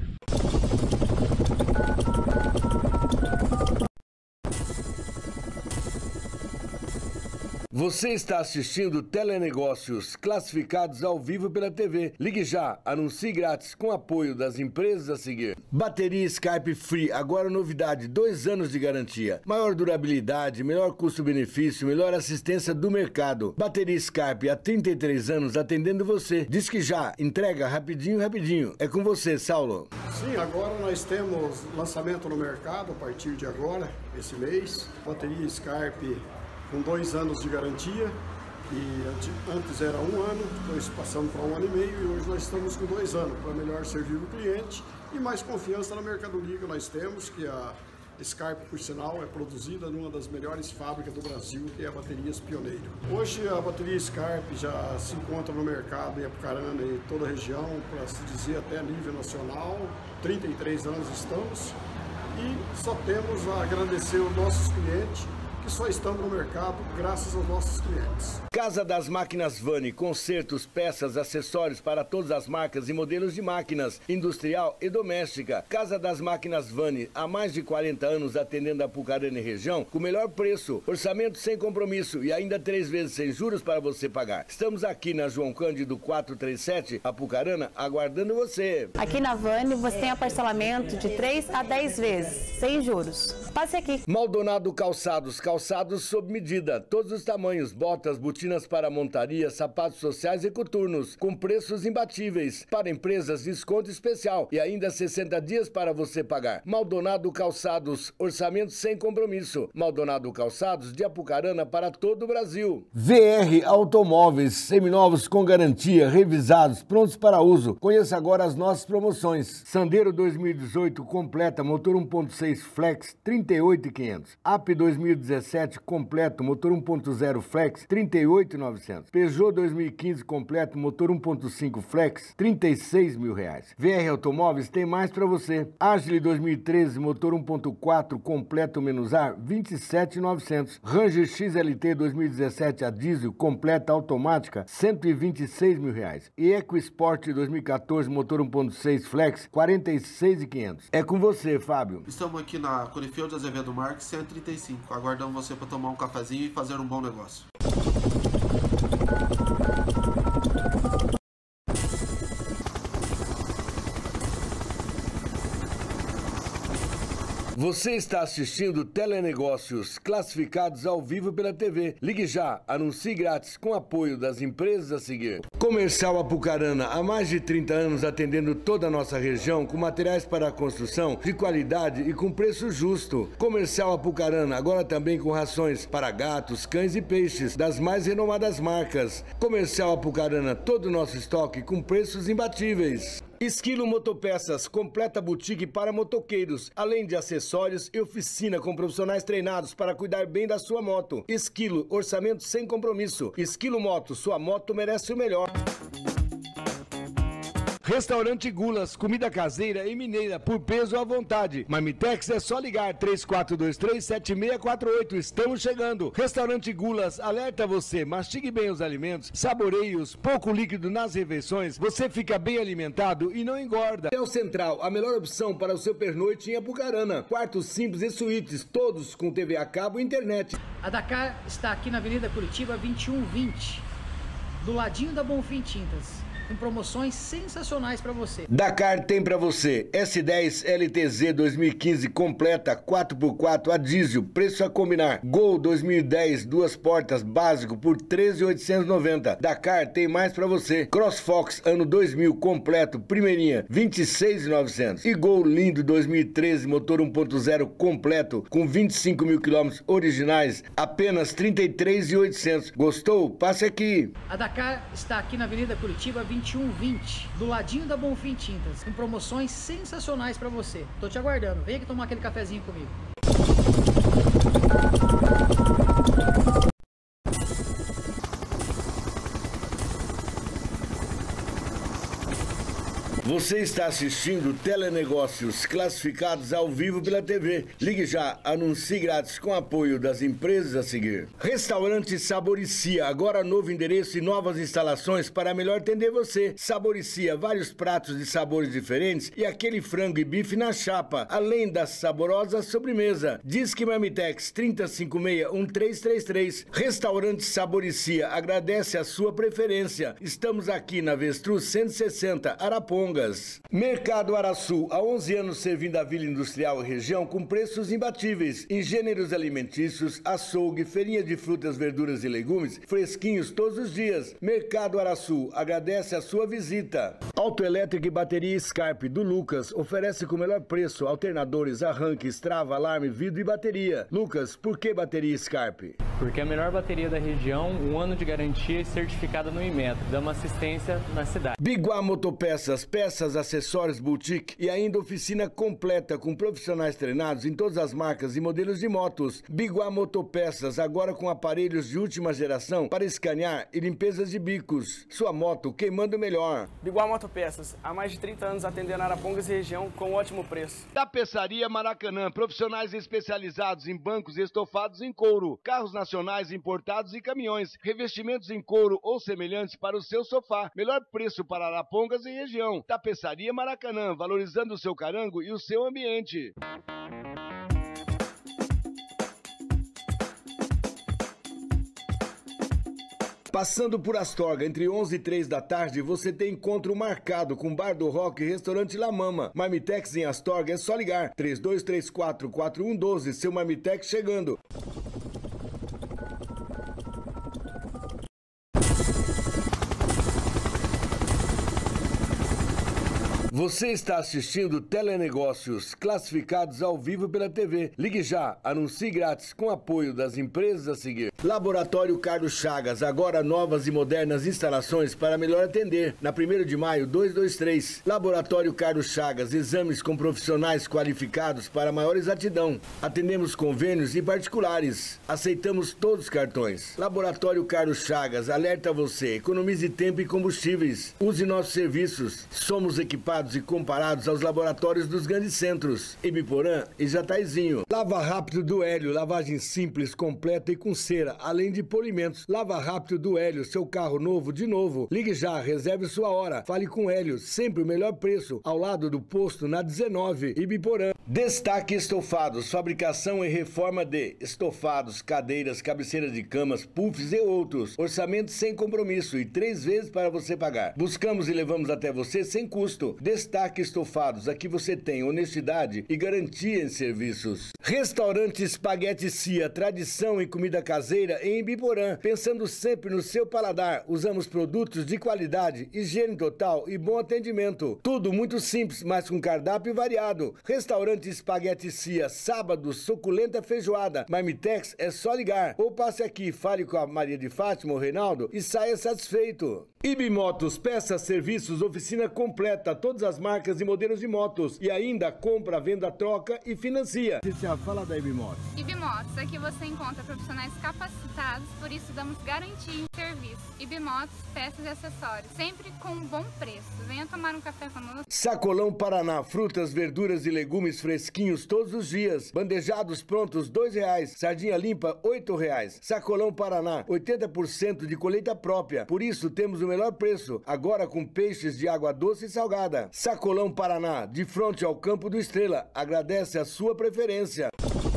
Você está assistindo Telenegócios, classificados ao vivo pela TV. Ligue já, anuncie grátis com apoio das empresas a seguir. Bateria Skype Free, agora novidade, 2 anos de garantia. Maior durabilidade, melhor custo-benefício, melhor assistência do mercado. Bateria Skype, há 33 anos atendendo você. Diz que já, entrega rapidinho, rapidinho. É com você, Saulo. Sim, agora nós temos lançamento no mercado a partir de agora, esse mês. Bateria Skype com 2 anos de garantia, e antes era 1 ano, depois passamos para 1 ano e meio, e hoje nós estamos com 2 anos, para melhor servir o cliente e mais confiança na mercadoria que nós temos, que a Skype, por sinal, é produzida numa das melhores fábricas do Brasil, que é a Baterias Pioneiro. Hoje a bateria Skype já se encontra no mercado em Apucarana e toda a região, para se dizer até nível nacional, 33 anos estamos, e só temos a agradecer aos nossos clientes, que só estamos no mercado graças aos nossos clientes. Casa das Máquinas Vani, consertos, peças, acessórios para todas as marcas e modelos de máquinas, industrial e doméstica. Casa das Máquinas Vani, há mais de 40 anos atendendo a Apucarana e região, com o melhor preço, orçamento sem compromisso e ainda 3 vezes sem juros para você pagar. Estamos aqui na João Cândido 437, Apucarana, aguardando você. Aqui na Vani você tem a parcelamento de 3 a 10 vezes, sem juros. Passe aqui. Maldonado Calçados, calçados sob medida, todos os tamanhos, botas, botinas para montaria, sapatos sociais e coturnos, com preços imbatíveis. Para empresas, desconto especial e ainda 60 dias para você pagar. Maldonado Calçados, orçamento sem compromisso. Maldonado Calçados, de Apucarana para todo o Brasil. VR Automóveis, seminovos com garantia, revisados, prontos para uso. Conheça agora as nossas promoções. Sandero 2018 completa, motor 1.6 Flex, 38.500. AP 2017 completo, motor 1.0 Flex, 38.900. Peugeot 2015 completo, motor 1.5 Flex, R$36.000. VR Automóveis tem mais para você. Agile 2013, motor 1.4 completo menos ar, R$27.900. Ranger XLT 2017 a diesel completa automática, R$126.000. E EcoSport 2014, motor 1.6 Flex, R$46.500. É com você, Fábio. Estamos aqui na Corifeu de Azevedo Marques, 135. Aguardamos você para tomar um cafezinho e fazer um bom negócio. Você está assistindo Telenegócios, classificados ao vivo pela TV. Ligue já, anuncie grátis com apoio das empresas a seguir. Comercial Apucarana, há mais de 30 anos atendendo toda a nossa região com materiais para a construção de qualidade e com preço justo. Comercial Apucarana, agora também com rações para gatos, cães e peixes das mais renomadas marcas. Comercial Apucarana, todo o nosso estoque com preços imbatíveis. Esquilo Motopeças, completa boutique para motoqueiros, além de acessórios e oficina com profissionais treinados para cuidar bem da sua moto. Esquilo, orçamento sem compromisso. Esquilo Moto, sua moto merece o melhor. Restaurante Gulas, comida caseira e mineira por peso à vontade. Marmitex é só ligar 3423-7648. Estamos chegando. Restaurante Gulas alerta você, mastigue bem os alimentos, saboreie-os, pouco líquido nas refeições, você fica bem alimentado e não engorda. Hotel Central, a melhor opção para o seu pernoite em Apucarana. Quartos simples e suítes, todos com TV a cabo e internet. A Dakar está aqui na Avenida Curitiba 2120, do ladinho da Bonfim Tintas, com promoções sensacionais para você. Dakar tem para você S10 LTZ 2015 completa 4x4 a diesel, preço a combinar. Gol 2010 duas portas básico por 13.890. Dakar tem mais para você. CrossFox ano 2000 completo primeirinha 26.900. E Gol lindo 2013 motor 1.0 completo com 25.000 km originais apenas 33.800. Gostou? Passe aqui. A Dakar está aqui na Avenida Curitiba 2120, do ladinho da Bonfim Tintas, com promoções sensacionais para você. Tô te aguardando, vem aqui tomar aquele cafezinho comigo. Você está assistindo Telenegócios classificados ao vivo pela TV. Ligue já, anuncie grátis com apoio das empresas a seguir. Restaurante Saboricia, agora novo endereço e novas instalações para melhor atender você. Saboricia, vários pratos de sabores diferentes e aquele frango e bife na chapa, além da saborosa sobremesa. Disque Marmitex 3056-1333. Restaurante Saboricia, agradece a sua preferência. Estamos aqui na Avestruz 160, Arapongas. Mercado Araçu, há 11 anos servindo a Vila Industrial e região com preços imbatíveis em gêneros alimentícios, açougue, feirinha de frutas, verduras e legumes, fresquinhos todos os dias. Mercado Araçu, agradece a sua visita. Autoelétrica e bateria Scarpe do Lucas oferece com o melhor preço alternadores, arranques, trava, alarme, vidro e bateria. Lucas, por que bateria Scarpe? Porque é a melhor bateria da região, 1 ano de garantia e certificada no Inmetro, dá uma assistência na cidade. Biguá Motopeças, peças, acessórios, boutique e ainda oficina completa com profissionais treinados em todas as marcas e modelos de motos. Biguá Motopeças, agora com aparelhos de última geração para escanear e limpezas de bicos. Sua moto queimando melhor. Biguá Motopeças, há mais de 30 anos atendendo Arapongas e região com ótimo preço. Tapeçaria Maracanã, profissionais especializados em bancos e estofados em couro, carros nacionais importados e caminhões, revestimentos em couro ou semelhantes para o seu sofá. Melhor preço para Arapongas e região. Tapeçaria Maracanã, valorizando o seu carango e o seu ambiente. Passando por Astorga, entre 11 e 3 da tarde, você tem encontro marcado com Bar do Rock e Restaurante La Mama. Marmitex em Astorga é só ligar. 3234-4112, seu Marmitex chegando. Você está assistindo Telenegócios, classificados ao vivo pela TV. Ligue já, anuncie grátis com apoio das empresas a seguir. Laboratório Carlos Chagas, agora novas e modernas instalações para melhor atender. Na 1º de maio, 223. Laboratório Carlos Chagas, exames com profissionais qualificados para maior exatidão. Atendemos convênios e particulares. Aceitamos todos os cartões. Laboratório Carlos Chagas, alerta você, economize tempo e combustíveis. Use nossos serviços. Somos equipados e comparados aos laboratórios dos grandes centros, Ibiporã e Jataizinho. Lava Rápido do Hélio, lavagem simples, completa e com cera, além de polimentos. Lava Rápido do Hélio, seu carro novo de novo. Ligue já, reserve sua hora. Fale com Hélio, sempre o melhor preço, ao lado do posto na 19, Ibiporã. Destaque Estofados, fabricação e reforma de estofados, cadeiras, cabeceiras de camas, puffs e outros. Orçamento sem compromisso e 3 vezes para você pagar. Buscamos e levamos até você sem custo. Destaque Estofados, aqui você tem honestidade e garantia em serviços. Restaurante Espaguete Cia, tradição em comida caseira em Ibiporã. Pensando sempre no seu paladar, usamos produtos de qualidade, higiene total e bom atendimento. Tudo muito simples, mas com cardápio variado. Restaurante Espaguete Cia, sábado, suculenta feijoada. Marmitex é só ligar. Ou passe aqui, fale com a Maria de Fátima ou Reinaldo e saia satisfeito. Ibimotos, peças, serviços, oficina completa, todas as das marcas e modelos de motos. E ainda compra, venda, troca e financia. Fala da Ibimotos. Ibimotos, aqui você encontra profissionais capacitados, por isso damos garantia em serviço. Ibimotos, peças e acessórios, sempre com um bom preço. Venha tomar um café conosco. Sacolão Paraná, frutas, verduras e legumes fresquinhos todos os dias. Bandejados prontos, R$2. Sardinha limpa, R$8. Sacolão Paraná, 80% de colheita própria. Por isso temos o melhor preço, agora com peixes de água doce e salgada. Sacolão Paraná, de frente ao Campo do Estrela. Agradece a sua preferência.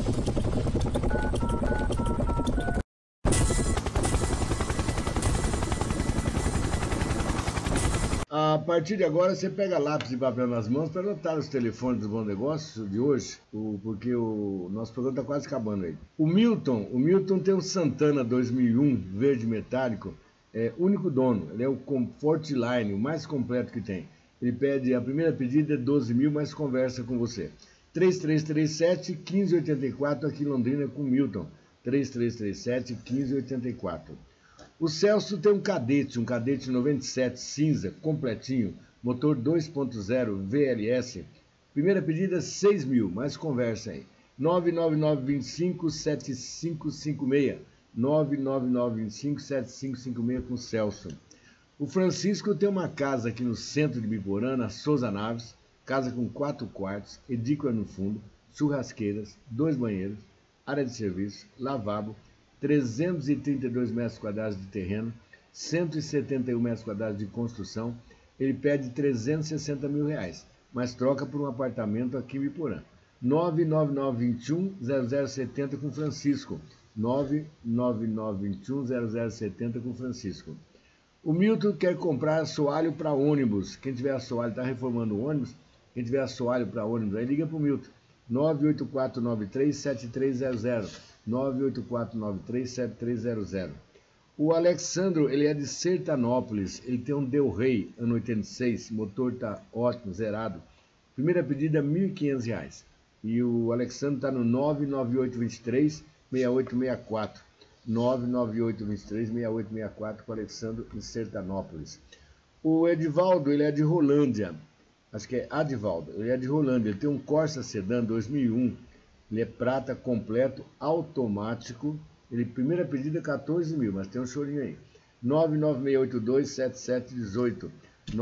A partir de agora você pega lápis e papel nas mãos para anotar os telefones do Bom Negócio de hoje, porque o nosso programa está quase acabando aí. O Milton tem um Santana 2001 verde metálico, único dono, ele é o Comfort Line, o mais completo que tem. Ele pede, a primeira pedida é 12 mil, mas conversa com você. 3337-1584 aqui em Londrina com o Milton. 3337-1584. O Celso tem um Cadete 97 cinza, completinho, motor 2.0 VLS. Primeira pedida 6 mil, mais conversa aí. 99925-7556. 99925-7556 com o Celso. O Francisco tem uma casa aqui no centro de Biporã, na Souza Naves, casa com 4 quartos, edícula no fundo, churrasqueiras, 2 banheiros, área de serviço, lavabo, 332 metros quadrados de terreno, 171 metros quadrados de construção. Ele pede R$360 mil, mas troca por um apartamento aqui em Biporã. 99921-0070 com Francisco. 99921-0070 com Francisco. O Milton quer comprar assoalho para ônibus. Quem tiver assoalho, está reformando o ônibus, quem tiver assoalho para ônibus, aí liga para o Milton. 98493-7300. 98493-7300. O Alexandro, ele é de Sertanópolis, ele tem um Del Rey, ano 86, motor está ótimo, zerado. Primeira pedida, R$1.500. E o Alexandro está no 99823-6864. 99823-6864 com o Alexandro em Sertanópolis. O Edivaldo, ele é de Rolândia, acho que é Adivaldo, ele é de Rolândia, ele tem um Corsa Sedan 2001, ele é prata completo, automático, ele primeira pedida 14 mil, mas tem um chorinho aí. 99682-7718,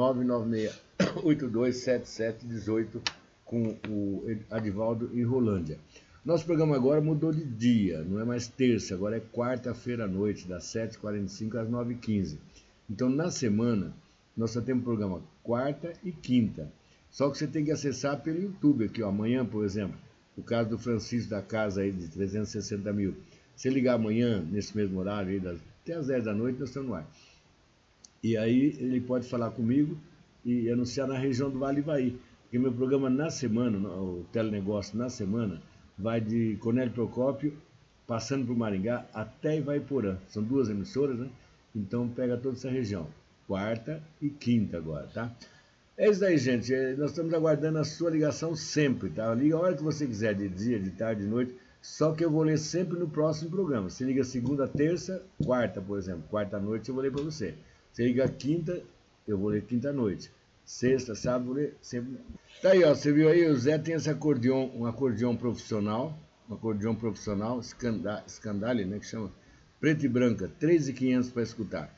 99682-7718 com o Adivaldo em Rolândia. Nosso programa agora mudou de dia, não é mais terça, agora é quarta-feira à noite, das 7h45 às 9h15. Então, na semana, nós só temos programa quarta e quinta. Só que você tem que acessar pelo YouTube aqui, ó. Amanhã, por exemplo, o caso do Francisco da casa aí de 360 mil. Se ligar amanhã, nesse mesmo horário, aí, até às 10 da noite, nós estamos no ar. E aí ele pode falar comigo e anunciar na região do Vale Ivaí. Porque meu programa na semana, o telenegócio na semana, vai de Cornélio Procópio, passando por Maringá, até Ivaiporã. São 2 emissoras, né? Então pega toda essa região. Quarta e quinta agora, tá? É isso aí, gente. Nós estamos aguardando a sua ligação sempre, tá? Liga a hora que você quiser, de dia, de tarde, de noite. Só que eu vou ler sempre no próximo programa. Você liga segunda, terça, quarta, por exemplo. Quarta à noite eu vou ler para você. Você liga quinta, eu vou ler quinta à noite. Sexta, sábado, vou ler sempre. Tá aí, ó. Você viu aí? O Zé tem esse acordeon, um acordeon profissional. Um acordeon profissional, Scandale, né? Que chama. Preto e branca, 3.500 para escutar.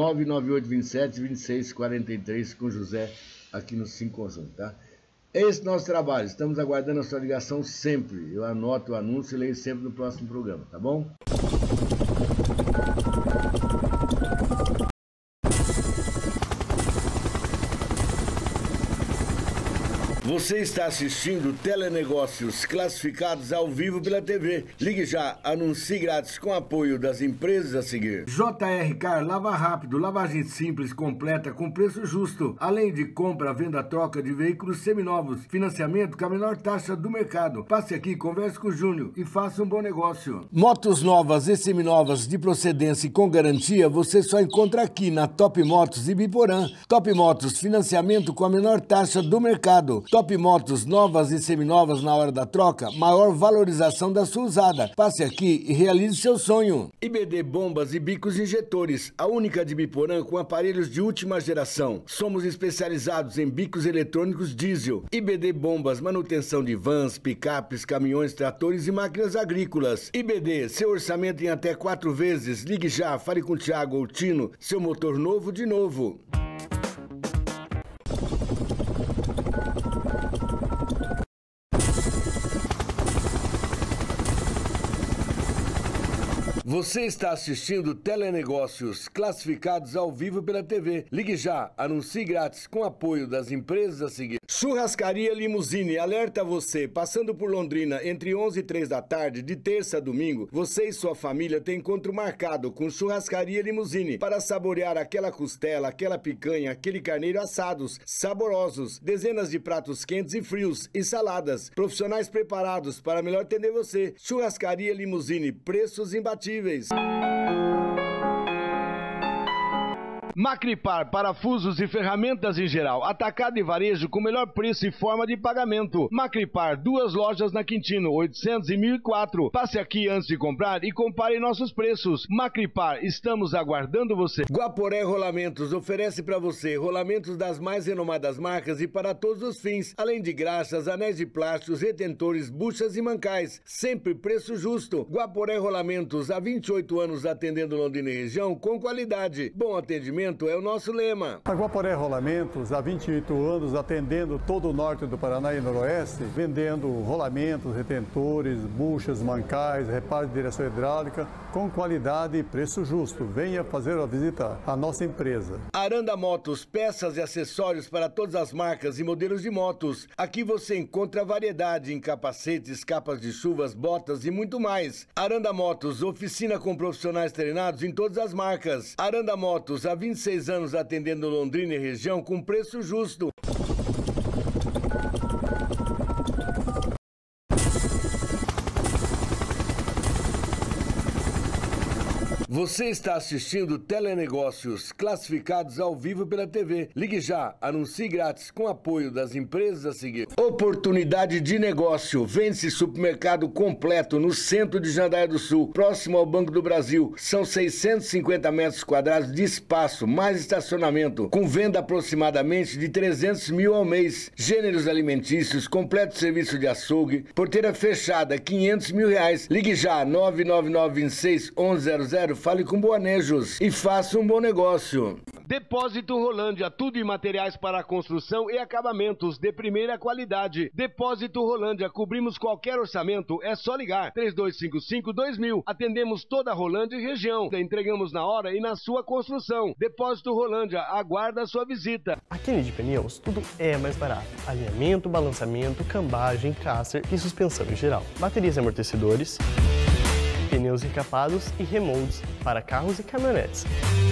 99827-2643 com José aqui no 5 Conjunto, tá? Esse é o nosso trabalho. Estamos aguardando a sua ligação sempre. Eu anoto o anúncio e leio sempre no próximo programa, tá bom? Você está assistindo Telenegócios classificados ao vivo pela TV. Ligue já, anuncie grátis com apoio das empresas a seguir. JR Car, lava rápido, lavagem simples, completa, com preço justo. Além de compra, venda, troca de veículos seminovos, financiamento com a menor taxa do mercado. Passe aqui, converse com o Júnior e faça um bom negócio. Motos novas e seminovas de procedência e com garantia, você só encontra aqui na Top Motos e Biporã. Top Motos, financiamento com a menor taxa do mercado. Top Motos novas e seminovas na hora da troca, maior valorização da sua usada. Passe aqui e realize seu sonho. IBD Bombas e Bicos Injetores, a única de Biporã com aparelhos de última geração. Somos especializados em bicos eletrônicos diesel. IBD Bombas, manutenção de vans, picapes, caminhões, tratores e máquinas agrícolas. IBD, seu orçamento em até 4 vezes. Ligue já, fale com o Thiago ou Tino, seu motor novo de novo. Você está assistindo Telenegócios, classificados ao vivo pela TV. Ligue já, anuncie grátis com apoio das empresas a seguir. Churrascaria Limousine alerta você, passando por Londrina entre 11 e 3 da tarde, de terça a domingo, você e sua família têm encontro marcado com Churrascaria Limousine para saborear aquela costela, aquela picanha, aquele carneiro assados, saborosos, dezenas de pratos quentes e frios e saladas, profissionais preparados para melhor atender você. Churrascaria Limousine, preços imbatíveis. Macripar, parafusos e ferramentas em geral, atacado e varejo com melhor preço e forma de pagamento. Macripar, 2 lojas na Quintino, 800 e 1004. Passe aqui antes de comprar e compare nossos preços. Macripar, estamos aguardando você. Guaporé Rolamentos oferece para você rolamentos das mais renomadas marcas e para todos os fins, além de graxas, anéis de plásticos, retentores, buchas e mancais. Sempre preço justo. Guaporé Rolamentos, há 28 anos atendendo Londrina e região com qualidade. Bom atendimento é o nosso lema. A Guaporé Rolamentos, há 28 anos, atendendo todo o norte do Paraná e noroeste, vendendo rolamentos, retentores, buchas, mancais, reparo de direção hidráulica, com qualidade e preço justo. Venha fazer a visita à nossa empresa. Aranda Motos, peças e acessórios para todas as marcas e modelos de motos. Aqui você encontra variedade em capacetes, capas de chuvas, botas e muito mais. Aranda Motos, oficina com profissionais treinados em todas as marcas. Aranda Motos, há 26 anos atendendo Londrina e região com preço justo. Você está assistindo Telenegócios, classificados ao vivo pela TV. Ligue já, anuncie grátis com apoio das empresas a seguir. Oportunidade de negócio. Vende-se supermercado completo no centro de Jandaia do Sul, próximo ao Banco do Brasil. São 650 metros quadrados de espaço, mais estacionamento, com venda aproximadamente de 300 mil ao mês. Gêneros alimentícios, completo serviço de açougue, porteira fechada, 500 mil reais. Ligue já, 99926-1100. Fale com Boanejos e faça um bom negócio. Depósito Rolândia, tudo em materiais para construção e acabamentos de primeira qualidade. Depósito Rolândia, cobrimos qualquer orçamento, é só ligar. 3255-2000. Atendemos toda a Rolândia e região. Entregamos na hora e na sua construção. Depósito Rolândia, aguarda a sua visita. Aqui no de Pneus, tudo é mais barato. Alinhamento, balançamento, cambagem, caster e suspensão em geral. Baterias e amortecedores, pneus encapados e remoldes para carros e caminhonetes.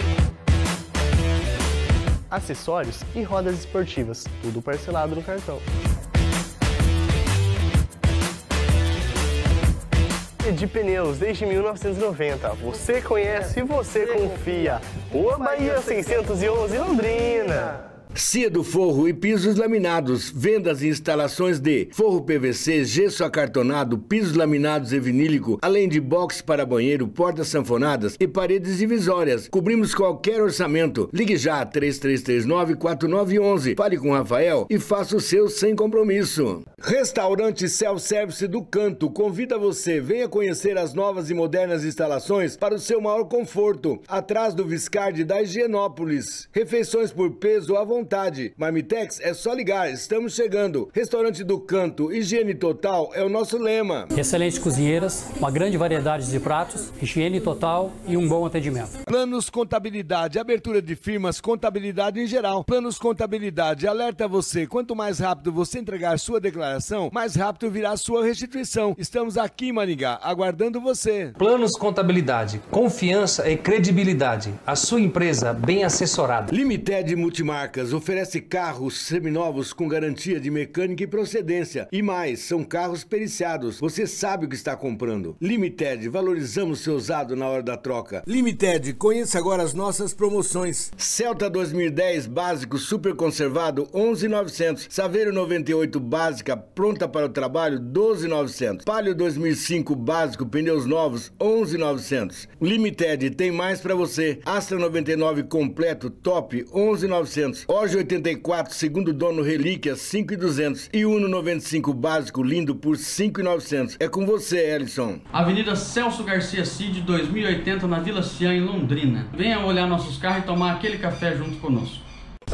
Acessórios e rodas esportivas, tudo parcelado no cartão. De Pneus desde 1990. Você conhece e você confia. Rua Bahia 611, Londrina. Cia do Forro e pisos laminados, vendas e instalações de forro PVC, gesso acartonado, pisos laminados e vinílico, além de box para banheiro, portas sanfonadas e paredes divisórias. Cobrimos qualquer orçamento. Ligue já, 3339-4911. Fale com o Rafael e faça o seu sem compromisso. Restaurante Self-Service do Canto convida você, venha conhecer as novas e modernas instalações para o seu maior conforto, atrás do Viscardi da Higienópolis. Refeições por peso à vontade. Marmitex é só ligar, estamos chegando. Restaurante do Canto, higiene total é o nosso lema. Excelentes cozinheiras, uma grande variedade de pratos, higiene total e um bom atendimento. Planos Contabilidade, abertura de firmas, contabilidade em geral. Planos Contabilidade, alerta você, quanto mais rápido você entregar sua declaração, mais rápido virá a sua restituição. Estamos aqui em Maringá, aguardando você. Planos Contabilidade, confiança e credibilidade. A sua empresa bem assessorada. Limited Multimarcas, oferece carros seminovos com garantia de mecânica e procedência. E mais, são carros periciados. Você sabe o que está comprando. Limited, valorizamos seu usado na hora da troca. Limited, conheça agora as nossas promoções. Celta 2010 básico super conservado, 11.900. Saveiro 98 básica pronta para o trabalho, 12.900. Palio 2005 básico, pneus novos, 11.900. Limited, tem mais para você. Astra 99 completo, top, 11.900. Orge 84, segundo dono relíquia, 5.200. E Uno 95 básico, lindo, por 5.900. É com você, Ellison. Avenida Celso Garcia Cid, 2080, na Vila Cian, em Londrina. Venha olhar nossos carros e tomar aquele café junto conosco.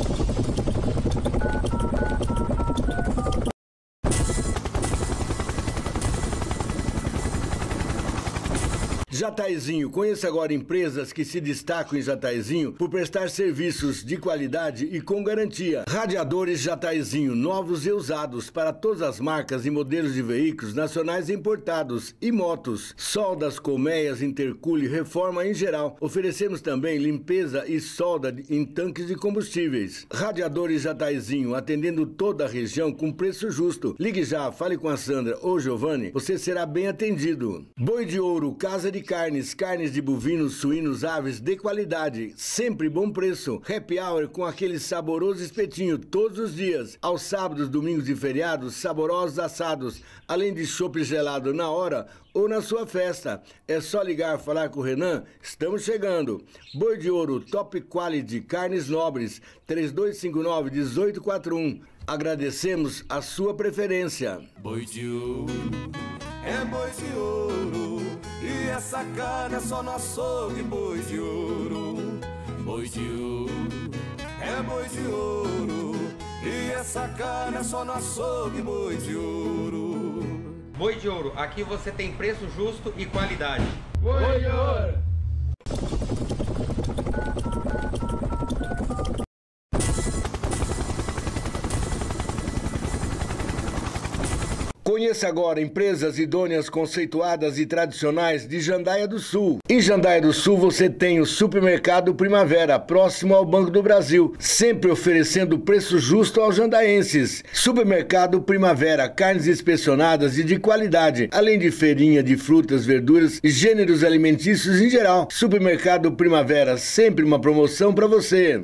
Jataizinho, conheça agora empresas que se destacam em Jataizinho por prestar serviços de qualidade e com garantia. Radiadores Jataizinho, novos e usados para todas as marcas e modelos de veículos nacionais e importados e motos. Soldas, colmeias, intercooler, reforma em geral. Oferecemos também limpeza e solda em tanques de combustíveis. Radiadores Jataizinho, atendendo toda a região com preço justo. Ligue já, fale com a Sandra ou Giovanni, você será bem atendido. Boi de Ouro, casa de carnes de bovinos, suínos, aves de qualidade, sempre bom preço. Happy Hour com aquele saboroso espetinho todos os dias. Aos sábados, domingos e feriados, saborosos assados, além de chopp gelado na hora ou na sua festa. É só ligar, falar com o Renan, estamos chegando. Boi de Ouro, top quality, carnes nobres, 3259-1841. Agradecemos a sua preferência. Boi de ouro, é boi de ouro, e essa carne é só no açougue. Boi de ouro, boi de ouro, é boi de ouro, e essa carne é só no açougue. Boi de ouro. Boi de Ouro, aqui você tem preço justo e qualidade. Boi de ouro. Conheça agora empresas idôneas, conceituadas e tradicionais de Jandaia do Sul. Em Jandaia do Sul você tem o Supermercado Primavera, próximo ao Banco do Brasil, sempre oferecendo preço justo aos jandaenses. Supermercado Primavera, carnes inspecionadas e de qualidade, além de feirinha de frutas, verduras e gêneros alimentícios em geral. Supermercado Primavera, sempre uma promoção para você.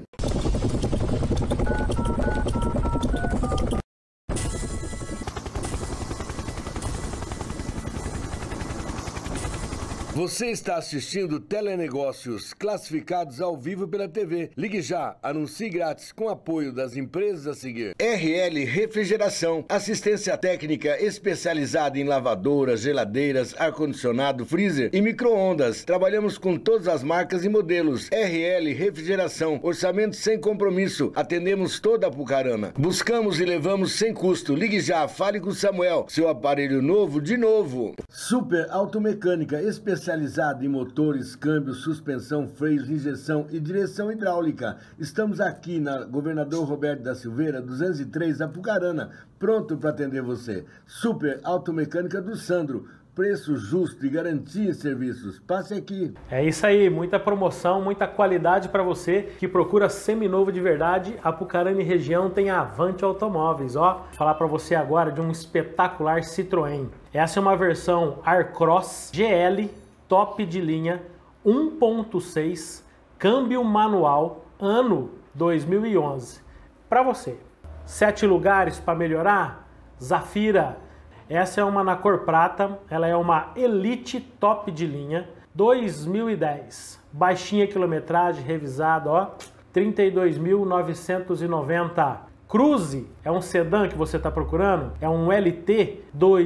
Você está assistindo Telenegócios, classificados ao vivo pela TV. Ligue já, anuncie grátis com apoio das empresas a seguir. RL Refrigeração, assistência técnica especializada em lavadoras, geladeiras, ar-condicionado, freezer e micro-ondas. Trabalhamos com todas as marcas e modelos. RL Refrigeração, orçamento sem compromisso. Atendemos toda a Apucarana. Buscamos e levamos sem custo. Ligue já, fale com o Samuel. Seu aparelho novo de novo. Super Automecânica, especializada em motores, câmbio, suspensão, freios, injeção e direção hidráulica. Estamos aqui na Governador Roberto da Silveira, 203, Apucarana, pronto para atender você. Super Automecânica do Sandro, preço justo e garantia em serviços. Passe aqui. É isso aí, muita promoção, muita qualidade para você que procura seminovo de verdade. Apucarana e região tem a Avante Automóveis, ó. Vou falar para você agora de um espetacular Citroën. Essa é uma versão Aircross GL, top de linha, 1.6, câmbio manual, ano 2011. Para você. 7 lugares para melhorar? Zafira. Essa é uma na cor prata, ela é uma Elite top de linha, 2010. Baixinha quilometragem, revisada, ó, 32.990. Cruze é um sedã que você está procurando? É um LT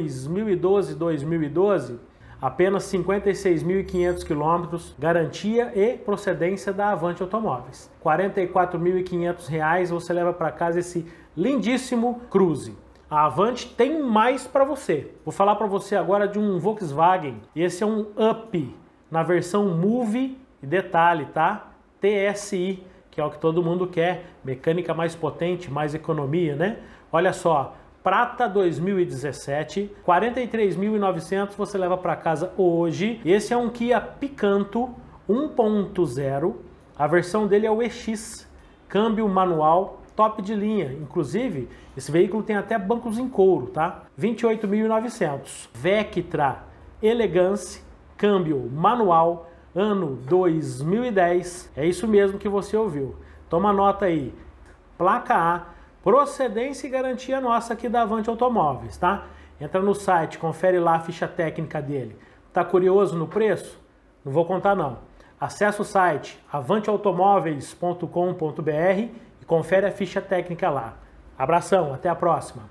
2012, apenas 56.500 quilômetros, garantia e procedência da Avante Automóveis. R$ 44.500 você leva para casa esse lindíssimo Cruze. A Avante tem mais para você. Vou falar para você agora de um Volkswagen. Esse é um Up na versão Move e detalhe, tá? TSI, que é o que todo mundo quer. Mecânica mais potente, mais economia, né? Olha só, prata 2017, 43.900 você leva para casa hoje. Esse é um Kia Picanto 1.0. A versão dele é o EX, câmbio manual, top de linha. Inclusive, esse veículo tem até bancos em couro, tá? 28.900. Vectra Elegance, câmbio manual, ano 2010. É isso mesmo que você ouviu. Toma nota aí. Placa A, procedência e garantia nossa aqui da Avante Automóveis, tá? Entra no site, confere lá a ficha técnica dele. Tá curioso no preço? Não vou contar não. Acesse o site avanteautomóveis.com.br e confere a ficha técnica lá. Abração, até a próxima.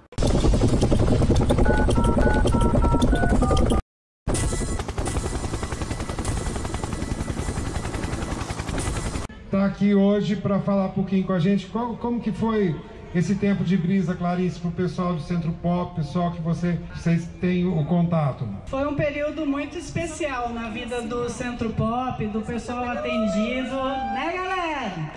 Tá aqui hoje para falar um pouquinho com a gente como que foi esse tempo de brisa, Clarice, para o pessoal do Centro Pop, pessoal que vocês têm o contato. Foi um período muito especial na vida do Centro Pop, do pessoal atendido, né, galera?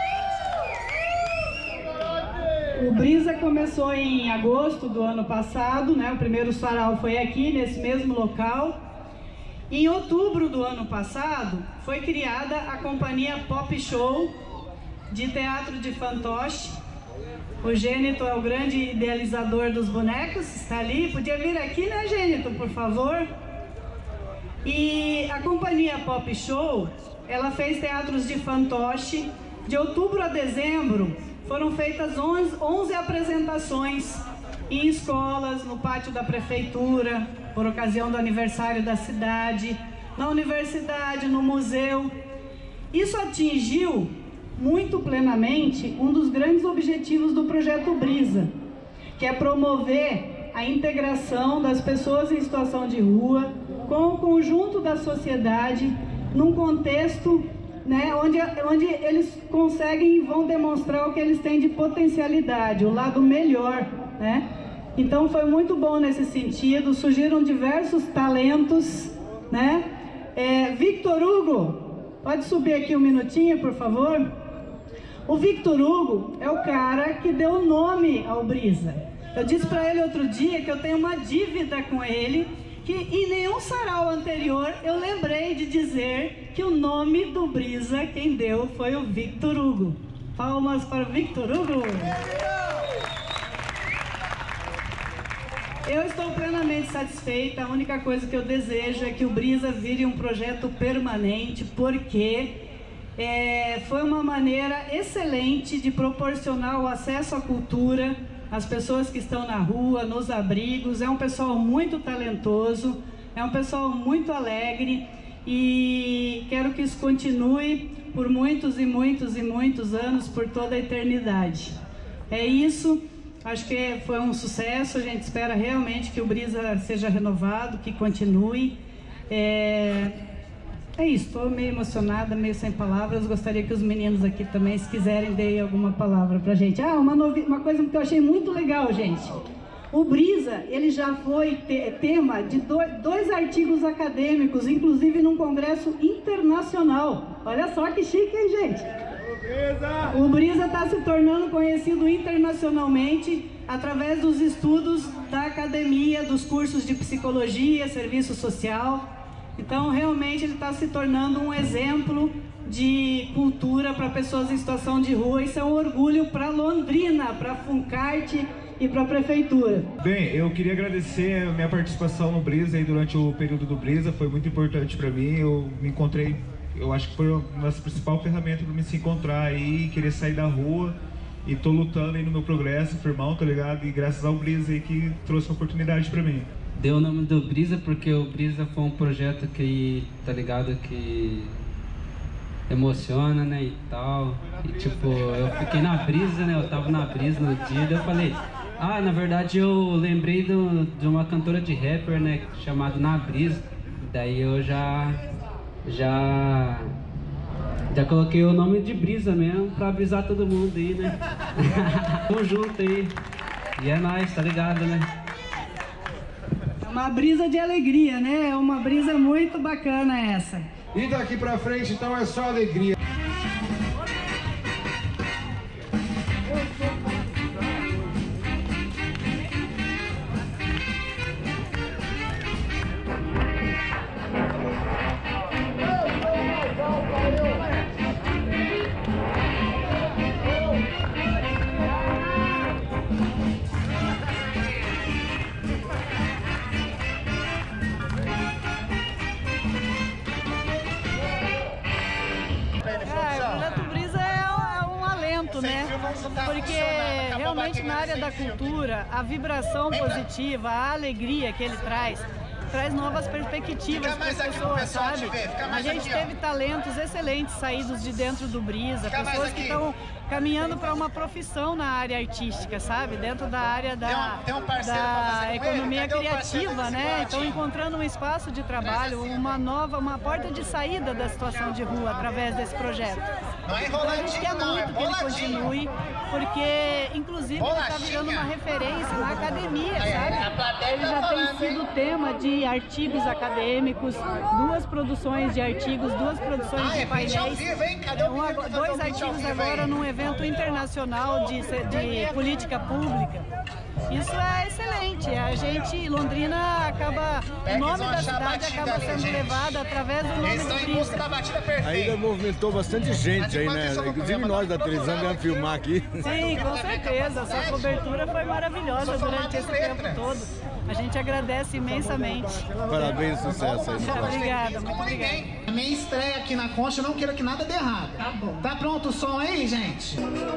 O Brisa começou em agosto do ano passado, né? O primeiro sarau foi aqui, nesse mesmo local. Em outubro do ano passado, foi criada a companhia Pop Show de teatro de fantoche. O Gênito é o grande idealizador dos bonecos, está ali. Podia vir aqui, né, Gênito, por favor? E a companhia Pop Show, ela fez teatros de fantoche. De outubro a dezembro, foram feitas 11 apresentações em escolas, no pátio da prefeitura, por ocasião do aniversário da cidade, na universidade, no museu. Isso atingiu muito plenamente um dos grandes objetivos do projeto Brisa, que é promover a integração das pessoas em situação de rua com o conjunto da sociedade num contexto, né, onde eles conseguem e vão demonstrar o que eles têm de potencialidade, o lado melhor, né? Então foi muito bom nesse sentido, surgiram diversos talentos, né? Victor Hugo, pode subir aqui um minutinho, por favor? O Victor Hugo é o cara que deu o nome ao Brisa. Eu disse para ele outro dia que eu tenho uma dívida com ele, que em nenhum sarau anterior eu lembrei de dizer que o nome do Brisa, quem deu foi o Victor Hugo. Palmas para o Victor Hugo. Eu estou plenamente satisfeita. A única coisa que eu desejo é que o Brisa vire um projeto permanente, porque foi uma maneira excelente de proporcionar o acesso à cultura às pessoas que estão na rua, nos abrigos. É um pessoal muito talentoso, é um pessoal muito alegre e quero que isso continue por muitos e muitos e muitos anos, por toda a eternidade. É isso. Acho que foi um sucesso, a gente espera realmente que o Brisa seja renovado, que continue. É isso, estou meio emocionada, meio sem palavras. Gostaria que os meninos aqui também, se quiserem, deem alguma palavra pra gente. Uma coisa que eu achei muito legal, gente. O Brisa, ele já foi tema de dois artigos acadêmicos, inclusive num congresso internacional. Olha só que chique, hein, gente? O Brisa está se tornando conhecido internacionalmente através dos estudos da academia, dos cursos de psicologia, serviço social. Então, realmente, ele está se tornando um exemplo de cultura para pessoas em situação de rua. Isso é um orgulho para Londrina, para a Funcarte e para a Prefeitura. Bem, eu queria agradecer a minha participação no Brisa aí durante o período do Brisa. Foi muito importante para mim. Eu me encontrei, eu acho que foi uma das principais ferramentas para me se encontrar aí, querer sair da rua. E tô lutando aí no meu progresso, firmão, tá ligado? E graças ao Brisa aí que trouxe uma oportunidade para mim. Deu o nome do Brisa porque o Brisa foi um projeto que, tá ligado, que emociona, né, e tal. E tipo, eu fiquei na brisa, né, eu tava na brisa no dia, daí eu falei, na verdade eu lembrei de uma cantora de rapper, né, chamada Na Brisa. Daí eu já coloquei o nome de Brisa mesmo, pra avisar todo mundo aí, né. Tamo junto aí. E é nóis, tá ligado, né. Uma brisa de alegria, né? É uma brisa muito bacana essa. E daqui pra frente, então, é só alegria. muito, né? Porque realmente na área da cultura, a vibração positiva, a alegria que ele traz novas perspectivas para as pessoas, sabe? A gente teve talentos excelentes saídos de dentro do Brisa, pessoas que estão caminhando para uma profissão na área artística, sabe? Dentro da área da economia criativa, né? Então encontrando um espaço de trabalho, uma porta de saída da situação de rua através desse projeto. Então a gente quer muito que ele continue, porque inclusive ele está virando uma referência na academia, sabe? Ele já tem sido tema de artigos acadêmicos, 2 produções de artigos, 2 produções de painéis, 2 artigos agora num evento internacional de política pública. Isso é excelente. A gente, Londrina, o nome da cidade acaba sendo levado através do nome do Brisa. Ainda movimentou bastante gente aí, né? Inclusive nós da televisão viemos filmar aqui. Sim, com certeza. A sua cobertura foi maravilhosa durante esse tempo todo. A gente agradece imensamente. Parabéns, sucesso aí. Obrigada, muito obrigada. A minha estreia aqui na Concha, eu não quero que nada dê errado. Tá bom. Tá pronto o som aí, gente?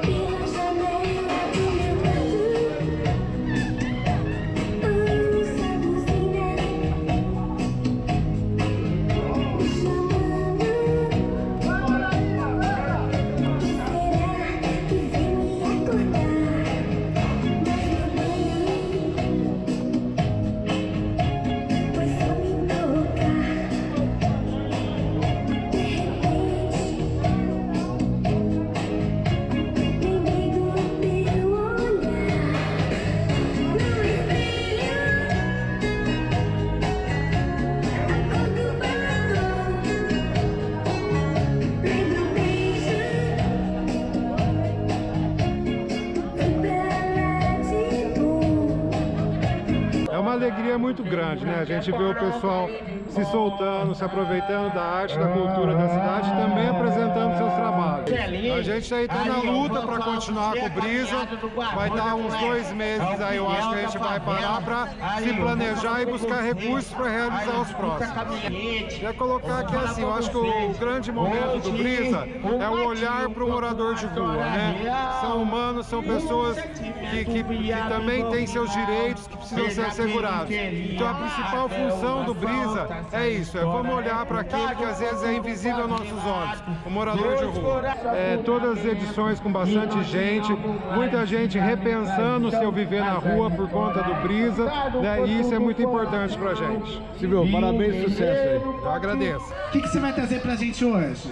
Alegria muito grande, né? A gente vê o pessoal se soltando, se aproveitando da arte, da cultura da cidade, também apresentando seus trabalhos. A gente aí tá na luta para continuar com o Brisa, vai dar uns 2 meses aí, eu acho que a gente vai parar para se planejar e buscar recursos para realizar os próximos. Queria colocar aqui assim, eu acho que o grande momento do Brisa é o olhar para o morador de rua, né? São humanos, são pessoas que também têm seus direitos, que precisam ser assegurados. Então a principal função do Brisa é isso, vamos olhar para aquele que às vezes é invisível aos nossos olhos, o morador de rua. Todas as edições com bastante gente, muita gente repensando o seu viver na rua por conta do Brisa, né? E isso é muito importante pra gente. Silvio, parabéns e sucesso aí. Eu agradeço. O que você vai trazer pra gente hoje?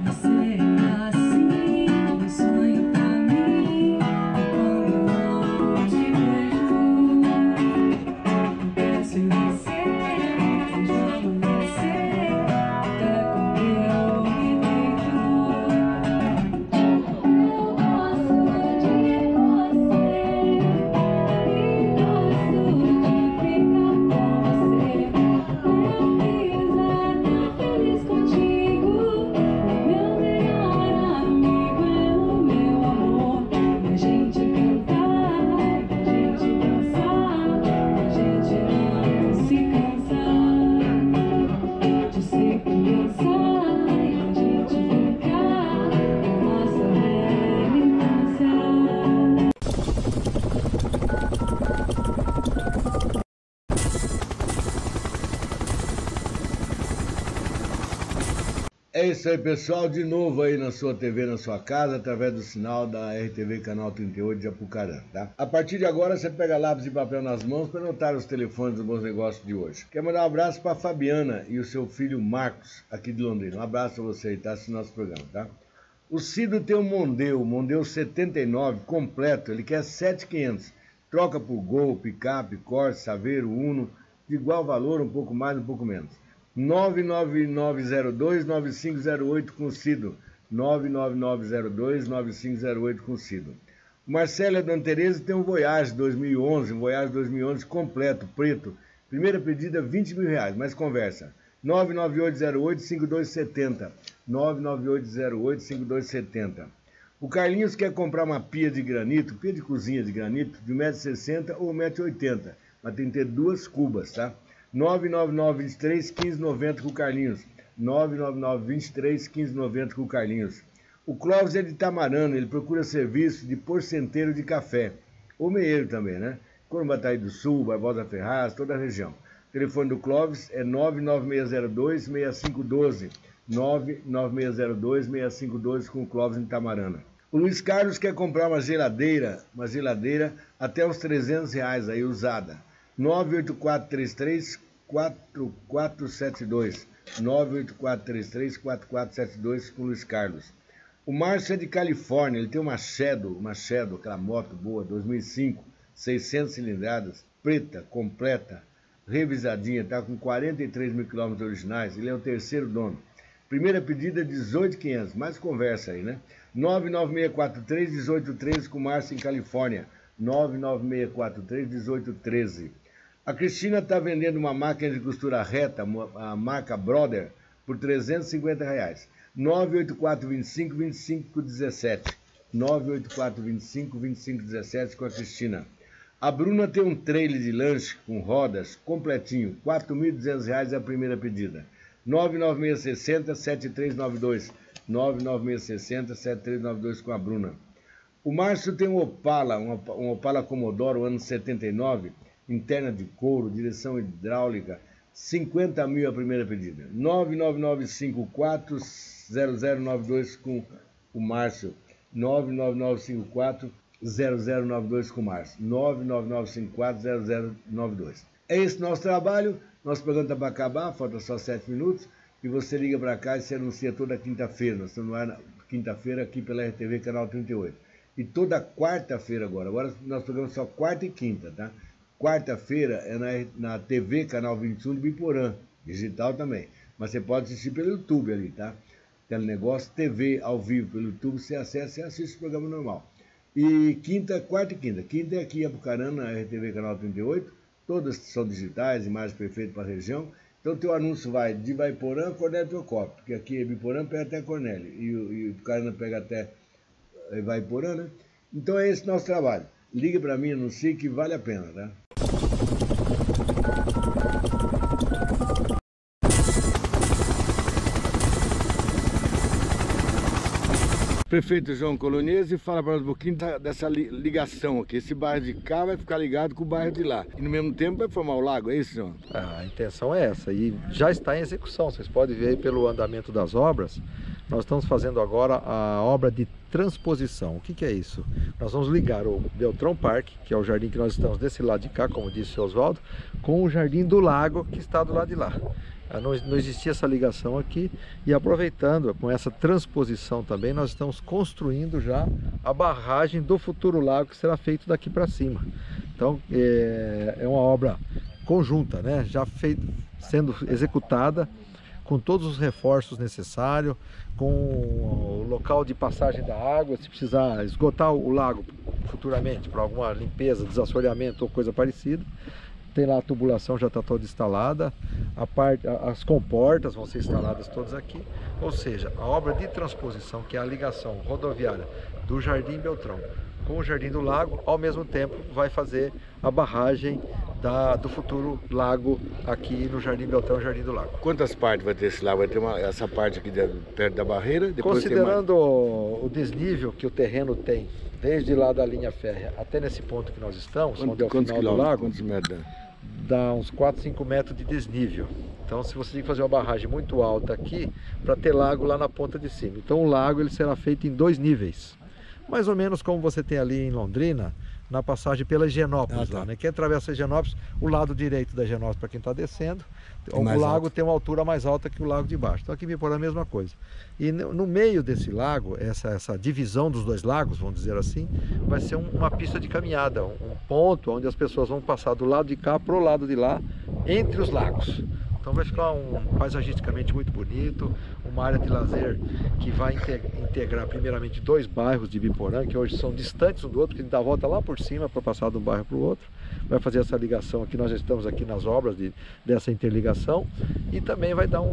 É isso aí, pessoal, de novo aí na sua TV, na sua casa, através do sinal da RTV Canal 38 de Apucarana, tá? A partir de agora, você pega lápis e papel nas mãos para anotar os telefones dos bons negócios de hoje. Quero mandar um abraço para a Fabiana e o seu filho Marcos, aqui de Londrina. Um abraço a você aí, tá? Esse nosso programa, tá? O Cido tem um Mondeo 79 completo, ele quer 7.500. Troca por Gol, picape, Corsa, Saveiro, Uno, de igual valor, um pouco mais, um pouco menos. 99902-9508 com o Cido. 99902-9508 com o Cido. O Marcelo Dona Tereza tem um Voyage 2011, um Voyage 2011 completo, preto. Primeira pedida, R$20 mil, mais conversa. 99808-5270. 99808-5270. O Carlinhos quer comprar uma pia de granito, pia de cozinha de granito, de 1,60 m ou 1,80 m. Mas tem que ter 2 cubas, tá? 999-23-1590 com o Carlinhos. 999-23-1590 com o Carlinhos. O Clóvis é de Itamarana, ele procura serviço de porcenteiro de café, ou meeiro também, né? Corumbataí do Sul, Barbosa Ferraz, toda a região. O telefone do Clóvis é 99602-6512, 99602-6512 com o Clóvis em Itamarana. O Luiz Carlos quer comprar uma geladeira até uns R$300 aí, usada. 98433-4472, 98433-4472 com o Luiz Carlos. O Márcio é de Califórnia, ele tem uma Shadow, aquela moto boa, 2005, 600 cilindradas, preta, completa, revisadinha, está com 43 mil quilômetros originais, ele é o terceiro dono. Primeira pedida, 18.500, mais conversa aí, né? 99643-1813 com o Márcio em Califórnia, 99643-1813. A Cristina está vendendo uma máquina de costura reta, a marca Brother, por R$350. 98425-2517. 98425-2517 com a Cristina. A Bruna tem um trailer de lanche com rodas completinho, R$4.200 é a primeira pedida. 99660-7392. 99660-7392 com a Bruna. O Márcio tem um Opala, um Opala Commodore, ano 79, interna de couro, direção hidráulica, 50 mil a primeira pedida. 99954-0092 com o Márcio. 99954-0092 com o Márcio. 99954-0092. É esse nosso trabalho. Nosso programa está para acabar, falta só 7 minutos. E você liga para cá e se anuncia toda quinta-feira. Nós estamos lá quinta-feira aqui pela RTV Canal 38. E toda quarta-feira agora. Agora nós programamos só quarta e quinta, tá? Quarta-feira é na TV Canal 21 de Biporã, digital também. Mas você pode assistir pelo YouTube ali, tá? Telenegócio TV ao vivo pelo YouTube, você acessa e assiste o programa normal. E quarta e quinta. Quinta é aqui em Apucarana, na RTV Canal 38. Todas são digitais, imagens perfeitas para a região. Então, o teu anúncio vai de Vaiporã a Cornélio Procópio, porque aqui Biporã pega até Cornélio e o Apucarana pega até Vaiporã, né? Então, é esse nosso trabalho. Ligue para mim, anuncie que vale a pena, tá? Prefeito João Colonese fala para nós um pouquinho dessa ligação aqui. Esse bairro de cá vai ficar ligado com o bairro de lá. E no mesmo tempo vai formar o lago, é isso, João? A intenção é essa e já está em execução. Vocês podem ver aí pelo andamento das obras. Nós estamos fazendo agora a obra de transposição. O que é isso? Nós vamos ligar o Beltrão Parque, que é o jardim que nós estamos desse lado de cá, como disse o Oswaldo, com o jardim do lago que está do lado de lá. Não existia essa ligação aqui e aproveitando com essa transposição também, nós estamos construindo já a barragem do futuro lago que será feito daqui para cima. Então é uma obra conjunta, né? Já sendo executada com todos os reforços necessários, com o local de passagem da água, se precisar esgotar o lago futuramente para alguma limpeza, desassoreamento ou coisa parecida. Tem lá a tubulação, já está toda instalada, as comportas vão ser instaladas todas aqui, ou seja, a obra de transposição, que é a ligação rodoviária do Jardim Beltrão com o Jardim do Lago, ao mesmo tempo vai fazer a barragem do futuro lago aqui no Jardim Beltrão e Jardim do Lago. Quantas partes vai ter esse lago? Vai ter essa parte aqui perto da barreira? Depois considerando o desnível que o terreno tem, desde lá da linha férrea até nesse ponto que nós estamos, onde é o final do lago, quantos metros? Dá uns 4, 5 metros de desnível. Então se você tem que fazer uma barragem muito alta aqui para ter lago lá na ponta de cima. Então o lago ele será feito em 2 níveis. Mais ou menos como você tem ali em Londrina, na passagem pela Higienópolis, lá, né? Quem atravessa a Higienópolis, o lado direito da Higienópolis para quem está descendo, o lago tem uma altura mais alta que o lago de baixo. Então aqui em Biporã a mesma coisa. E no meio desse lago, essa divisão dos 2 lagos, vamos dizer assim, vai ser uma pista de caminhada, um ponto onde as pessoas vão passar do lado de cá para o lado de lá, entre os lagos. Então vai ficar paisagisticamente muito bonito, uma área de lazer que vai integrar primeiramente 2 bairros de Biporã, que hoje são distantes um do outro, que a gente dá a volta lá por cima para passar de um bairro para o outro. Vai fazer essa ligação aqui, nós já estamos aqui nas obras dessa interligação e também vai dar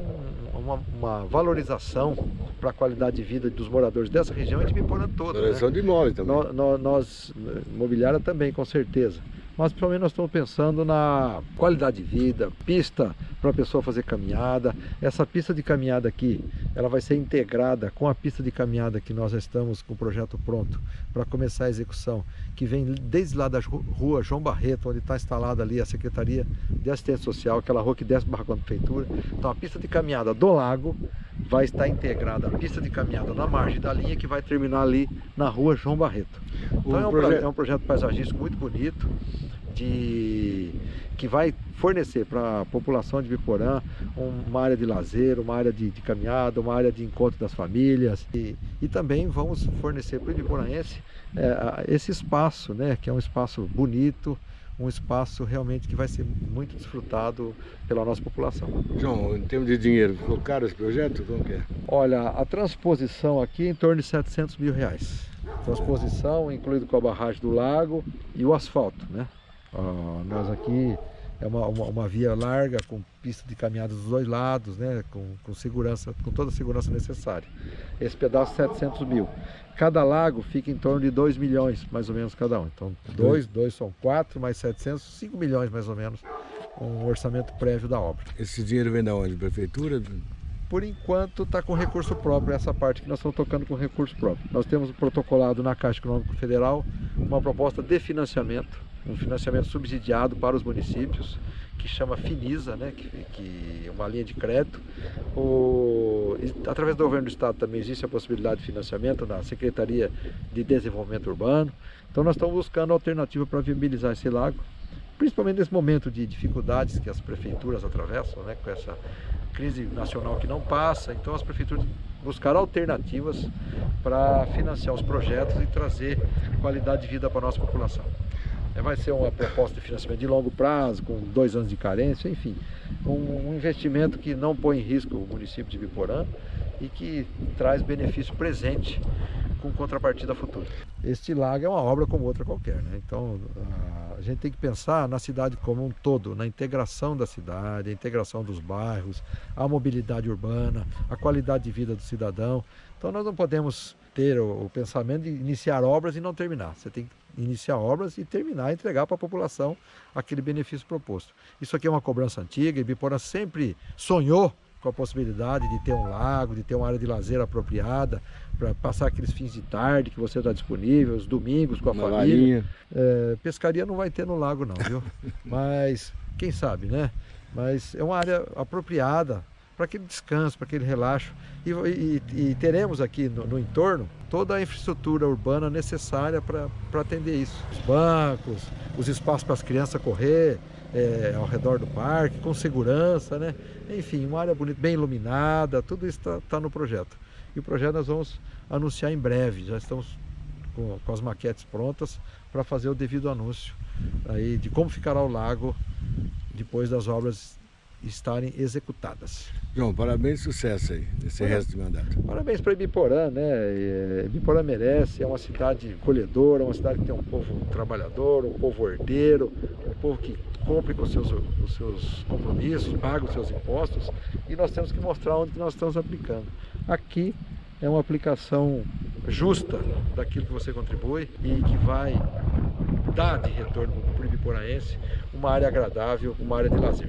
uma valorização para a qualidade de vida dos moradores dessa região e de Biporã toda. Valorização de imóveis também. Nós imobiliária também, com certeza. Mas principalmente nós estamos pensando na qualidade de vida, pista para a pessoa fazer caminhada. Essa pista de caminhada aqui ela vai ser integrada com a pista de caminhada que nós já estamos com o projeto pronto para começar a execução, que vem desde lá da rua João Barreto, onde está instalada ali a Secretaria de Assistência Social, aquela rua que desce para a prefeitura. Então a pista de caminhada do lago vai estar integrada à pista de caminhada na margem da linha, que vai terminar ali na rua João Barreto. Então é um projeto paisagístico muito bonito, que vai fornecer para a população de Ibiporã uma área de lazer, uma área de caminhada, uma área de encontro das famílias, e também vamos fornecer para o ibiporaense esse espaço, né, que é um espaço bonito, um espaço realmente que vai ser muito desfrutado pela nossa população. João, em termos de dinheiro, ficou caro esse projeto? Como que é? Olha, a transposição aqui é em torno de R$700 mil. Transposição, incluído com a barragem do lago e o asfalto, né? Nós aqui é uma via larga, com pista de caminhada dos dois lados, né? Com segurança, com toda a segurança necessária. Esse pedaço 700 mil. Cada lago fica em torno de 2 milhões, mais ou menos, cada um. Então, dois são 4, mais 700, 5 milhões, mais ou menos, um orçamento prévio da obra. Esse dinheiro vem da onde? Prefeitura? Por enquanto está com recurso próprio, essa parte que nós estamos tocando com recurso próprio. Nós temos protocolado na Caixa Econômica Federal uma proposta de financiamento, um financiamento subsidiado para os municípios, que chama Finisa, né, que é uma linha de crédito. Através do governo do estado também existe a possibilidade de financiamento na Secretaria de Desenvolvimento Urbano. Então nós estamos buscando alternativa para viabilizar esse lago, principalmente nesse momento de dificuldades que as prefeituras atravessam, né, com essa crise nacional que não passa. Então as prefeituras buscaram alternativas para financiar os projetos e trazer qualidade de vida para a nossa população. Vai ser uma proposta de financiamento de longo prazo, com 2 anos de carência, enfim, um investimento que não põe em risco o município de Ibiporã e que traz benefício presente com contrapartida futura. Este lago é uma obra como outra qualquer, né? Então a gente tem que pensar na cidade como um todo, na integração da cidade, a integração dos bairros, a mobilidade urbana, a qualidade de vida do cidadão. Então nós não podemos ter o pensamento de iniciar obras e não terminar. Você tem que iniciar obras e terminar, entregar para a população aquele benefício proposto. Isso aqui é uma cobrança antiga, Ibiporã sempre sonhou com a possibilidade de ter um lago, de ter uma área de lazer apropriada, para passar aqueles fins de tarde que você está disponível, os domingos com a família. Pescaria não vai ter no lago não, viu? Mas, quem sabe, né? Mas é uma área apropriada para aquele descanso, para aquele relaxo. E teremos aqui no entorno toda a infraestrutura urbana necessária para atender isso. Os bancos, os espaços para as crianças correr ao redor do parque, com segurança, né? Enfim, uma área bonita, bem iluminada, tudo isso está no projeto. E o projeto nós vamos anunciar em breve, já estamos com as maquetes prontas para fazer o devido anúncio aí de como ficará o lago depois das obras estarem executadas. João, parabéns e sucesso aí, nesse resto de mandato. Parabéns para Ibiporã, né? Ibiporã merece, é uma cidade acolhedora, uma cidade que tem um povo trabalhador, um povo herdeiro, um povo que cumpre com os seus compromissos, paga os seus impostos, e nós temos que mostrar onde nós estamos aplicando. Aqui é uma aplicação justa daquilo que você contribui e que vai dar de retorno para o ibiporaense uma área agradável, uma área de lazer.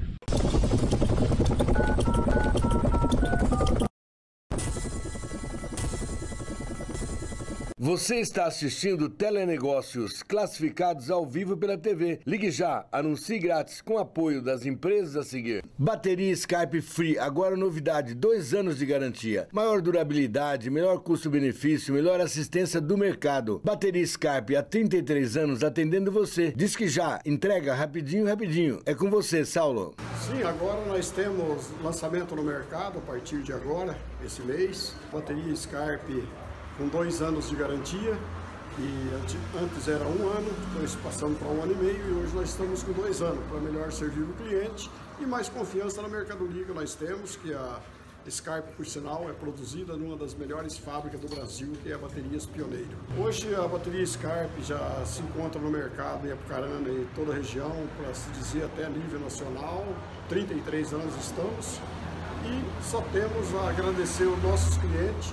Você está assistindo Telenegócios, classificados ao vivo pela TV. Ligue já, anuncie grátis com apoio das empresas a seguir. Bateria Skype Free, agora novidade, 2 anos de garantia. Maior durabilidade, melhor custo-benefício, melhor assistência do mercado. Bateria Skype, há 33 anos atendendo você. Diz que já, entrega rapidinho, rapidinho. É com você, Saulo. Sim, agora nós temos lançamento no mercado a partir de agora, esse mês. Bateria Skype com 2 anos de garantia, e antes era 1 ano, depois passamos para 1 ano e meio, e hoje nós estamos com 2 anos, para melhor servir o cliente e mais confiança na mercadoria que nós temos, que a Skype, por sinal, é produzida numa das melhores fábricas do Brasil, que é a Baterias Pioneiro. Hoje a bateria Skype já se encontra no mercado em Apucarana e toda a região, para se dizer até nível nacional, 33 anos estamos, e só temos a agradecer aos nossos clientes,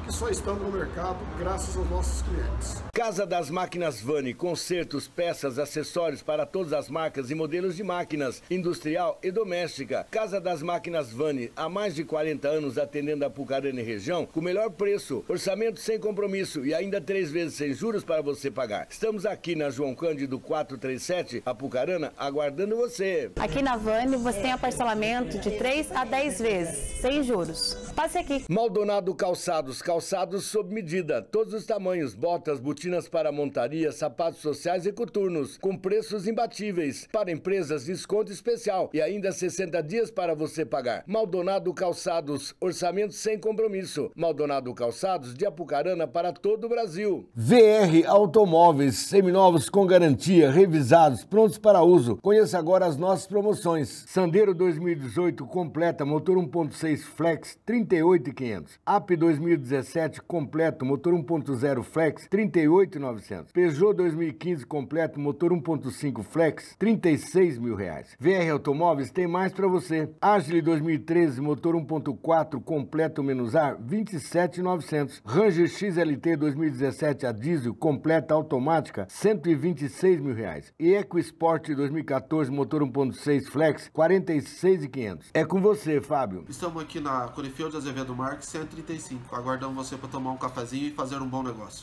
e só estamos no mercado graças aos nossos clientes. Casa das Máquinas Vani, consertos, peças, acessórios para todas as marcas e modelos de máquinas, industrial e doméstica. Casa das Máquinas Vani, há mais de 40 anos atendendo a Apucarana e região, com o melhor preço, orçamento sem compromisso e ainda 3 vezes sem juros para você pagar. Estamos aqui na João Cândido 437, Apucarana, aguardando você. Aqui na Vani você tem a parcelamento de 3 a 10 vezes, sem juros. Passe aqui. Maldonado Calçados, calçados sob medida, todos os tamanhos, botas, botinas para montaria, sapatos sociais e coturnos, com preços imbatíveis. Para empresas, desconto especial e ainda 60 dias para você pagar. Maldonado Calçados, orçamento sem compromisso. Maldonado Calçados, de Apucarana para todo o Brasil. VR Automóveis, seminovos com garantia, revisados, prontos para uso. Conheça agora as nossas promoções. Sandero 2018 completa, motor 1.6 Flex, 38.500. AP 2017 completo, motor 1.0 Flex, 38.900. Peugeot 2015 completo, motor 1.5 Flex, 36 mil reais. VR Automóveis tem mais para você. Agile 2013, motor 1.4 completo menos ar, 27.900. Ranger XLT 2017 a diesel completa automática, 126 mil reais. E EcoSport 2014, motor 1.6 Flex, 46.500. É com você, Fábio. Estamos aqui na Corifeu de Azevedo Marques, 135. Aguardamos você para tomar um cafezinho e fazer um bom negócio.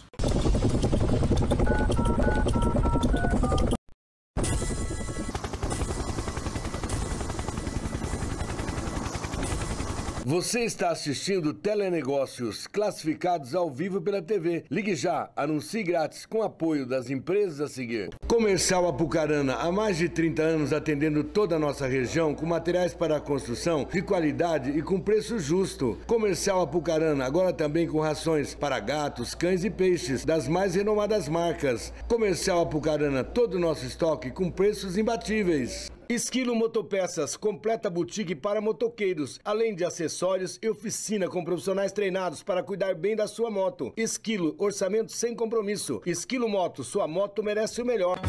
Você está assistindo Telenegócios, classificados ao vivo pela TV. Ligue já, anuncie grátis com apoio das empresas a seguir. Comercial Apucarana, há mais de 30 anos atendendo toda a nossa região com materiais para a construção de qualidade e com preço justo. Comercial Apucarana, agora também com rações para gatos, cães e peixes das mais renomadas marcas. Comercial Apucarana, todo o nosso estoque com preços imbatíveis. Esquilo Motopeças, completa boutique para motoqueiros, além de acessórios e oficina com profissionais treinados para cuidar bem da sua moto. Esquilo, orçamento sem compromisso. Esquilo Moto, sua moto merece o melhor.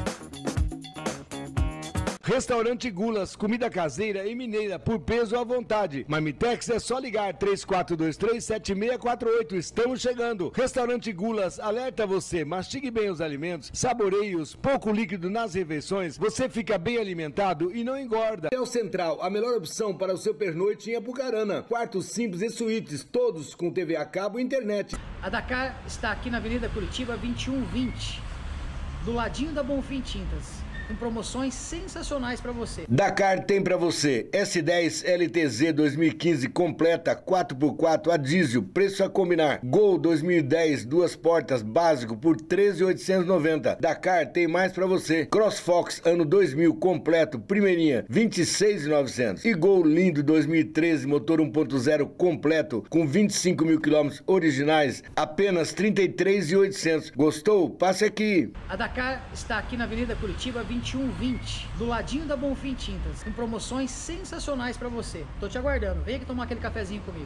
Restaurante Gulas, comida caseira e mineira por peso à vontade. Marmitex é só ligar 3423-7648. Estamos chegando. Restaurante Gulas alerta você, mastigue bem os alimentos, saboreie-os, pouco líquido nas refeições, você fica bem alimentado e não engorda. Hotel Central, a melhor opção para o seu pernoite em Apucarana. Quartos simples e suítes, todos com TV a cabo e internet. A Dakar está aqui na Avenida Curitiba 2120, do ladinho da Bonfim Tintas, com promoções sensacionais para você. Dakar tem para você. S10 LTZ 2015 completa 4x4 a diesel, preço a combinar. Gol 2010 duas portas básico por 13.890. Dakar tem mais para você. CrossFox ano 2000 completo, primeirinha, 26.900. E Gol lindo 2013 motor 1.0 completo com 25 mil quilômetros originais, apenas 33.800. Gostou? Passe aqui. A Dakar está aqui na Avenida Curitiba 2120, do ladinho da Bonfim Tintas, com promoções sensacionais para você. Tô te aguardando, vem aqui tomar aquele cafezinho comigo.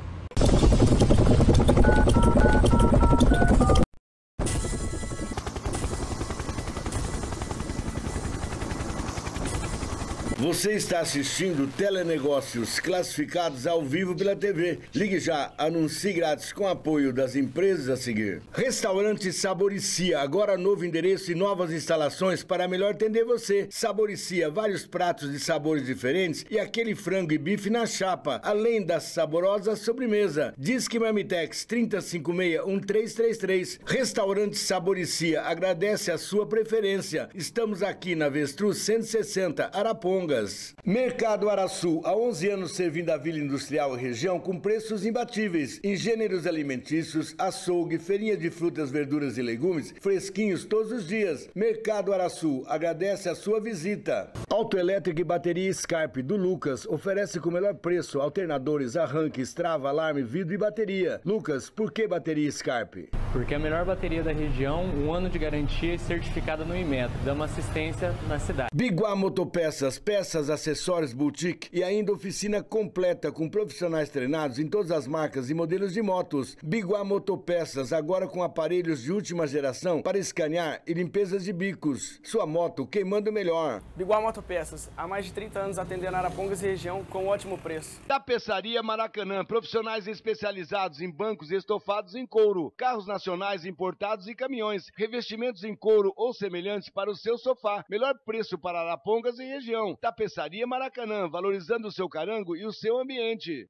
Você está assistindo Telenegócios, classificados ao vivo pela TV. Ligue já, anuncie grátis com apoio das empresas a seguir. Restaurante Saboricia, agora novo endereço e novas instalações para melhor atender você. Saboricia, vários pratos de sabores diferentes e aquele frango e bife na chapa, além da saborosa sobremesa. Disque Marmitex 3056-1333. Restaurante Saboricia, agradece a sua preferência. Estamos aqui na Avestruz 160, Araponga. Mercado Araçu, há 11 anos servindo a Vila Industrial e região com preços imbatíveis em gêneros alimentícios, açougue, feirinha de frutas, verduras e legumes, fresquinhos todos os dias. Mercado Araçu, agradece a sua visita. Autoelétrica e bateria Scarpe do Lucas oferece com o melhor preço alternadores, arranques, trava, alarme, vidro e bateria. Lucas, por que bateria Scarpe? porque é a melhor bateria da região, 1 ano de garantia e certificada no Inmetro. Damos assistência na cidade. Biguá Motopeças, peças, acessórios, boutique e ainda oficina completa com profissionais treinados em todas as marcas e modelos de motos. Biguá Motopeças, agora com aparelhos de última geração para escanear e limpezas de bicos. Sua moto queimando melhor. Biguá Motopeças, há mais de 30 anos atendendo Arapongas e região com ótimo preço. Tapeçaria Maracanã, profissionais especializados em bancos estofados em couro, carros nacionais importados e caminhões, revestimentos em couro ou semelhantes para o seu sofá. Melhor preço para Arapongas e região. Tapeçaria Maracanã, valorizando o seu carango e o seu ambiente.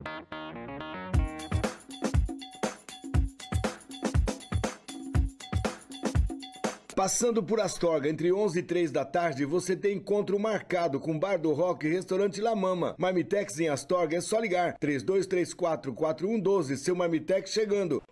Passando por Astorga, entre 11 e 3 da tarde, você tem encontro marcado com Bar do Rock e Restaurante La Mama. Marmitex em Astorga é só ligar. 3234-4112, seu Marmitex chegando.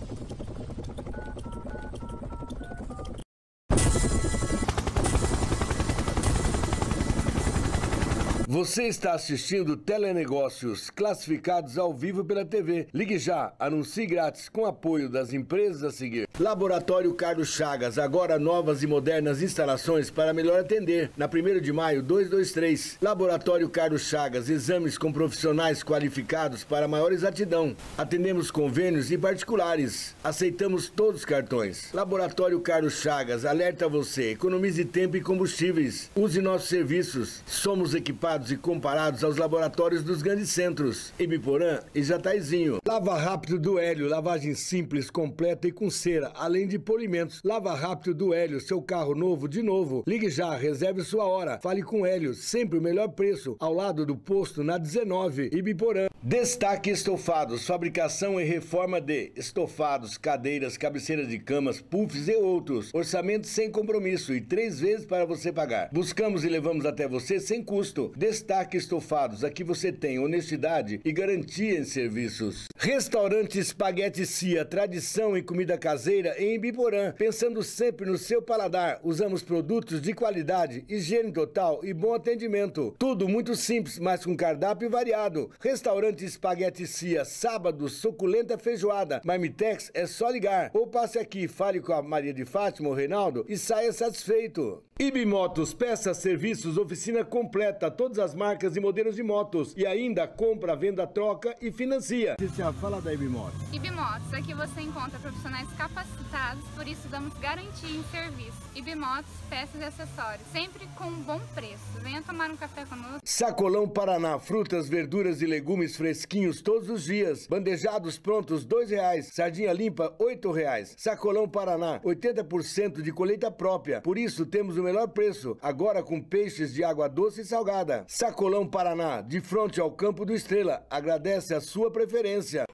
Você está assistindo Telenegócios, classificados ao vivo pela TV. Ligue já, anuncie grátis com apoio das empresas a seguir. Laboratório Carlos Chagas, agora novas e modernas instalações para melhor atender. Na 1º de maio, 223. Laboratório Carlos Chagas, exames com profissionais qualificados para maior exatidão. Atendemos convênios e particulares. Aceitamos todos os cartões. Laboratório Carlos Chagas, alerta você, economize tempo e combustíveis. Use nossos serviços. Somos equipados e comparados aos laboratórios dos grandes centros, Ibiporã e Jataizinho. Lava Rápido do Hélio, lavagem simples, completa e com cera, além de polimentos. Lava Rápido do Hélio, seu carro novo de novo. Ligue já, reserve sua hora. Fale com Hélio, sempre o melhor preço, ao lado do posto na 19, Ibiporã. Destaque Estofados, fabricação e reforma de estofados, cadeiras, cabeceiras de camas, puffs e outros. Orçamento sem compromisso e 3 vezes para você pagar. Buscamos e levamos até você sem custo. Destaque Estofados, aqui você tem honestidade e garantia em serviços. Restaurante Espaguete Cia, tradição em comida caseira em Ibiporã. Pensando sempre no seu paladar, usamos produtos de qualidade, higiene total e bom atendimento. Tudo muito simples, mas com cardápio variado. Restaurante Espaguete Cia, sábado, suculenta feijoada. Marmitex é só ligar. Ou passe aqui, fale com a Maria de Fátima ou Reinaldo e saia satisfeito. Ibimotos, peças, serviços, oficina completa, todas as marcas e modelos de motos. E ainda compra, venda, troca e financia. Fala da Ibimotos. Ibimotos, aqui você encontra profissionais capacitados, por isso damos garantia em serviço. Ibimotos, peças e acessórios, sempre com um bom preço. Venha tomar um café conosco. Sacolão Paraná, frutas, verduras e legumes fresquinhos todos os dias. Bandejados prontos, R$2. Sardinha limpa, R$8. Sacolão Paraná, 80% de colheita própria. Por isso temos o melhor preço, agora com peixes de água doce e salgada. Sacolão Paraná, de frente ao Campo do Estrela. Agradece a sua preferência.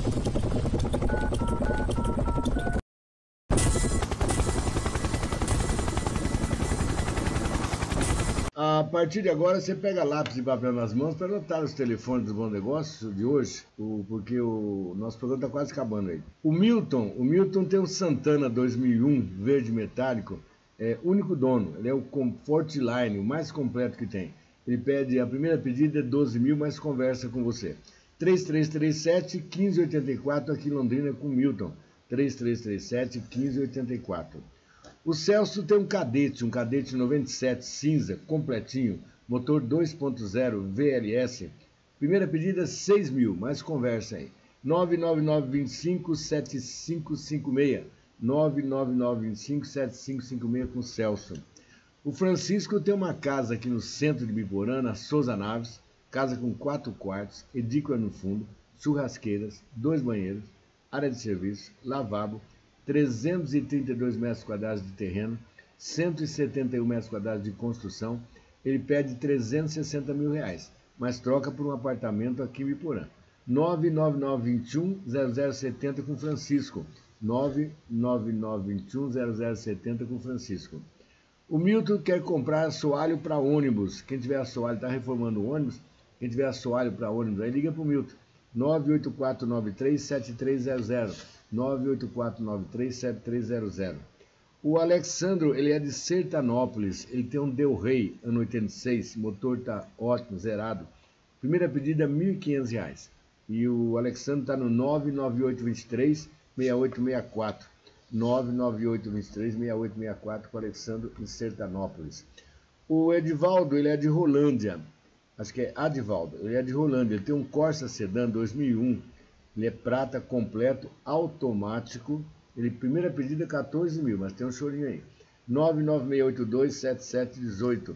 A partir de agora você pega lápis e papel nas mãos para anotar os telefones do Bom Negócio de hoje, porque o nosso programa está quase acabando aí. O Milton tem um Santana 2001 verde metálico, único dono, ele é o Comfort Line, o mais completo que tem. Ele pede, a primeira pedida é 12 mil, mas conversa com você. 3337-1584 aqui em Londrina com o Milton. 3337-1584. O Celso tem um Cadete 97 cinza, completinho, motor 2.0 VLS. Primeira pedida 6 mil, mas conversa aí. 99925-7556. 99925-7556 com o Celso. O Francisco tem uma casa aqui no centro de Ibiporã, na Souza Naves, casa com 4 quartos, edícula no fundo, churrasqueiras, 2 banheiros, área de serviço, lavabo, 332 metros quadrados de terreno, 171 metros quadrados de construção. Ele pede R$360 mil, mas troca por um apartamento aqui em Ibiporã. 99921-0070 com Francisco. 99921-0070 com Francisco. O Milton quer comprar assoalho para ônibus. Quem tiver assoalho, está reformando o ônibus, quem tiver assoalho para ônibus, aí liga para o Milton. 98493-7300. 98493-7300. O Alexandro, ele é de Sertanópolis, ele tem um Del Rey, ano 86, motor está ótimo, zerado. Primeira pedida, R$1.500. E o Alexandro está no 99823-6864. 998236864, com o Alexandre em Sertanópolis. O Edivaldo, ele é de Rolândia, acho que é Adivaldo, ele é de Rolândia, ele tem um Corsa Sedan 2001, ele é prata completo, automático, primeira pedida 14 mil, mas tem um chorinho aí. 996827718,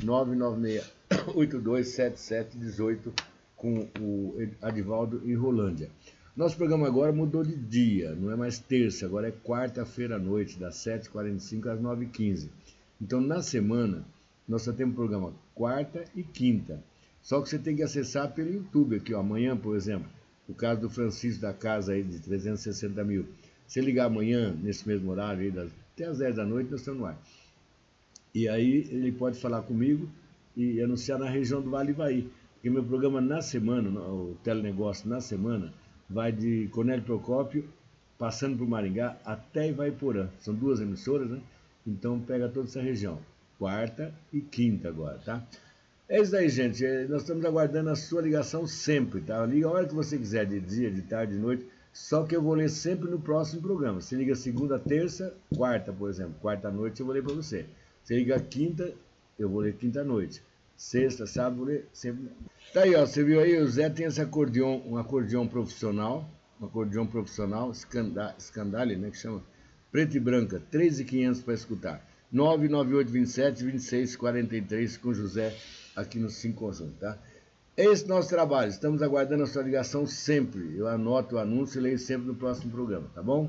996827718, com o Adivaldo em Rolândia. Nosso programa agora mudou de dia, não é mais terça, agora é quarta-feira à noite, das 7h45 às 9h15. Então, na semana, nós só temos programa quarta e quinta. Só que você tem que acessar pelo YouTube aqui, ó. Amanhã, por exemplo, o caso do Francisco da casa aí de 360 mil. Se ligar amanhã, nesse mesmo horário, aí, até às 10 da noite, nós estamos no ar. E aí ele pode falar comigo e anunciar na região do Vale Ivaí. Porque meu programa na semana, o telenegócio na semana, vai de Cornélio Procópio, passando por Maringá, até Ivaiporã. São 2 emissoras, né? Então pega toda essa região. Quarta e quinta agora, tá? É isso aí, gente. Nós estamos aguardando a sua ligação sempre, tá? Liga a hora que você quiser, de dia, de tarde, de noite. Só que eu vou ler sempre no próximo programa. Você liga segunda, terça, quarta, por exemplo. Quarta à noite eu vou ler para você. Você liga quinta, eu vou ler quinta à noite. Sexta, sábado, vou ler sempre. Tá aí, ó. Você viu aí? O Zé tem esse acordeon, um acordeon profissional. Scandale, né? Que chama. Preto e branca, 3.500 para escutar. 99827-2643 com José aqui no 5 Conjunto, tá? Esse é o nosso trabalho. Estamos aguardando a sua ligação sempre. Eu anoto o anúncio e leio sempre no próximo programa, tá bom?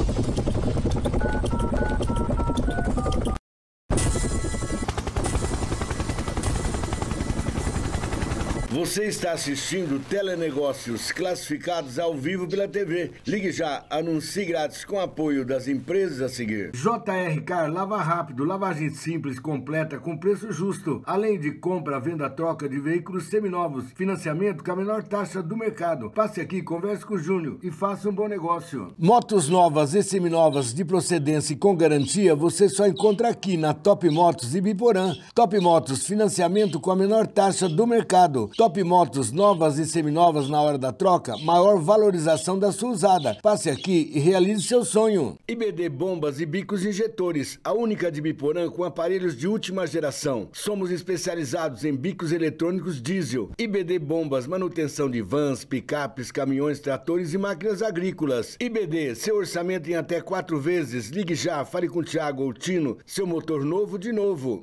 Você está assistindo Telenegócios classificados ao vivo pela TV. Ligue já, anuncie grátis com apoio das empresas a seguir. JR Car, lava rápido, lavagem simples, completa, com preço justo. Além de compra, venda, troca de veículos seminovos, financiamento com a menor taxa do mercado. Passe aqui, converse com o Júnior e faça um bom negócio. Motos novas e seminovas de procedência e com garantia, você só encontra aqui na Top Motos Ibiporã. Top Motos, financiamento com a menor taxa do mercado. Top Motos, novas e seminovas na hora da troca, maior valorização da sua usada. Passe aqui e realize seu sonho. IBD Bombas e Bicos Injetores, a única de Biporã com aparelhos de última geração. Somos especializados em bicos eletrônicos diesel. IBD Bombas, manutenção de vans, picapes, caminhões, tratores e máquinas agrícolas. IBD, seu orçamento em até 4 vezes. Ligue já, fale com o Thiago ou Tino, seu motor novo de novo.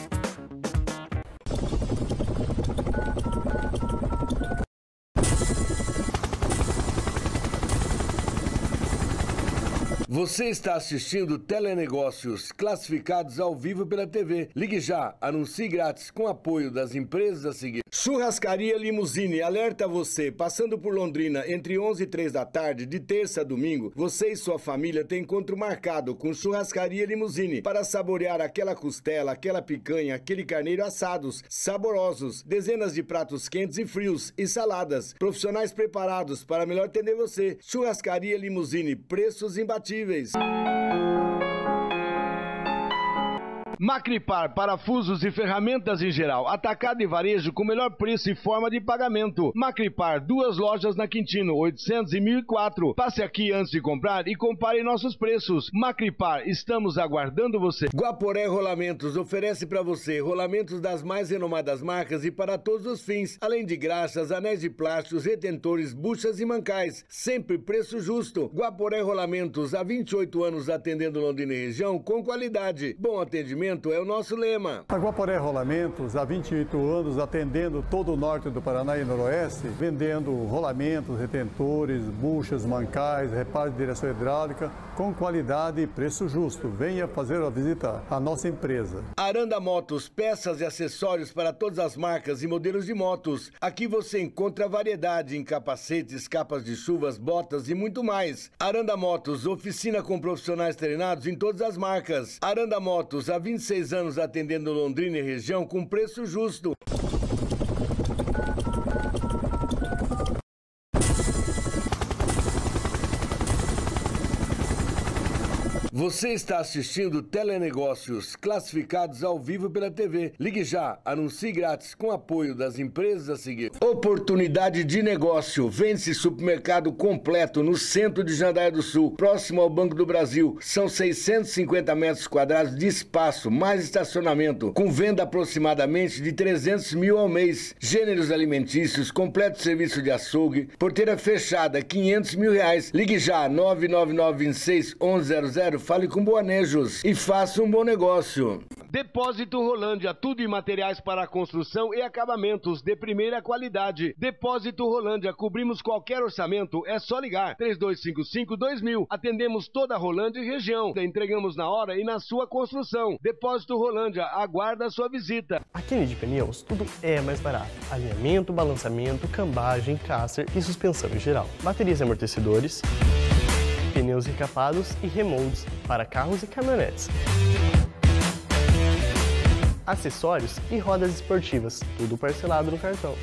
Você está assistindo Telenegócios, classificados ao vivo pela TV. Ligue já, anuncie grátis com apoio das empresas a seguir. Churrascaria Limousine, alerta você, passando por Londrina entre 11 e 3 da tarde, de terça a domingo, você e sua família têm encontro marcado com Churrascaria Limousine para saborear aquela costela, aquela picanha, aquele carneiro assados, saborosos, dezenas de pratos quentes e frios e saladas, profissionais preparados para melhor atender você. Churrascaria Limousine, preços imbatíveis. Macripar, parafusos e ferramentas em geral, atacado e varejo com melhor preço e forma de pagamento. Macripar, 2 lojas na Quintino, 800 e 1004. Passe aqui antes de comprar e compare nossos preços. Macripar, estamos aguardando você. Guaporé Rolamentos oferece para você rolamentos das mais renomadas marcas e para todos os fins, além de graxas, anéis de plásticos, retentores, buchas e mancais. Sempre preço justo. Guaporé Rolamentos, há 28 anos atendendo Londrina e região com qualidade. Bom atendimento é o nosso lema. A Guaporé Rolamentos, há 28 anos, atendendo todo o norte do Paraná e noroeste, vendendo rolamentos, retentores, buchas, mancais, reparo de direção hidráulica, com qualidade e preço justo. Venha fazer a visita à nossa empresa. Aranda Motos, peças e acessórios para todas as marcas e modelos de motos. Aqui você encontra variedade em capacetes, capas de chuvas, botas e muito mais. Aranda Motos, oficina com profissionais treinados em todas as marcas. Aranda Motos, há 26 anos atendendo Londrina e região com preço justo. Você está assistindo Telenegócios, classificados ao vivo pela TV. Ligue já, anuncie grátis com apoio das empresas a seguir. Oportunidade de negócio. Vende-se supermercado completo no centro de Jandaia do Sul, próximo ao Banco do Brasil. São 650 metros quadrados de espaço, mais estacionamento, com venda aproximadamente de 300 mil ao mês. Gêneros alimentícios, completo serviço de açougue, porteira fechada, 500 mil reais. Ligue já, 99926-1100. Fale com Boanejos e faça um bom negócio. Depósito Rolândia, tudo em materiais para construção e acabamentos de primeira qualidade. Depósito Rolândia, cobrimos qualquer orçamento, é só ligar. 3255-2000. Atendemos toda a Rolândia e região. Entregamos na hora e na sua construção. Depósito Rolândia, aguarda a sua visita. Aqui na Nid Pneus, tudo é mais barato. Alinhamento, balançamento, cambagem, caster e suspensão em geral. Baterias e amortecedores, pneus recapados e remoldes para carros e caminhonetes. Acessórios e rodas esportivas, tudo parcelado no cartão.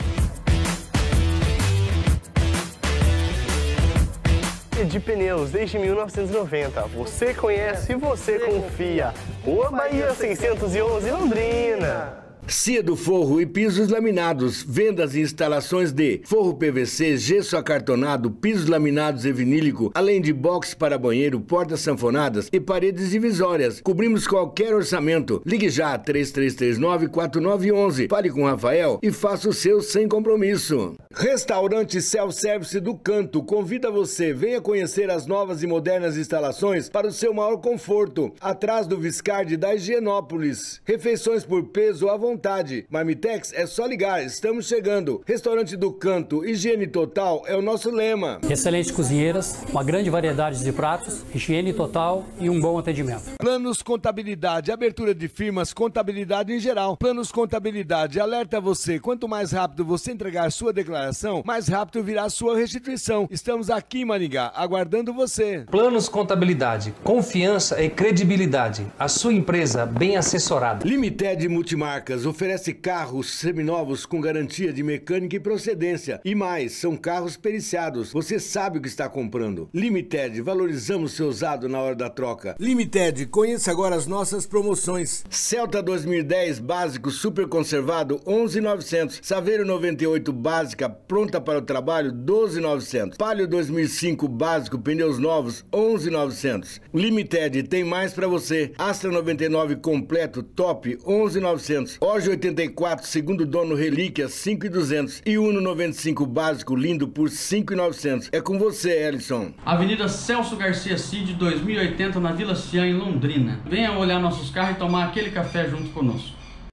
Nid Pneus, desde 1990. Você conhece e você confia. Rua Bahia 611, Londrina. Cia do Forro e pisos laminados, vendas e instalações de forro PVC, gesso acartonado, pisos laminados e vinílico, além de box para banheiro, portas sanfonadas e paredes divisórias. Cobrimos qualquer orçamento. Ligue já, 3339-4911. Fale com o Rafael e faça o seu sem compromisso. Restaurante Self-Service do Canto convida você. Venha conhecer as novas e modernas instalações para o seu maior conforto. Atrás do Viscardi da Higienópolis. Refeições por peso à vontade. Marmitex é só ligar, estamos chegando. Restaurante do Canto, higiene total é o nosso lema. Excelentes cozinheiras, uma grande variedade de pratos, higiene total e um bom atendimento. Planos Contabilidade, abertura de firmas, contabilidade em geral. Planos Contabilidade, alerta você, quanto mais rápido você entregar sua declaração, mais rápido virá a sua restituição. Estamos aqui em Maringá, aguardando você. Planos Contabilidade, confiança e credibilidade. A sua empresa bem assessorada. Limited Multimarcas oferece carros seminovos com garantia de mecânica e procedência. E mais, são carros periciados. Você sabe o que está comprando. Limited, valorizamos seu usado na hora da troca. Limited, conheça agora as nossas promoções. Celta 2010 básico super conservado, 11.900. Saveiro 98 básica pronta para o trabalho, 12.900. Palio 2005 básico, pneus novos, 11.900. Limited, tem mais para você. Astra 99 completo, top, 11.900. Orge 84, segundo dono Relíquia, 5.200. E Uno 95 básico, lindo, por 5.900. É com você, Ellison. Avenida Celso Garcia Cid, 2080, na Vila Cian, em Londrina. Venha olhar nossos carros e tomar aquele café junto conosco.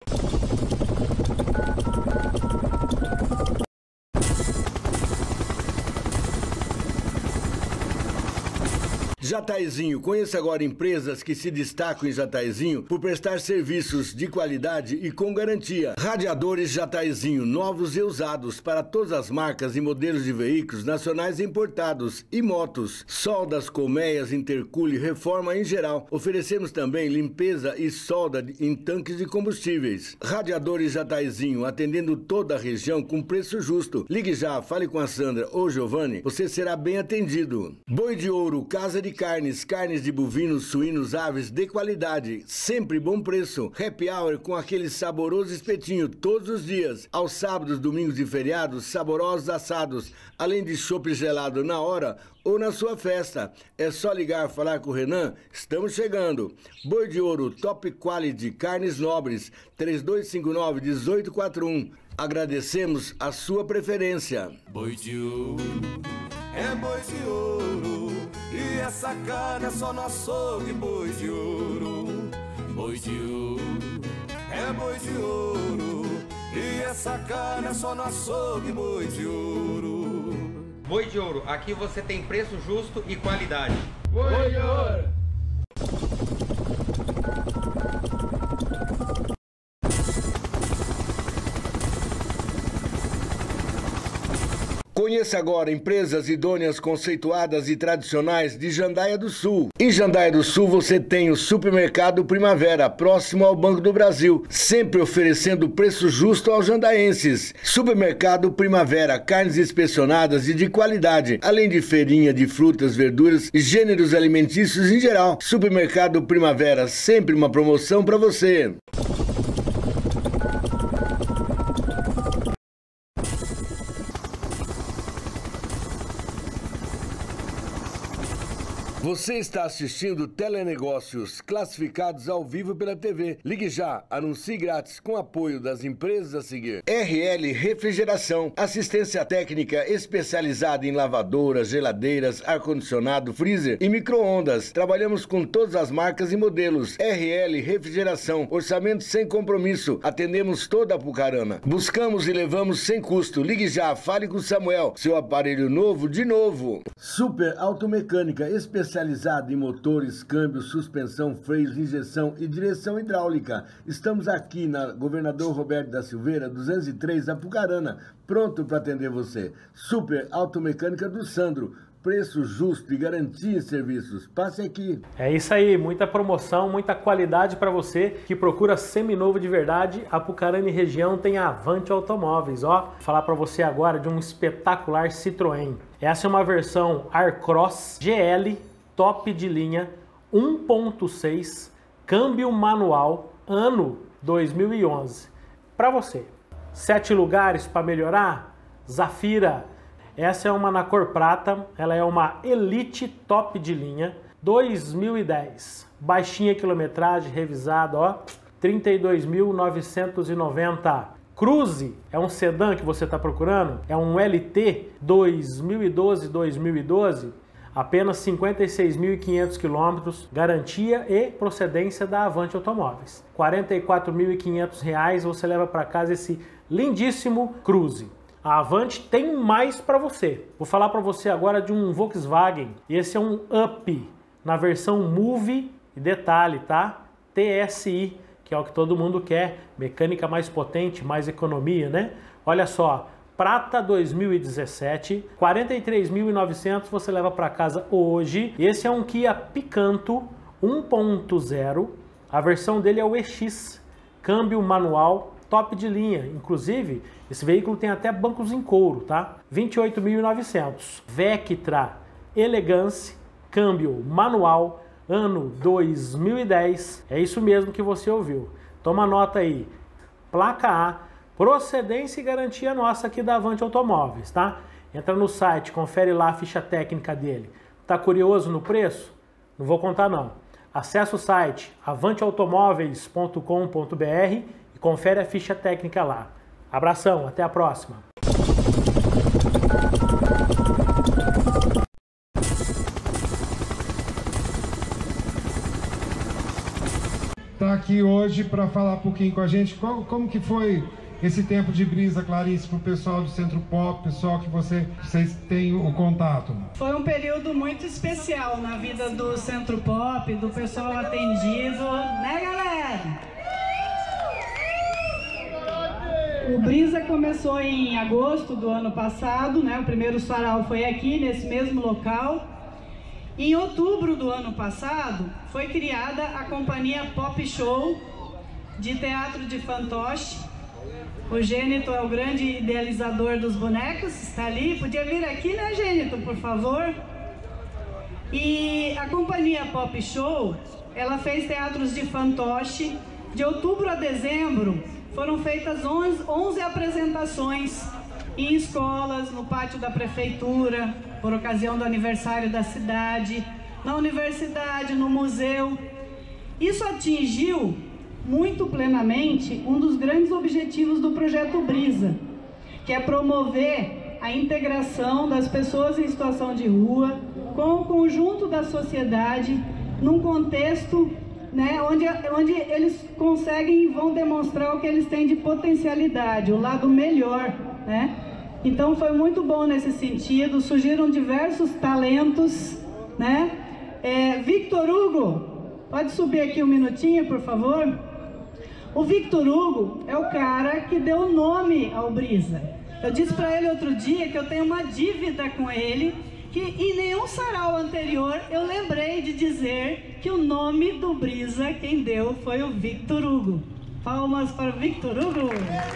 Jataizinho, conheça agora empresas que se destacam em Jataizinho por prestar serviços de qualidade e com garantia. Radiadores Jataizinho, novos e usados para todas as marcas e modelos de veículos nacionais e importados e motos. Soldas, colmeias, intercooler, reforma em geral. Oferecemos também limpeza e solda em tanques de combustíveis. Radiadores Jataizinho, atendendo toda a região com preço justo. Ligue já, fale com a Sandra ou Giovanni, você será bem atendido. Boi de Ouro, casa de carnes de bovinos, suínos, aves de qualidade, sempre bom preço. Happy Hour com aquele saboroso espetinho todos os dias. Aos sábados, domingos e feriados, saborosos assados, além de chopp gelado na hora ou na sua festa. É só ligar, falar com o Renan, estamos chegando. Boi de Ouro, top quality, carnes nobres, 3259-1841. Agradecemos a sua preferência. Boi de ouro, é boi de ouro, e essa carne é só no açougue. Boi de ouro, boi de ouro, é boi de ouro, e essa carne é só no açougue. Boi de ouro. Boi de Ouro, aqui você tem preço justo e qualidade. Boi de ouro. Conheça Conheça agora empresas idôneas conceituadas e tradicionais de Jandaia do Sul. Em Jandaia do Sul você tem o Supermercado Primavera, próximo ao Banco do Brasil, sempre oferecendo preço justo aos jandaenses. Supermercado Primavera, carnes inspecionadas e de qualidade, além de feirinha de frutas, verduras e gêneros alimentícios em geral. Supermercado Primavera, sempre uma promoção para você. Você está assistindo Telenegócios, classificados ao vivo pela TV. Ligue já, anuncie grátis com apoio das empresas a seguir. RL Refrigeração, assistência técnica especializada em lavadoras, geladeiras, ar-condicionado, freezer e micro-ondas. Trabalhamos com todas as marcas e modelos. RL Refrigeração, orçamento sem compromisso. Atendemos toda a Apucarana. Buscamos e levamos sem custo. Ligue já, fale com o Samuel. Seu aparelho novo de novo. Super Automecânica, especializada em motores, câmbio, suspensão, freios, injeção e direção hidráulica. Estamos aqui na Governador Roberto da Silveira, 203, Apucarana, pronto para atender você. Super Automecânica do Sandro. Preço justo e garantia em serviços. Passe aqui. É isso aí, muita promoção, muita qualidade para você que procura seminovo de verdade. Apucarana e região tem a Avante Automóveis, ó. Vou falar para você agora de um espetacular Citroën. Essa é uma versão Aircross GL, top de linha, 1.6, câmbio manual, ano 2011. Para você. 7 lugares para melhorar? Zafira. Essa é uma na cor prata, ela é uma Elite top de linha, 2010. Baixinha quilometragem, revisada, ó, 32.990. Cruze é um sedã que você está procurando, é um LT 2012, apenas 56.500 quilômetros, garantia e procedência da Avante Automóveis. R$ 44.500 você leva para casa esse lindíssimo Cruze. A Avante tem mais para você. Vou falar para você agora de um Volkswagen. Esse é um Up na versão Move e detalhe, tá? TSI, que é o que todo mundo quer. Mecânica mais potente, mais economia, né? Olha só, prata 2017, 43.900 você leva para casa hoje. Esse é um Kia Picanto 1.0. A versão dele é o EX, câmbio manual, top de linha. Inclusive, esse veículo tem até bancos em couro, tá? 28.900. Vectra Elegance, câmbio manual, ano 2010. É isso mesmo que você ouviu. Toma nota aí. Placa A, procedência e garantia nossa aqui da Avante Automóveis, tá? Entra no site, confere lá a ficha técnica dele. Tá curioso no preço? Não vou contar não. Acesse o site avanteautomóveis.com.br e confere a ficha técnica lá. Abração, até a próxima. Está aqui hoje para falar um pouquinho com a gente como que foi esse tempo de brisa, Clarice, para o pessoal do Centro Pop, pessoal que vocês têm o contato. Foi um período muito especial na vida do Centro Pop, do pessoal atendido, né, galera? O Brisa começou em agosto do ano passado, né? O primeiro sarau foi aqui, nesse mesmo local. Em outubro do ano passado, foi criada a companhia Pop Show de teatro de fantoche. O Gênito é o grande idealizador dos bonecos, está ali. Podia vir aqui, né, Gênito, por favor? E a companhia Pop Show, ela fez teatros de fantoche. De outubro a dezembro, foram feitas 11 apresentações em escolas, no pátio da prefeitura, por ocasião do aniversário da cidade, na universidade, no museu. Isso atingiu muito plenamente um dos grandes objetivos do projeto Brisa, que é promover a integração das pessoas em situação de rua com o conjunto da sociedade num contexto, né, onde eles conseguem e vão demonstrar o que eles têm de potencialidade, o lado melhor, né? Então foi muito bom nesse sentido, surgiram diversos talentos, né? Victor Hugo, pode subir aqui um minutinho, por favor? O Victor Hugo é o cara que deu nome ao Brisa. Eu disse para ele outro dia que eu tenho uma dívida com ele, que em nenhum sarau anterior eu lembrei de dizer que o nome do Brisa, quem deu foi o Victor Hugo. Palmas para o Victor Hugo.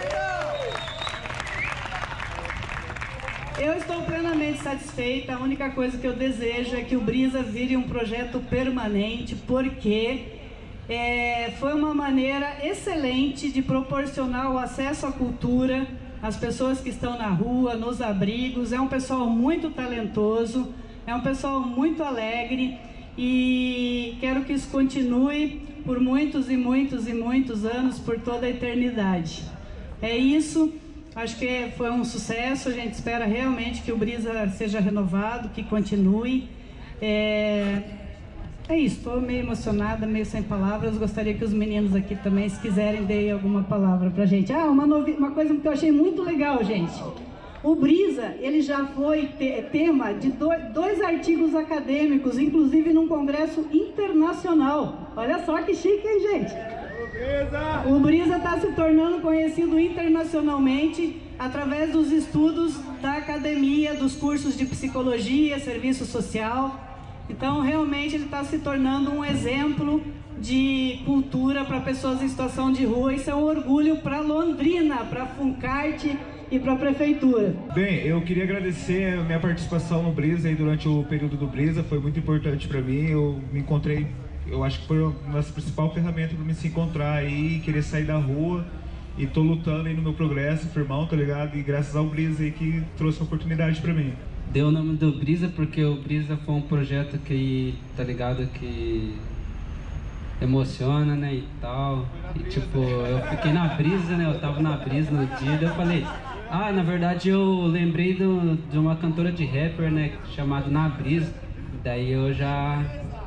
Eu estou plenamente satisfeita. A única coisa que eu desejo é que o Brisa vire um projeto permanente, porque foi uma maneira excelente de proporcionar o acesso à cultura às pessoas que estão na rua, nos abrigos. É um pessoal muito talentoso, é um pessoal muito alegre e quero que isso continue por muitos e muitos e muitos anos, por toda a eternidade. É isso. Acho que foi um sucesso, a gente espera realmente que o Brisa seja renovado, que continue. É isso, estou meio emocionada, meio sem palavras. Gostaria que os meninos aqui também, se quiserem, deem alguma palavra pra gente. Uma coisa que eu achei muito legal, gente. O Brisa, ele já foi tema de dois artigos acadêmicos, inclusive num congresso internacional. Olha só que chique, hein, gente? O Brisa está se tornando conhecido internacionalmente através dos estudos da academia, dos cursos de psicologia, serviço social. Então, realmente, ele está se tornando um exemplo de cultura para pessoas em situação de rua. Isso é um orgulho para Londrina, para a Funcarte e para a Prefeitura. Bem, eu queria agradecer a minha participação no Brisa aí durante o período do Brisa. Foi muito importante para mim. Eu me encontrei... Eu acho que foi uma principal ferramenta para me se encontrar aí, querer sair da rua, e tô lutando aí no meu progresso, firmão, tá ligado? E graças ao Brisa aí que trouxe a oportunidade para mim. Deu o nome do Brisa porque o Brisa foi um projeto que, tá ligado, que emociona, né, e tal. E tipo, eu fiquei na brisa, né, eu tava na brisa no dia, daí eu falei, na verdade eu lembrei de uma cantora de rapper, né, chamada Na Brisa. Daí eu já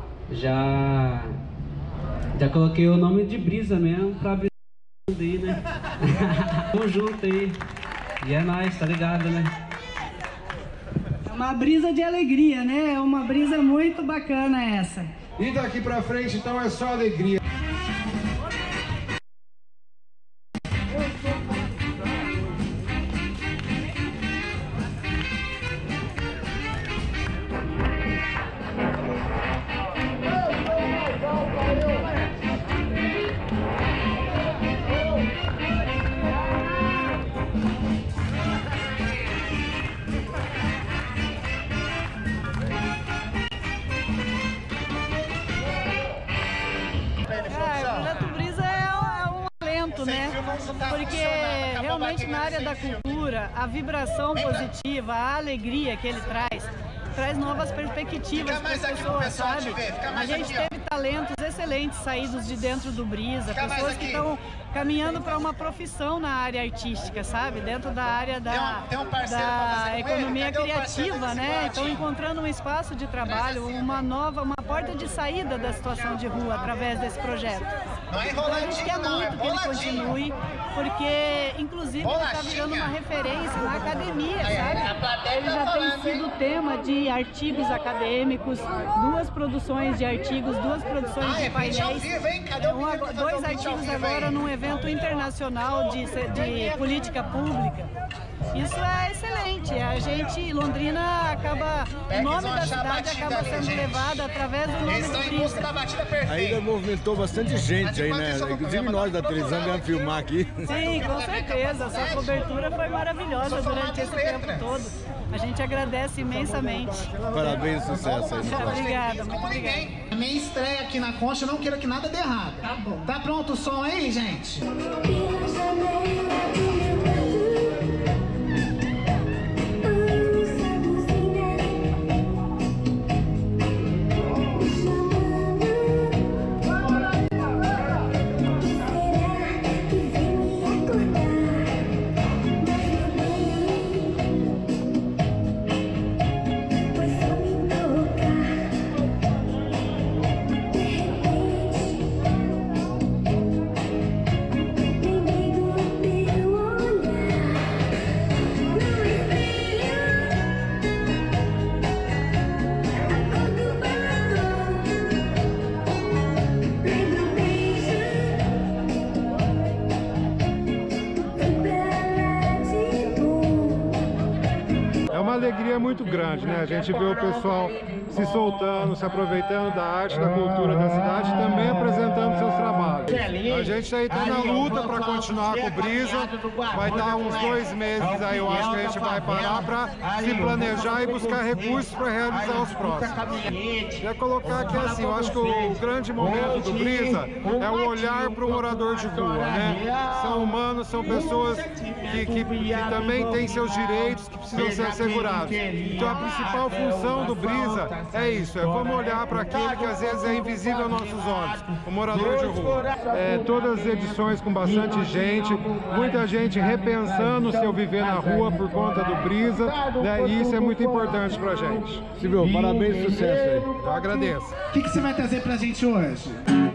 coloquei o nome de Brisa mesmo pra brisa aí, né? Tamo junto aí. E é nóis, tá ligado, né? É uma brisa de alegria, né? É uma brisa muito bacana essa. E daqui pra frente, então, é só alegria. Porque realmente na área da cultura, a vibração positiva, a alegria que ele traz novas perspectivas para as pessoas, sabe? A gente teve talentos excelentes saídos de dentro do Brisa, pessoas que estão caminhando para uma profissão na área artística, sabe? Dentro da área da economia criativa, né? Estão encontrando um espaço de trabalho, uma porta de saída da situação de rua através desse projeto. Então a gente quer muito que ele continue, porque inclusive ele está virando uma referência na academia, sabe? Ele já tem sido tema de artigos acadêmicos, 2 produções de artigos, 2 produções de painéis, 2 artigos agora num evento internacional de política pública. Isso é excelente. A gente, Londrina, o nome da cidade acaba sendo levado através do nome do Brisa. Ainda movimentou bastante gente aí, né? Inclusive nós da televisão viemos filmar aqui. Sim, com certeza. A sua cobertura foi maravilhosa durante esse tempo todo. A gente agradece imensamente. Parabéns, sucesso aí. Obrigada, muito obrigada. A minha estreia aqui na Concha, eu não quero que nada dê errado. Tá bom. Tá pronto o som aí, gente? muito grande, né? A gente vê o pessoal se soltando, se aproveitando da arte, da cultura da cidade, também apresentando seus trabalhos. A gente aí está na luta para continuar com o Brisa, vai dar uns 2 meses aí, eu acho que a gente vai parar para se planejar e buscar recursos para realizar os próximos. Quer colocar aqui assim, eu acho que o grande momento do Brisa é o olhar para o morador de rua, né? São humanos, são pessoas que também têm seus direitos que precisam ser assegurados. Então a principal função do Brisa é isso, é vamos olhar para aquele que às vezes é invisível aos nossos olhos, o morador de rua. Todas as edições com bastante gente, muita gente repensando o seu viver na rua por conta do Brisa, né? E isso é muito importante pra gente. Silvio, parabéns e sucesso aí. Eu agradeço. O que você vai trazer pra gente hoje?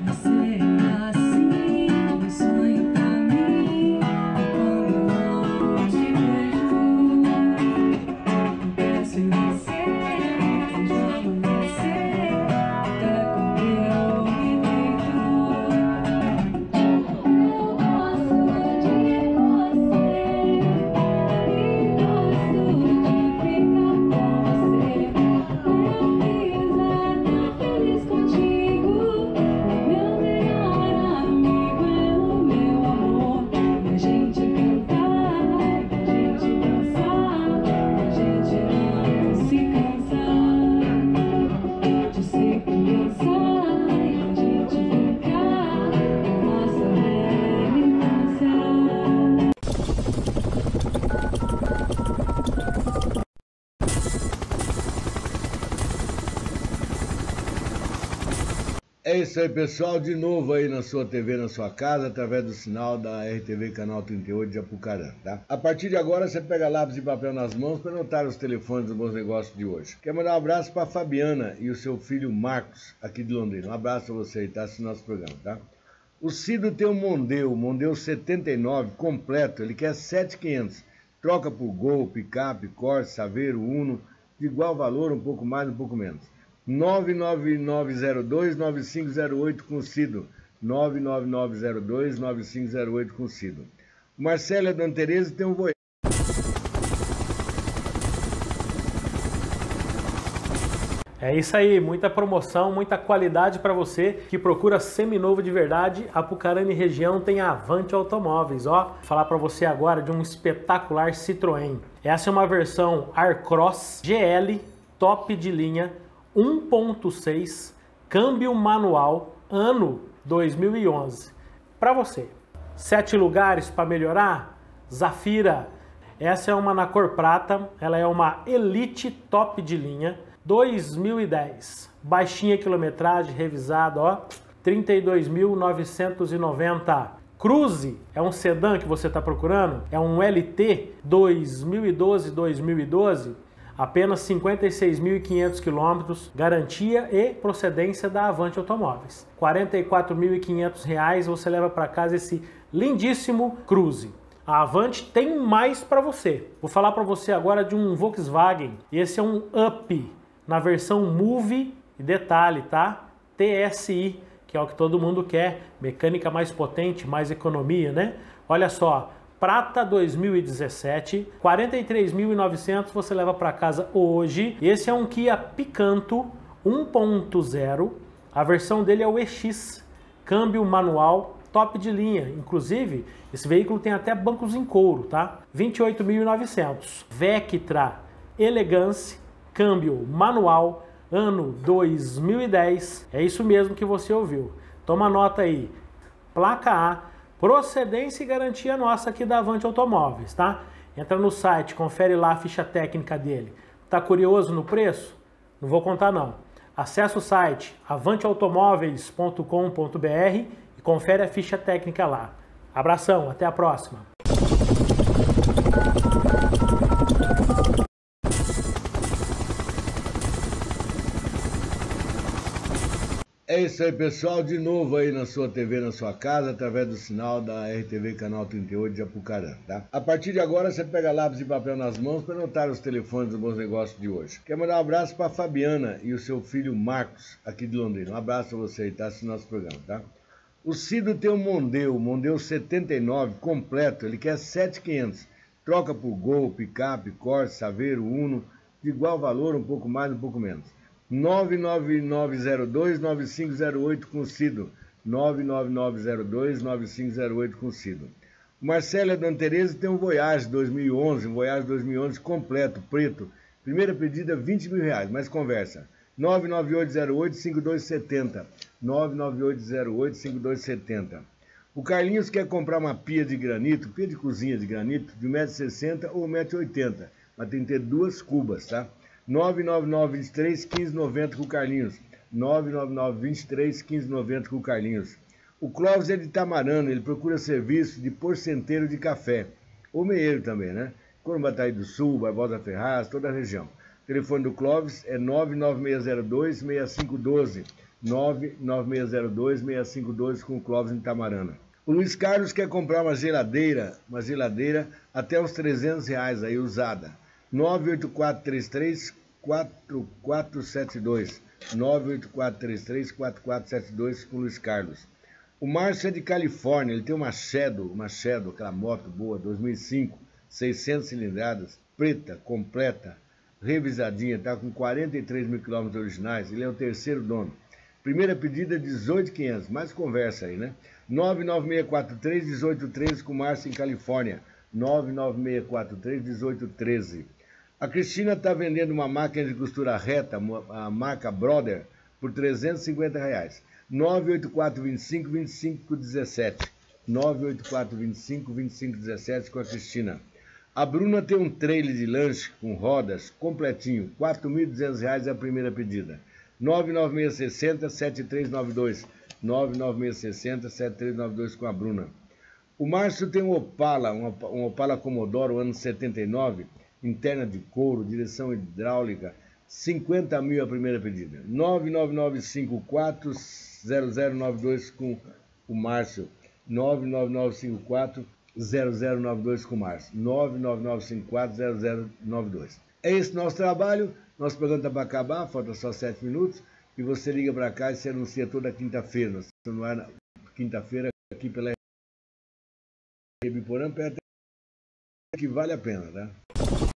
É isso aí, pessoal, de novo aí na sua TV, na sua casa, através do sinal da RTV Canal 38 de Apucarana, tá? A partir de agora, você pega lápis e papel nas mãos para anotar os telefones dos bons negócios de hoje. Quero mandar um abraço para a Fabiana e o seu filho Marcos, aqui de Londrina. Um abraço a você aí, tá? Assistindo nosso programa, tá? O Cido tem um Mondeo 79 completo, ele quer 7.500. Troca por Gol, picape, Corsa, Saveiro, Uno, de igual valor, um pouco mais, um pouco menos. 99902-9508 com o Cido. 99902-9508 com o Cido. O Marcelo é Dona Tereza e tem um Voyage. É isso aí, muita promoção, muita qualidade para você que procura seminovo de verdade. Apucarana e região tem a Avante Automóveis, ó. Vou falar para você agora de um espetacular Citroën. Essa é uma versão Aircross GL, top de linha, 1.6, câmbio manual, ano 2011. Para você, 7 lugares para melhorar? Zafira. Essa é uma na cor prata, ela é uma Elite top de linha, 2010. Baixinha quilometragem, revisada, ó, 32.990. Cruze é um sedã que você está procurando? É um LT 2012, apenas 56.500 quilômetros, garantia e procedência da Avante Automóveis. R$ 44.500 você leva para casa esse lindíssimo Cruze. A Avante tem mais para você. Vou falar para você agora de um Volkswagen. Esse é um Up na versão Move, e detalhe, tá? TSI, que é o que todo mundo quer, mecânica mais potente, mais economia, né? Olha só, prata 2017, 43.900 você leva para casa hoje. Esse é um Kia Picanto 1.0, a versão dele é o EX, câmbio manual, top de linha. Inclusive, esse veículo tem até bancos em couro, tá? 28.900. Vectra Elegance, câmbio manual, ano 2010. É isso mesmo que você ouviu. Toma nota aí. Placa A, procedência e garantia nossa aqui da Avante Automóveis, tá? Entra no site, confere lá a ficha técnica dele. Tá curioso no preço? Não vou contar não. Acesse o site avanteautomóveis.com.br e confere a ficha técnica lá. Abração, até a próxima. É isso aí, pessoal, de novo aí na sua TV, na sua casa, através do sinal da RTV Canal 38 de Apucarana, tá? A partir de agora, você pega lápis e papel nas mãos para anotar os telefones dos bons negócios de hoje. Quero mandar um abraço para a Fabiana e o seu filho Marcos, aqui de Londrina. Um abraço a você aí, tá? Assistindo nosso programa, tá? O Cido tem um Mondeo 79 completo, ele quer 7.500. Troca por Gol, picape, Corsa, Saveiro, Uno, de igual valor, um pouco mais, um pouco menos. 99902-9508 com Cido. 99902-9508 com Cido. O Marcelo e a Dona Tereza tem um Voyage 2011, um Voyage 2011 completo, preto. Primeira pedida, R$20 mil, mais conversa. 99808-5270. 99808-5270. O Carlinhos quer comprar uma pia de granito, pia de cozinha de granito, de 1,60 m ou 1,80 m, mas tem que ter 2 cubas, tá? 99923-1590 com o Carlinhos. 99923-1590 com o Carlinhos. O Clóvis é de Tamarana, ele procura serviço de porcenteiro de café. Ou meieiro também, né? Corumbataí do Sul, Barbosa Ferraz, toda a região. O telefone do Clóvis é 99602-6512. 99602-6512 com o Clóvis em Tamarana. O Luiz Carlos quer comprar uma geladeira até uns R$300 aí, usada. 98433-4472. 98433-4472 com o Luiz Carlos. O Márcio é de Califórnia, ele tem uma Shadow, aquela moto boa, 2005, 600 cilindradas, preta, completa, revisadinha, está com 43 mil quilômetros originais, ele é o terceiro dono. Primeira pedida, 18.500, mais conversa aí, né? 99643-1813 com o Márcio em Califórnia, 99643-1813. A Cristina está vendendo uma máquina de costura reta, a marca Brother, por R$350. 98425-2517. 98425-2517 com a Cristina. A Bruna tem um trailer de lanche com rodas, completinho, R$4.200 é a primeira pedida. 99660-7392. 99660-7392 com a Bruna. O Márcio tem um Opala, um Opala Commodore, ano 79, interna de couro, direção hidráulica, 50 mil a primeira pedida. 99954-0092 com o Márcio. 99954-0092 com o Márcio. 99954-0092. É esse nosso trabalho. Nosso programa está para acabar, falta só 7 minutos. E você liga para cá e se anuncia toda quinta-feira. Nós estamos no ar quinta-feira aqui pela Biporã, perto que vale a pena, tá?